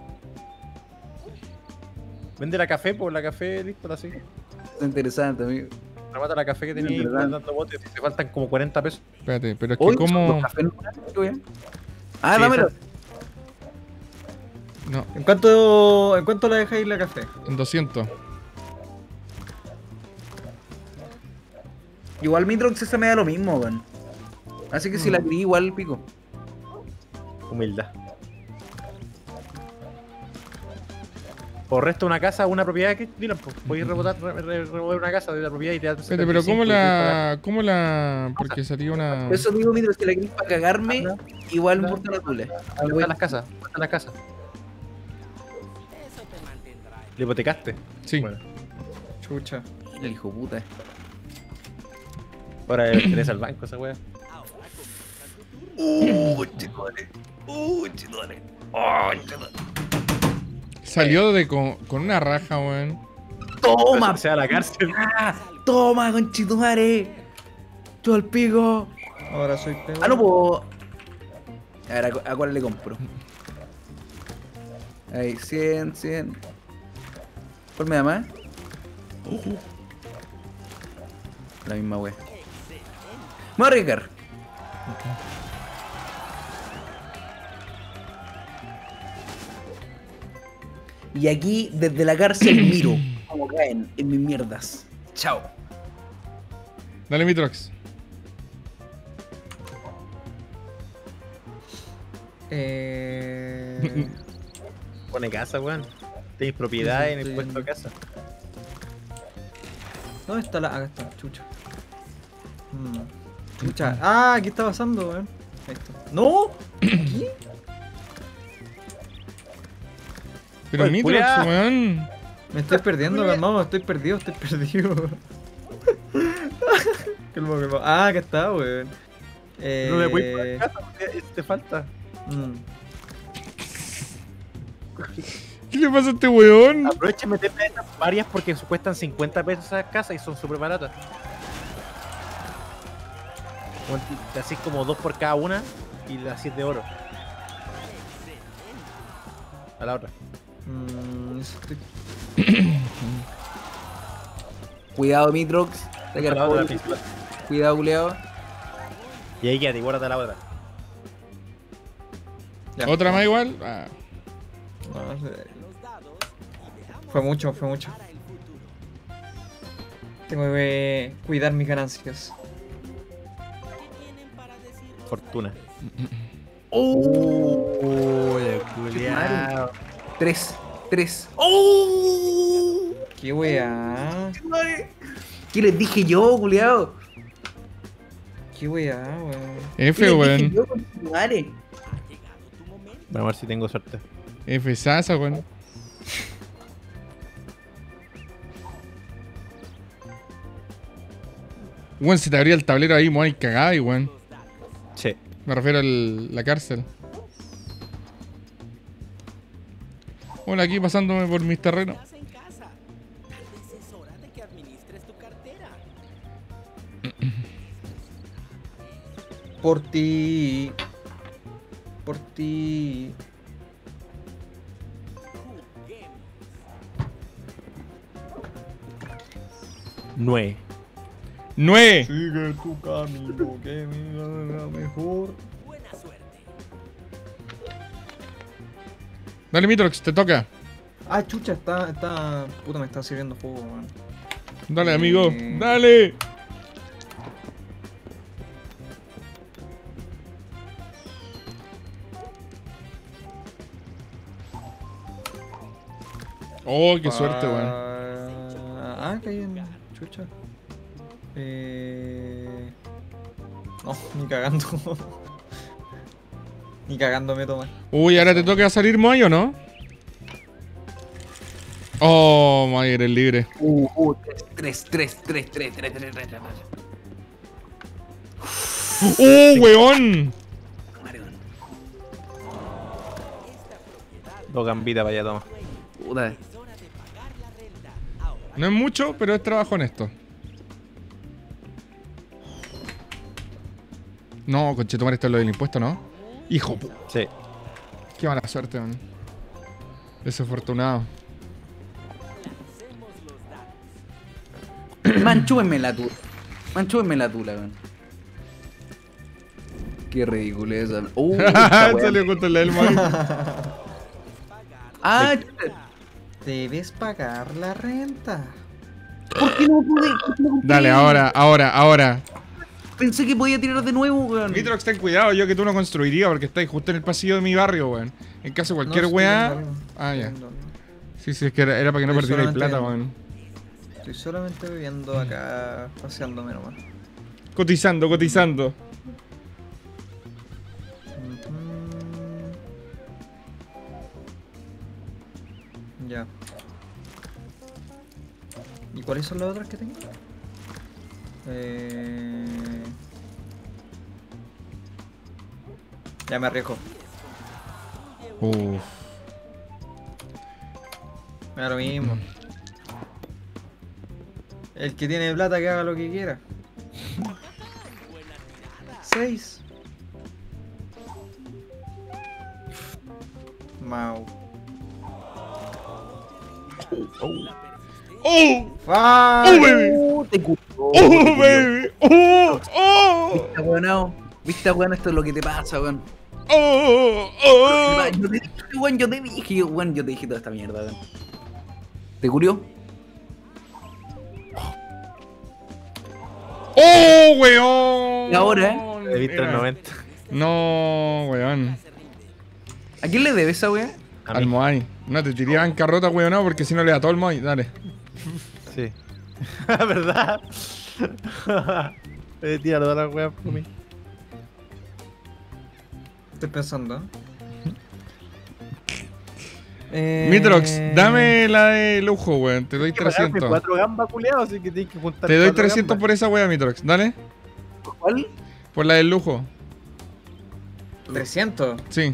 Vende la café, pues la café, listo, la sigue. Está interesante, amigo. Remata la café que tenía y verdad. tantos botes. Si te faltan como 40 pesos. Espérate, pero es que Hoy como... los cafés no pagan, qué weón. Ah, Sí, dámelo. No, ¿En cuánto la dejáis la café? en 200. Igual Mitrox esa me da lo mismo, weón. Así que si la querí, igual pico. Humildad. Por resto una casa, una propiedad que Dylan, pues podéis remover una casa de la propiedad y te das. Espérate, pero ¿cómo la...? ¿Cómo la...? Porque salía una... Por eso digo, Mitrox, que la querís para cagarme, igual me Ajá. importa la tula. ¿Dónde están las casas? ¿Dónde están las casas? ¿Le hipotecaste? Sí. Bueno, Chucha. El hijo puta. ahora tenés al banco esa wea. Chitone. Chitone. Salió de con una raja, weón. Toma, Se va a la cárcel. ah, toma, conchetumare. Yo al pico. Ahora soy peor. Ah, no puedo. A ver, ¿a cuál le compro? Ahí, 100. ¿Cuál me da más? La misma wea. Me voy a arriesgar. Y aquí, desde la cárcel, miro cómo caen en mis mierdas. Chao. Dale, Mitrox. Pone casa, weón. Tenéis propiedad en el puesto de casa. ¿Dónde está la...? Acá está, chucha. Chucha. Ah, ¿qué está pasando, weón? Ahí está. ¡No! Pero Oye, Mitrox, culiao. weón. Me estoy perdiendo, calmado, estoy perdido. Calmado. Ah, acá está, weón. No me puedes poner casa porque te falta. ¿Qué le pasa a este weón? Aprovecha y meterte estas varias porque cuestan 50 pesos esas casas y son súper baratas. Bueno, te haces como 2 por cada una y las 7 de oro. A la otra. Cuidado, Mitrox. Te A quedas la otra, la pobre. principal. Cuidado, culeado. Y ahí quédate, guárdate la otra. Ya. ¿Otra más igual? Ah. No sé. Fue mucho. Tengo que cuidar mis Fortuna. Madre. 3. ¡Oh! Qué weá. ¿Qué les dije yo, culeado? Qué weá, weón. F, ¿Qué les dije weón. yo, conchetumare? Vamos a ver si tengo suerte. F sasa, weón. Weón, se te abría el tablero ahí, muy cagada y weón. Sí. Me refiero a la cárcel. Bueno, aquí pasándome por mis terrenos. Estás en casa. Tal vez es hora de que administres tu cartera. Por ti. Por ti. Nue. 9. Sigue tu camino, que me haga mejor. Buena suerte. Dale, Mitrox, te toca. Ah, chucha, está. Puta, me está sirviendo jugo, man. Dale, amigo. Dale. Oh, qué suerte, weón. Caí en chucha. No, ni cagando. Ni cagando me toma. Uy, ahora te toca salir Moy, ¿o no? Oh, Moy, eres libre. 3. ¡Oh, weón! Dos gambitas para allá, toma. Puta. No es mucho, pero es trabajo honesto. No, conchetumare, esto es lo del impuesto, ¿no? Hijo, Sí. qué mala suerte, man. Desafortunado. Manchúenme la tula. Manchúenme la tula, weón. Qué ridículo es esa. Esta weá. Salió con la del Moy. Ah, chuta. Debes pagar la renta. ¿Por qué no pude? ¿Por qué no compré? Dale, ahora. Pensé que podía tirar de nuevo, weón. Mitrox, ten cuidado, yo que tú no construirías porque estáis justo en el pasillo de mi barrio, weón. En caso de cualquier No, weá. estoy viendo algo. Ah, ya. Estoy viendo algo. Sí, es que era para que no Estoy perdierais solamente plata, viendo. weón. Estoy solamente viviendo acá, paseándome nomás. Cotizando. Ujú. Ya. ¿Y cuáles son las otras que tengo? Ya me arriesgo. Uff. Me da lo mismo. El que tiene plata que haga lo que quiera. 6. Mau. ¡Oh! ¡Ah! ¡Oh, baby! Te curó. ¡Oh, baby! ¡Oh! ¿Viste, weón? ¿Viste, weón? Esto es lo que te pasa, weón. ¡Oh! Yo te dije, weón, yo te dije toda esta mierda, weón. ¿Te curió? ¡Oh, weón! Y ahora, He visto el 90. No, weón. ¿a quién le debes esa weá? A Al mí. Moai. No te tiré en carrota, weón, no, porque si no le da todo el Moai. Dale. Sí. ¿Verdad? Tíralo todas las weas por mí. Estoy pensando. Mitrox, dame la de lujo, weón. Te doy 300. 4 gambas culiados, así que tienes que juntar. Te doy 4 300 gambas. por esa wea, Mitrox. Dale. ¿Cuál? Por la del lujo. 300. Sí.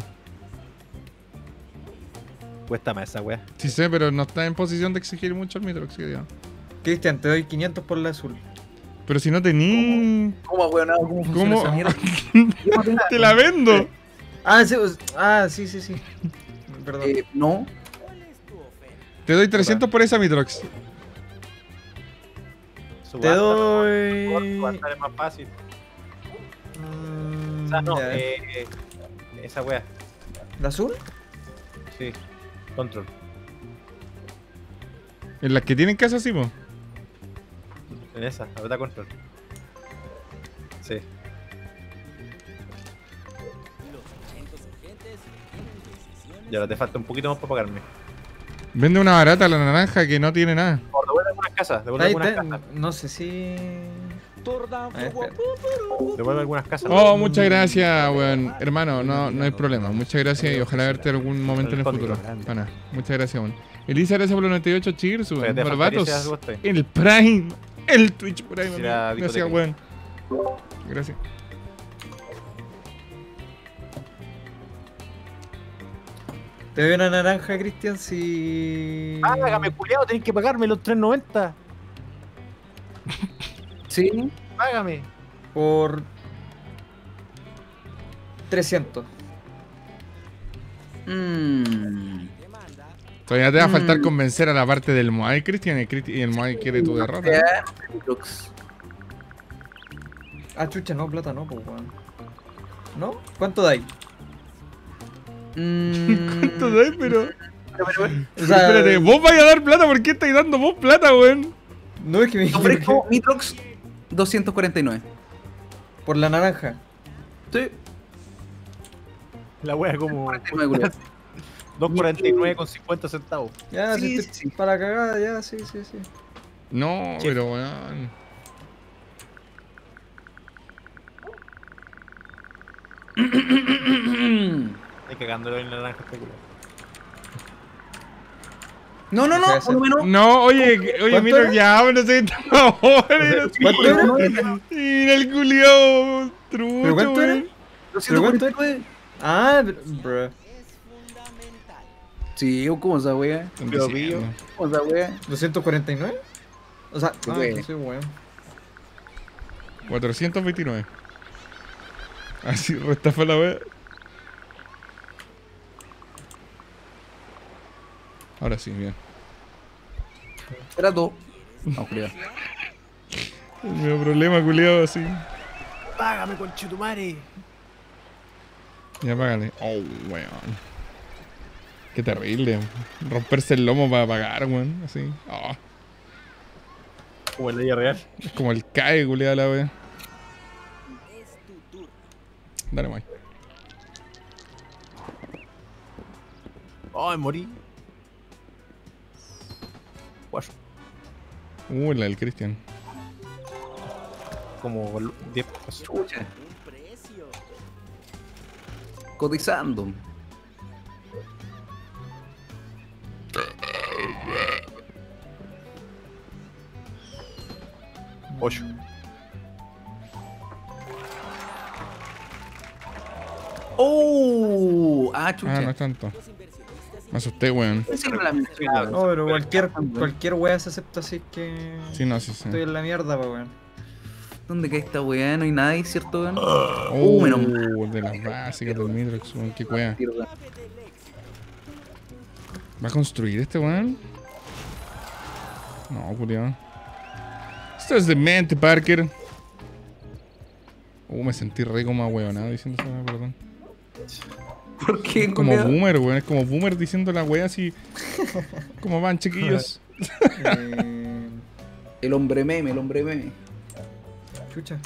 Cuesta más esa wea. Sí sé, pero no está en posición de exigir mucho el Mitrox, que diga. Cristian, te doy 500 por la azul. Pero si no tení... ¿Cómo, weón? ¿Cómo funciona ¿Cómo? esa mierda? ¡Te la vendo! Sí, sí. Perdón. No. Te doy 300 por esa, Mitrox. Te doy. Subasta es más fácil. O sea, no, Ya. esa wea. ¿La azul? Sí. Control. En las que tienen casa, sí, po. En esa, ahorita control. Sí. Y ahora te falta un poquito más para pagarme. Vende una barata la naranja que no tiene nada. O devuelve algunas casas, devuelve Ahí algunas está. casas. No sé si. A ver, espera. Devuelve algunas casas. Oh, muchas gracias, weón. Hermano, no hay problema. Muchas gracias y ojalá verte algún momento en el futuro. Pana, muchas gracias, weón. Elisa, gracias por los 98 cheers, Oye, weón. te faltaría ese Barbatos. agosto. El Prime. El Twitch Prime. Sí, la amigo. Gracias, discoteca. weón. Gracias. Te doy una naranja, Cristian, si. Págame, culiado, tenés que pagarme los 3.90. Sí. Págame. Por. 300. Todavía te va a faltar convencer a la parte del Moai, Cristian, y el Moai quiere tu derrota. Brooks. Ah, chucha, no, plata no, pues, weón. ¿No? ¿Cuánto dais? ¿Cuánto da? Pero... O sea, Espérate, vos vais a dar plata, ¿por qué estáis dando vos plata, weón? no es que me Ofrezco Mitrox 249. por la naranja. Sí. La wea como 49, culiao. 2.49 con 50 centavos. Ya, Sí, sí, sí. para cagada, ya, sí. No, Sí. pero weón. Hay cagándolo en la naranja especulativa. No, no, no, Deja de uno menos. No, oye, ¿Cuánto mira, era? ya, bueno, sí, ¿Cuánto era? Mira el culiao, trucho, ¿Pero cuánto era? weón. 249. Ah, bro. Sí, ¿cómo esa wea? Están Pío, diciendo. ¿Cómo esa wea? ¿249? O sea, Sí, ah, güey. no sé, weón. 429. Así, restafa la wea. Ahora sí, bien. Era todo. No, culiao. El mismo problema, culiao, así. Págame, conchetumare. Ya págale. Oh, weón. Qué terrible. Romperse el lomo para pagar, weón. Así. Oh, Como en la vida real. es como el cae, culiao, la wea. Dale, Mike. Ay, morí. Guayo. La del Cristian. Como 10 pesos. Chucha. Cotizando. Ocho. ¡Oh! Ah, chucha. Ah, no es tanto. Me asusté, weón. Esa era la mierda. No, pero cualquier wea se acepta así que. Sí, no, sí, sí. Estoy en la mierda, pa, weón. ¿Dónde cae esta weá? No hay nada ahí, ¿cierto, weón? menos mal. De las básicas del Midrox, weón. Qué wea. Mierda. ¿Va a construir este weón? No, culiao. Esto es demente, Parker. Me sentí re como ahueonado diciendo esa wea, perdón. ¿Por qué, Como culiao? boomer, weón. Es como boomer diciendo la wea así. ¿Cómo van, chiquillos? El hombre meme, el hombre meme. Chucha.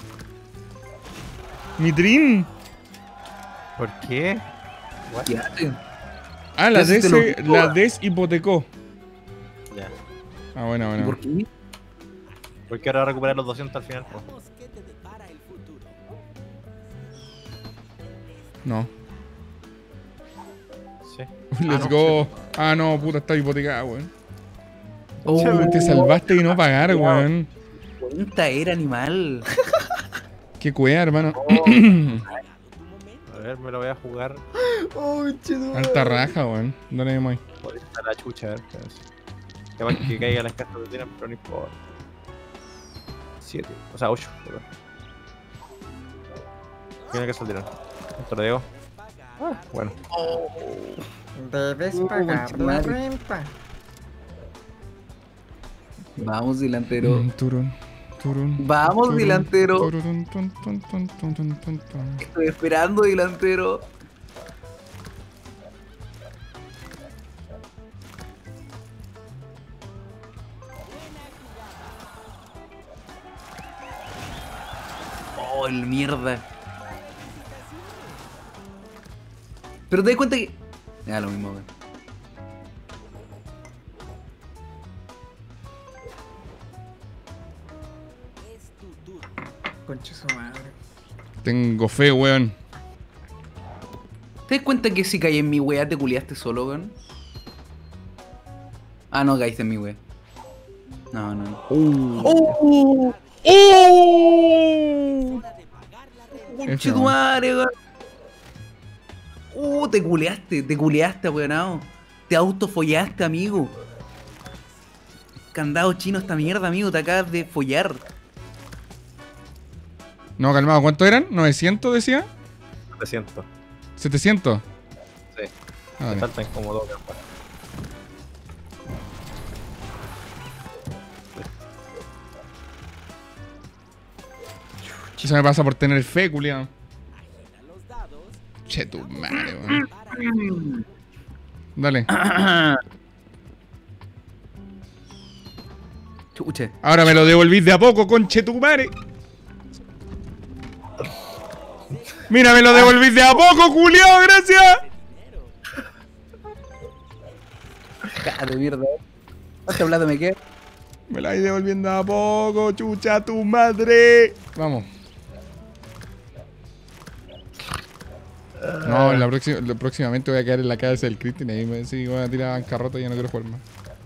¡Mitrin! ¿Por qué? Fíjate. Ah, la Ya se te des, lo- la deshipotecó. Ya. Ah, bueno, ¿Y bueno. por qué? Porque ahora va a recuperar los 200 al final. po. No. Sí. Let's go. Ah, no, puta, está hipotecada, weón. Oh, Te salvaste y no pagar, weón. cuenta era animal. Qué cuea, hermano. A ver, me lo voy a jugar Oh, chido. Alta raja, weón. Dale, Moy. por esta la chucha, a ver qué hace. Capaz que caiga las cartas que tienen, pero no importa. 7, o sea 8, perdón. Tiene que salir. Esto lo digo. Bueno. Debes pagar la madre. renta. Vamos, delantero. Turun, turun. Vamos, turun, delantero. turun, tun, tun, tun, tun, tun, tun, tun. Estoy esperando, delantero. Oh, el mierda. Pero te das cuenta que. Ya, lo mismo, weón. Concha su madre. Tengo fe, weón. ¿Te das cuenta que si caí en mi wea te culiaste solo, weón? Ah, no, caíste en mi wea. No, no. ¡Oh! ¡Oh! ¡Conche tu madre, weón! Te culeaste, weonado. Te autofollaste, amigo. Candado chino esta mierda, amigo. Te acabas de follar. No, calmado, ¿cuánto eran? ¿900 decía? 700. 700. Sí. Ah, Me vale. faltan como 2 campanas. Eso me pasa por tener fe, culiao. Agita los dados. Che, tu madre, weón. Dale. Chuche. Ahora me lo devolvís de a poco, conche tu madre. Mira, me lo devolvís de a poco, culiao, gracias. Cara de mierda. ¿Estás hablando de qué? Me la vais devolviendo a poco, chucha tu madre. Vamos. No, próximamente voy a quedar en la casa del Cristian y ahí me decís, voy a tirar bancarrota y ya no quiero jugar más.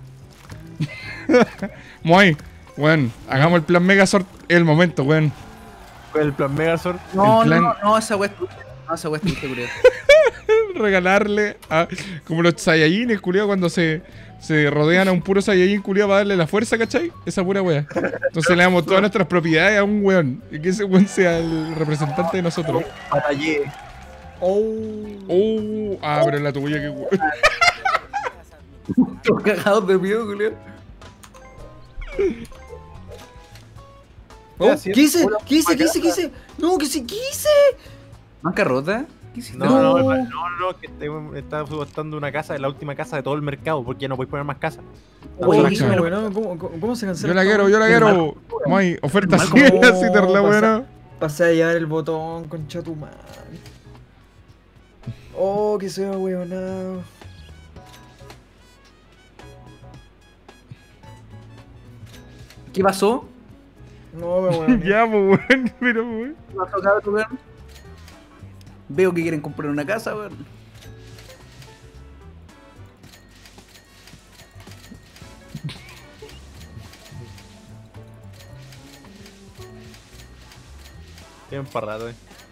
Muy, weón, hagamos el plan Megazord, es el momento, weón. ¿Cuál es el plan Megazord? No, El plan- no, esa weá es tuya. No, esa weá es tuya, culiao. Regalarle a, como los Saiyajines, culiao, cuando se rodean a un puro Saiyajin, culiao, para darle la fuerza, ¿cachai? Esa pura wea. Entonces le damos todas nuestras propiedades a un weón. Y que ese weón sea el representante de nosotros. Batallé. Oh, pero la tuya, que weón. Todos cagados de miedo, culiao. Oh, ¿qué hice? ¿Qué hice? ¿Qué hice? ¿Qué hice? No, ¿qué hice? ¿Qué hice? ¿Bancarrota? ¿Qué hiciste? No, que está subastando una casa, la última casa de todo el mercado, porque ya no podéis poner más casas. Oye, Puta. dímelo. Bueno, ¿cómo se cancela? Yo la esta quiero, weá? yo la quiero. Muy, oferta Mal, 100, ¿cómo así te la buena. Pasé a llevar el botón, concha tu madre. Oh, que se va weonado. ¿Qué pasó? No, me weoné. Ya, pues, weón, pero, weón. ¿Qué pasó, cabrón, weón? Veo que quieren comprar una casa, weón. Tienen para rato,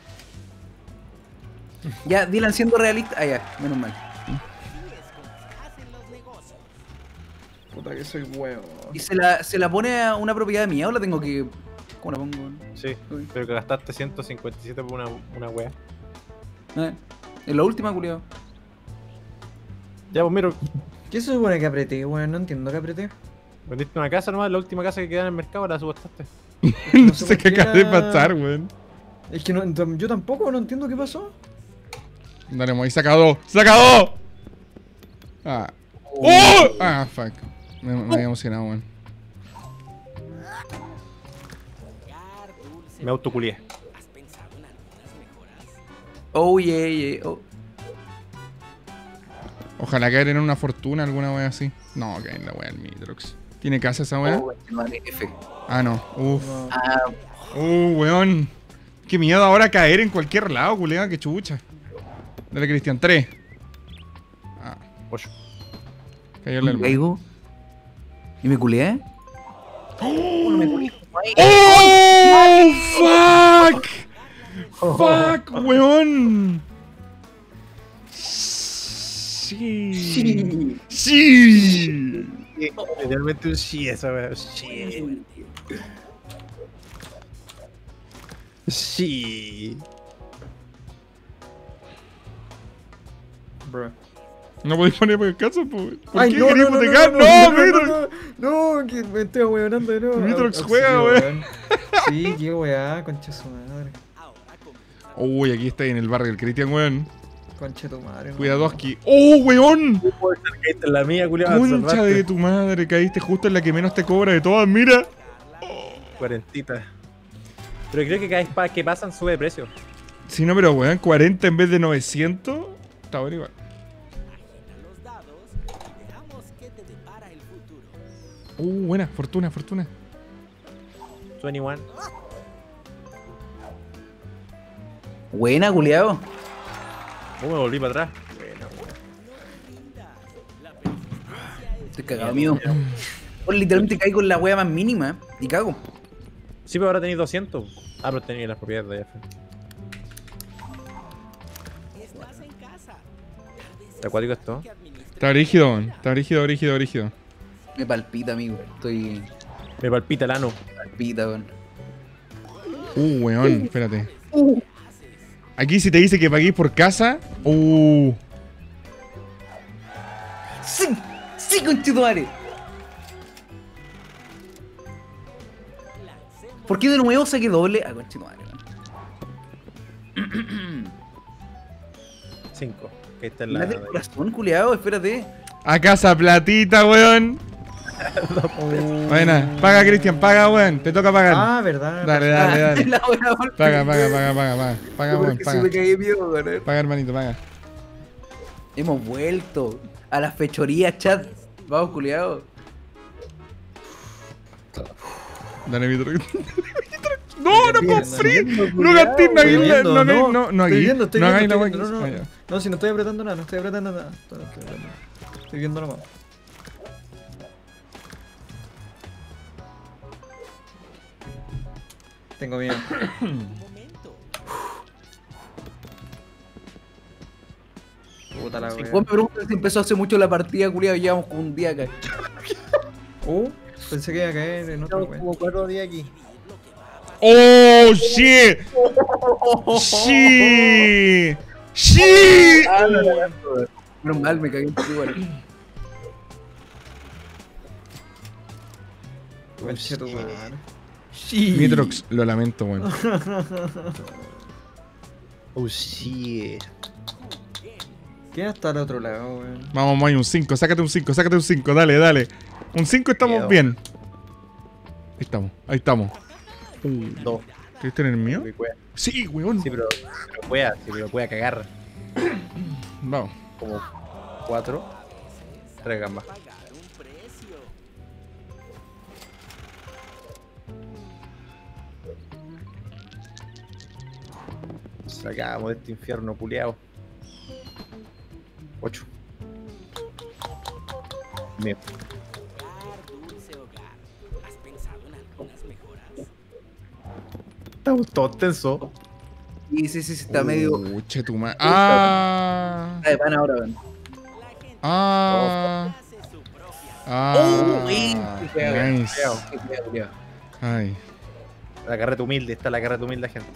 Ya, Dylan siendo realista. Ah, ya, menos mal. Así es como se hacen los negocios. Puta que soy weón. ¿Y se la pone a una propiedad mía o la tengo que. ¿Cómo la pongo? Sí, Uy. pero que gastaste 157 por una wea. En la última, culiao. Ya, pues mira, ¿Qué se supone que apreté, weón? No entiendo que apreté. vendiste una casa nomás, la última casa que queda en el mercado la subastaste. No sé por qué qué acaba de era- pasar, weón. Es que yo tampoco no entiendo qué pasó. Dale, Moy, saca dos. ¡Saca dos! Ah. ¡Oh! Ah, fuck. Me había emocionado, weón. Hogar, dulce. Me autoculié. ¿Has pensado en algunas mejoras? Oh, yeah. Oh. Ojalá caer en una fortuna, alguna wea así. No, caer en la wea del Mitrox. ¿Tiene casa esa wea? Oh, vale, F. Ah, no. Uf. No. Ah, Weón. Qué miedo ahora caer en cualquier lado, culiao, qué chucha. Dale, Cristian, 3. Ah, 8. cayó el hermano. caigo. ¿Y me culié? No me culié. ¡Oh! ¡Fuck! ¡Fuck, weón! Sí. Sí. Literalmente un sí esa wea. Sí. Sí. Bro. No podéis poner por caso, ¿por Ay, qué no, queréis no, no, hipotecar? no, ¡No, no, Mitrox! no, que me estoy ahueonando de nuevo. Mitrox Ah, juega, sí, weón. Sí, qué weá, concha su madre. Ahora comienza. Uy, aquí está en el barrio del Cristian, weón. Concha tu madre. no. Cuidadoski. ¡Oh, weón! Esta es la mía, culiado. Concha de tu madre, caíste justo en la que menos te cobra de todas, mira. Cuarentita. Pero creo que cada vez que pasan sube de precio. Sí, no, pero weón, 40 en vez de 900. Está bueno igual. Agita los dados y veamos qué te depara el futuro. Buena, fortuna, fortuna. 21. Buena, culiao. Me volví para atrás. Estoy cagado, amigo. Pues literalmente caigo en la wea más mínima y cago. Sí, pero ahora tenéis 200. Ah, pero tenéis las propiedades de allá. Estás en casa. ¿Está acuático esto? Que administra Está rígido, weón. Está rígido, rígido, rígido. Me palpita, amigo. Estoy Me palpita el ano. palpita, weón. Weón, espérate. Aquí si te dice que paguéis por casa. ¡Sí! ¡Sí, conchetumare! ¿Por qué de nuevo saqué doble? Ah, conchetumare. 5. Que esta es la. Date el corazón, culiao, espérate. A casa platita, weón. Buena. Paga, Cristian, paga, weón. Te toca pagar. Ah, verdad. Dale, dale, dale. La buena golpe. Paga. Paga, weón, Porque paga. si me caí miedo, weón. Paga, hermanito, paga. Hemos vuelto a las fechorías, chat. Vamos, culiao. Dale, mi truco. No, no compré. No culiao, gasté, no hagáis estoy la. viendo, No hagáis. No hagáis la viendo, weón. no, Ah, ya. no, si no estoy apretando nada, no estoy apretando nada. Estoy viendo nomás. Tengo miedo. Un momento. Puta la Vos me wea. preguntas si empezó hace mucho la partida, culiao, y llevamos como un día acá. Pensé que iba a caer en otra wea. Como 4 días aquí. Oh, shit. Shit. Shit. Menos mal, me cagué en tu lugar. Conche tu madre. Mitrox, lo lamento, weón. Oh, shit. ¿Quién está al otro lado, weón? Vamos, hay un 5. Sácate un 5. Dale, dale. Un 5 estamos Quedó. bien. Ahí estamos. 2. ¿Quieres tener el mío? Sí, weón. Sí, pero pueda cagar. Vamos. Como 4. 3 gambas. Pagar un precio. Sacamos de este infierno culeado. 8. Bien. Hogar, dulce hogar. ¿Has pensado en algunas mejoras? Estamos todos tensos. Sí, está medio. Che, tu madre. Ah. Está de pan ahora, weón. La gente hace su propia. Ah. Qué feo, Nice. Qué feo, culiao. Ay. La carreta humilde, está la carreta humilde, gente.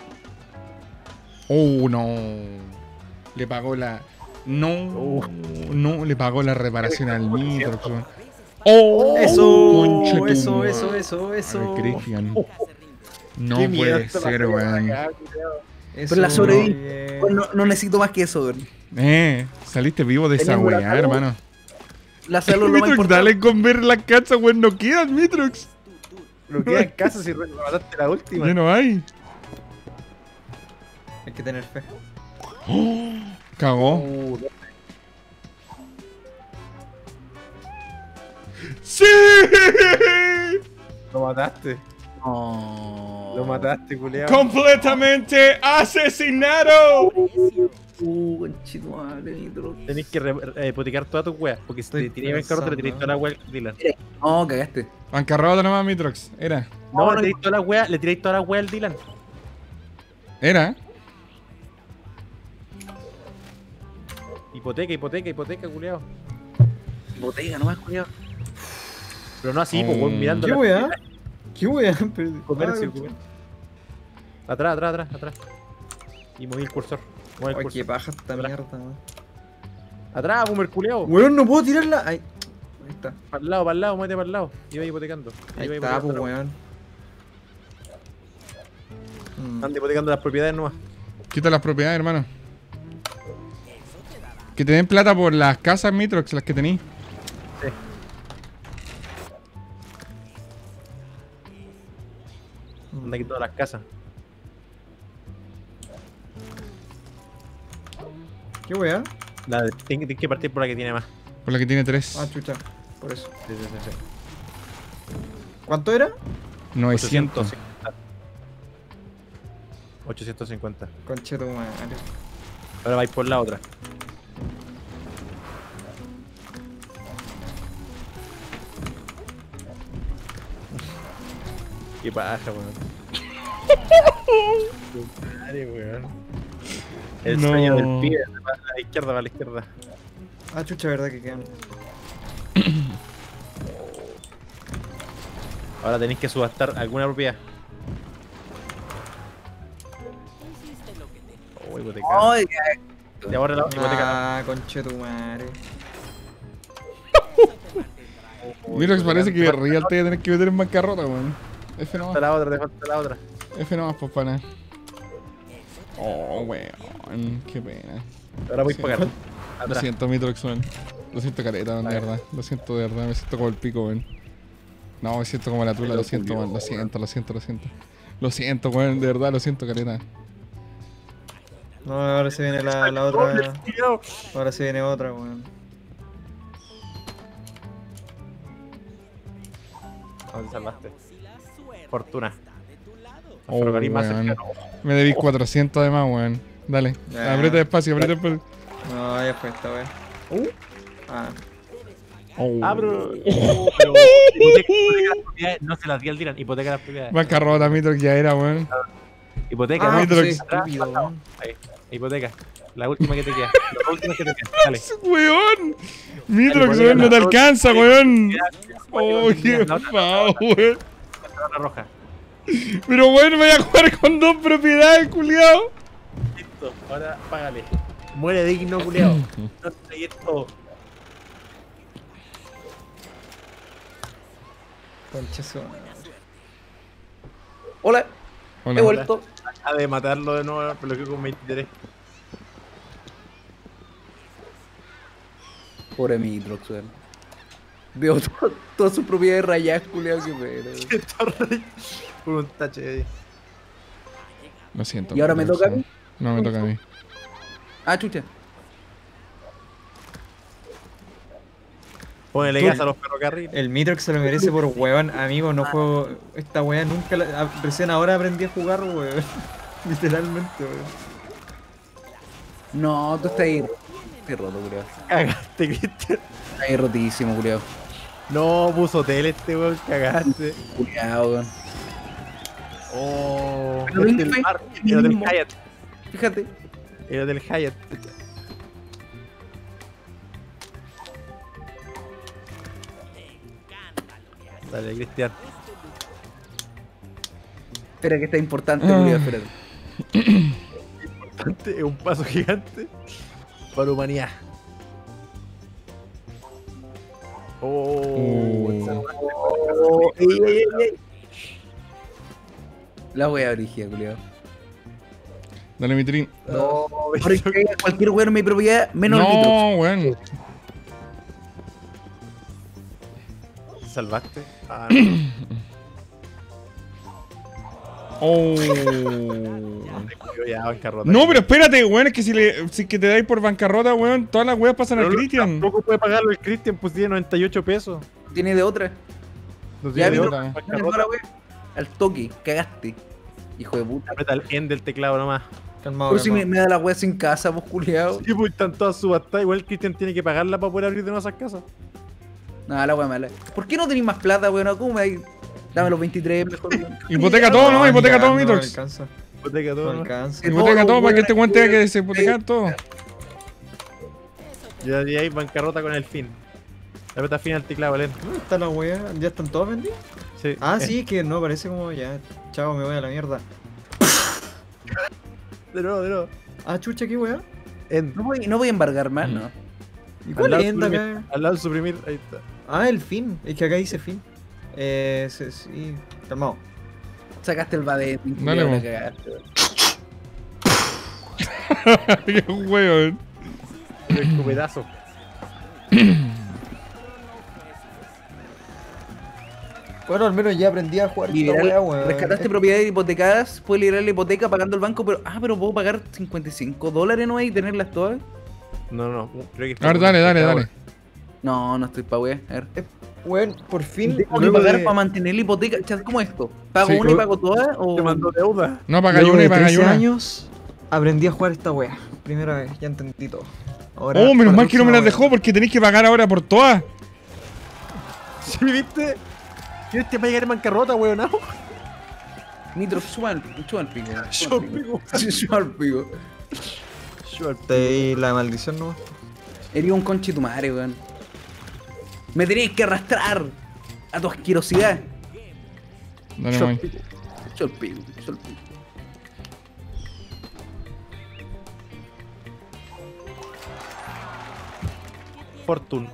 Oh, no. Le pagó la. No. No, le pagó la reparación al Mitrox, weón. Oh, concha tu madre. Eso. Ay, Cristian. No Qué miedo puede esta ser, la weón. cagada, culiao. Pero la sobreviví. Pues no necesito más que eso, weón. Saliste vivo de esa Tenemos la weá, salud. hermano. La salud es lo más Mitrox, importante. dale con ver la casa, weón. No quedan, Mitrox. Lo queda en casa si mataste la última. Ya no hay. Hay que tener fe. Cagó. ¡Sí! Lo mataste. No. Lo mataste, culiao. ¡Completamente asesinado! Conchetumadre, Mitrox. Tenés que hipotecar todas tus weas. Porque si te Estoy tiré el carro, te le tiré pensando. toda la wea al Dylan. No, cagaste. Bancarrota nomás, Mitrox. Era. No, le tiráis toda la wea, le tiráis toda la wea al Dylan. Era. Hipoteca, culiao. Botella nomás, culiao. Pero no así, pues, weón, mirando ¿Qué la wea? ¿Qué wea? comercio, comercio. Atrás. Y moví el cursor. Mueve el Ay, cursor. qué paja esta mierda, weón. Atrás, boomer culiao. Weón, no puedo tirarla. Ay. Ahí está. Para el lado, muévete para el lado. Iba hipotecando. Ahí Iba está, hipotecando pues, la- weón. Anda hipotecando las propiedades nuevas. Quita las propiedades, hermano. Que te den plata por las casas, Mitrox, las que tení. Anda aquí todas las casas. ¿Qué wea? Tienes que partir por la que tiene más. Por la que tiene 3. Ah, chucha. Por eso. Sí. ¿Cuánto era? 900. 850. Concheto madre. Ahora vais por la otra. Qué paja, weón. Madre, weón. El No. sueño del pibe. Para la izquierda, para la izquierda. Ah, chucha, verdad que quedan. Ahora tenéis que subastar alguna propiedad. Hiciste lo que tenías Oh, hipoteca. Ay, Y ahora la hipoteca. Ah, conche tu madre. Mira, parece que Real te va a tener que meter en bancarrota, weón. F nomás. Te falta la otra, te falta la otra. F nomás, pues, pana. Oh, weón. Qué pena. Ahora voy a Sí. pagar. Lo Atrás. siento, Mitrox, weón. Lo siento, careta, weón, de verdad. Lo siento, de verdad. Me siento como el pico, weón. No, me siento como la tula. Lo siento, weón. Lo siento. Lo siento, weón. De verdad, lo siento, careta. No, ahora se viene la otra. Ahora se viene otra, weón. ¿Dónde salvaste? Fortuna. Oh, Ferrocarril más weón. cercano. Me debís 400 además, weón. Dale. Ya. Aprieta despacio, aprieta despacio. No, ya fue esta, weón. Ah, Oh. Ah, pero hipoteca las propiedades, no se las di al Dylan. Hipoteca las propiedades. Bancarrota, Mitrox, ya era, weón. Hipoteca, ah, ¿no? Mitrox. pues, estúpido, weón. Ahí. Hipoteca. La última que te queda. La última que te queda. Dale. Weón. Mitrox, Dale, weón, no te la- alcanza, weón. Oh, La qué otra, fao, weón. la otra roja. Pero bueno, voy a jugar con 2 propiedades, culiao. Listo. Ahora págale. Muere digno, culiao. No te tragues todo. Conche su madre. hola, Hola. he vuelto. Acaba de matarlo de nuevo, pero que con 23. Pobre Mitrox, weón. Veo todas sus propiedades rayadas, culiao, qué pena. Por un tache ahí. Lo siento. ¿Y ahora me Mitrox, toca a mí? No, me toca a mí. Ah, chucha. Ponele Tú- gas a los ferrocarriles. El Mitrox se lo merece por weón, amigo, no juego esta weá nunca recién ahora aprendí a jugar, weón. Literalmente, weón. No, tú estás ahí. Qué roto, culiao. Cagaste, Cristian. Estás ahí rotísimo, culiao. No, puso hotel este weón, cagaste. Culiao, weón. Oh, Pero este ven, el ven, bar, el el Hotel mismo. Hyatt. Fíjate. El Hotel Hyatt. Dale, Cristian. Espera, que está importante, culiao, espérate. Es un paso gigante para la humanidad. Oh, Oh, ey, ey, ey, ey. La wea origia, culiao. Dale, Mitrin. no, Ahora que caiga cualquier weón en mi propiedad, menos el Mitrox. No, weón. ¿Salvaste? Ah, Oh. no, ya, bancarrota. No, pero espérate, weón. Es que si que te dais por bancarrota, weón, todas las weas pasan al Christian. Tampoco puede pagarlo el Cristian, pues tiene 98 pesos. Tiene de otra. No Ya, tiene de Mitrox, otra. dale Bancarrota. toda la wea. Al toque, cagaste. Hijo de puta. Aprieta el end del teclado nomás. Calmado, Pero si calmado. me da la wea sin casa, vos culiao. Sí, pues están todas subastadas. Igual el Cristian tiene que pagarla para poder abrir de nuevo esas casas. Nada, la wea mala. ¿Por qué no tenéis más plata, weón? ¿Cómo me dais? Dame los 23 mejor. weón. Hipoteca todo, ¿no? Hipoteca todo, No Mitrox. alcanza, Hipoteca no todo, ¿no? alcanza. Hipoteca todo para que este weón tenga que Eh, deshipotecar todo. Ya hay bancarrota con el fin. Aprieta fin al teclado, lento. ¿Dónde está la weá? ¿Ya están todos vendidos? Sí. Ah, sí, que no, parece como ya. Chao, me voy a la mierda. De nuevo, de nuevo. Ah, chucha, ¿qué weá? End. No voy a embargar más, ¿no? ¿Y Al cuál lado es enda suprimir, acá? al lado suprimir, ahí está. Ah, el fin. Es que acá dice fin. Sí, calmado. Sacaste el badén. Dale, la weón. cagaste, weón. Qué weón. El escupetazo. Bueno, al menos ya aprendí a jugar esta Liberar- weá, weón. rescataste propiedades hipotecadas, puedes liberar la hipoteca pagando el banco, pero pero puedo pagar $55, ¿no? Y tenerlas todas. No, creo que A ver, dale. No, no estoy pa' wea. A ver. Weón, por fin. Tengo que luego pagar de- para mantener la hipoteca. Chat, ¿cómo es esto? ¿Pago Sí, una y pago todas? O... Te mandó deuda. No, paga luego una y de paga 13 una. años aprendí a jugar esta weá. Primera vez, ya entendí todo. Ahora, Oh, menos para mal la que no me las próxima dejó porque tenéis que pagar ahora por todas. ¿Sí viste? ¿Quieres que va a llegar en bancarrota, weón? No. Nitro, suba el pico. Yo pico. Suba el pico. Short. weá. Y la maldición no. Eres un conchetumare, weón. Me tenéis que arrastrar a tu asquerosidad. Dale, Yo Moy. el pico, yo el pico. Fortune.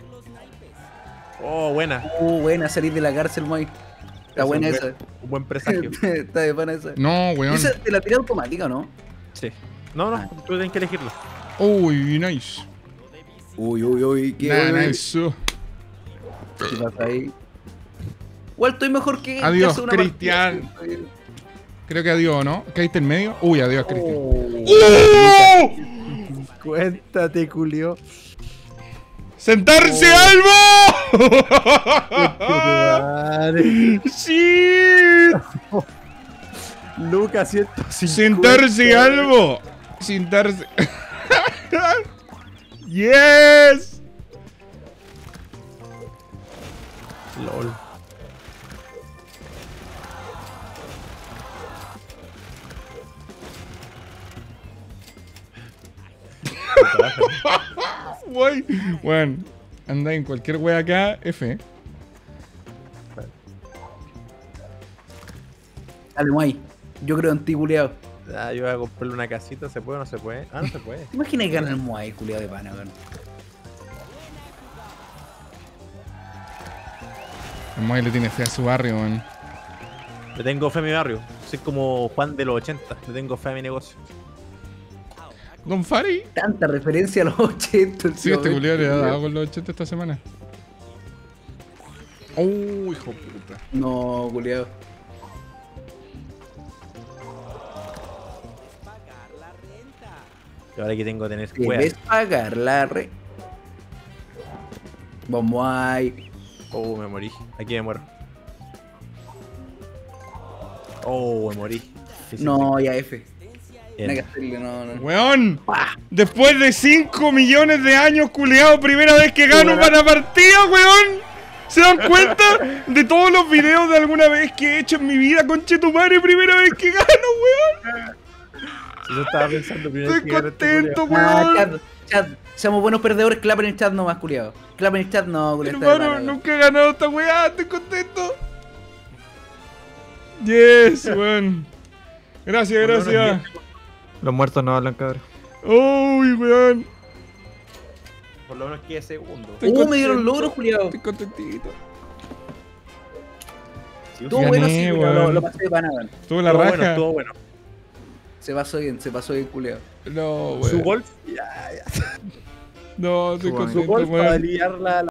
Oh, buena. Buena salir de la cárcel, Moy. Está Es buena un esa. Un buen presagio. Está de pana esa. No, weón. ¿Esa te la tiré automática o no? Sí. No, Ah. tú tienes que elegirlo. Uy, nice. Uy, ¿qué, Nice. ¿Qué pasa ahí? Igual estoy mejor que. Adiós, hace una Cristian. partida, sí, estoy- Creo que adiós, ¿no? ¿Caíste en medio? Uy, adiós, Cristian. Cuéntate, Julio. ¡Sentarse, Albo! ¡Sí! Lucas 150. ¡Sentarse, Albo! ¡Sentarse! ¡Yes! LOL. Wey. Bueno, anda en cualquier wea acá, F. Dale, Moy. Yo creo en ti, culiao. Ah, yo voy a comprarle una casita, ¿se puede o no se puede? Ah, no se puede. ¿Te imaginas que gana el Moy, culiao de pana, weón? El Moy le tiene fe a su barrio, man. Le tengo fe a mi barrio. Soy como Juan de los 80. Le tengo fe a mi negocio. Don Fari. Tanta referencia a los 80. Sí, este culiado le ha dado con los 80 esta semana. Oh, hijo de puta. No, culiao. Y ahora que tengo que tener Debes cueva. pagar la re. Vamos ahí. Oh, me morí. Aquí me muero. Oh, me morí. No, ya F. Bien. No hay que hacerle, no. Weón. Después de 5 millones de años, culiado, primera vez que gano para partida, weón. ¿Se dan cuenta de todos los videos de alguna vez que he hecho en mi vida, conchetumare? Primera vez que gano, weón. Si yo estaba pensando primero Estoy que era este contento, culiao. Ah, weón. chat. Seamos buenos perdedores, clap en el chat nomás, culiao. Clap en el chat, no, culiao. está de Hermano, pana, weón. nunca he ganado esta weá, estoy contento. Yes, weón. Gracias, gracias. Los muertos no hablan, cabrón. Uy, weón. Por lo menos quede segundo. Estoy Me dieron contento. logros, culiao. Estoy contentito. Estuvo Gané, bueno, sí, culiao, weón. lo pasé de pana, weón. Tuve la Estuvo raja. bueno, estuvo bueno. Se pasó bien, culiao. No, Su weón. golf, No, estoy Su su contento, golf para weón. liar la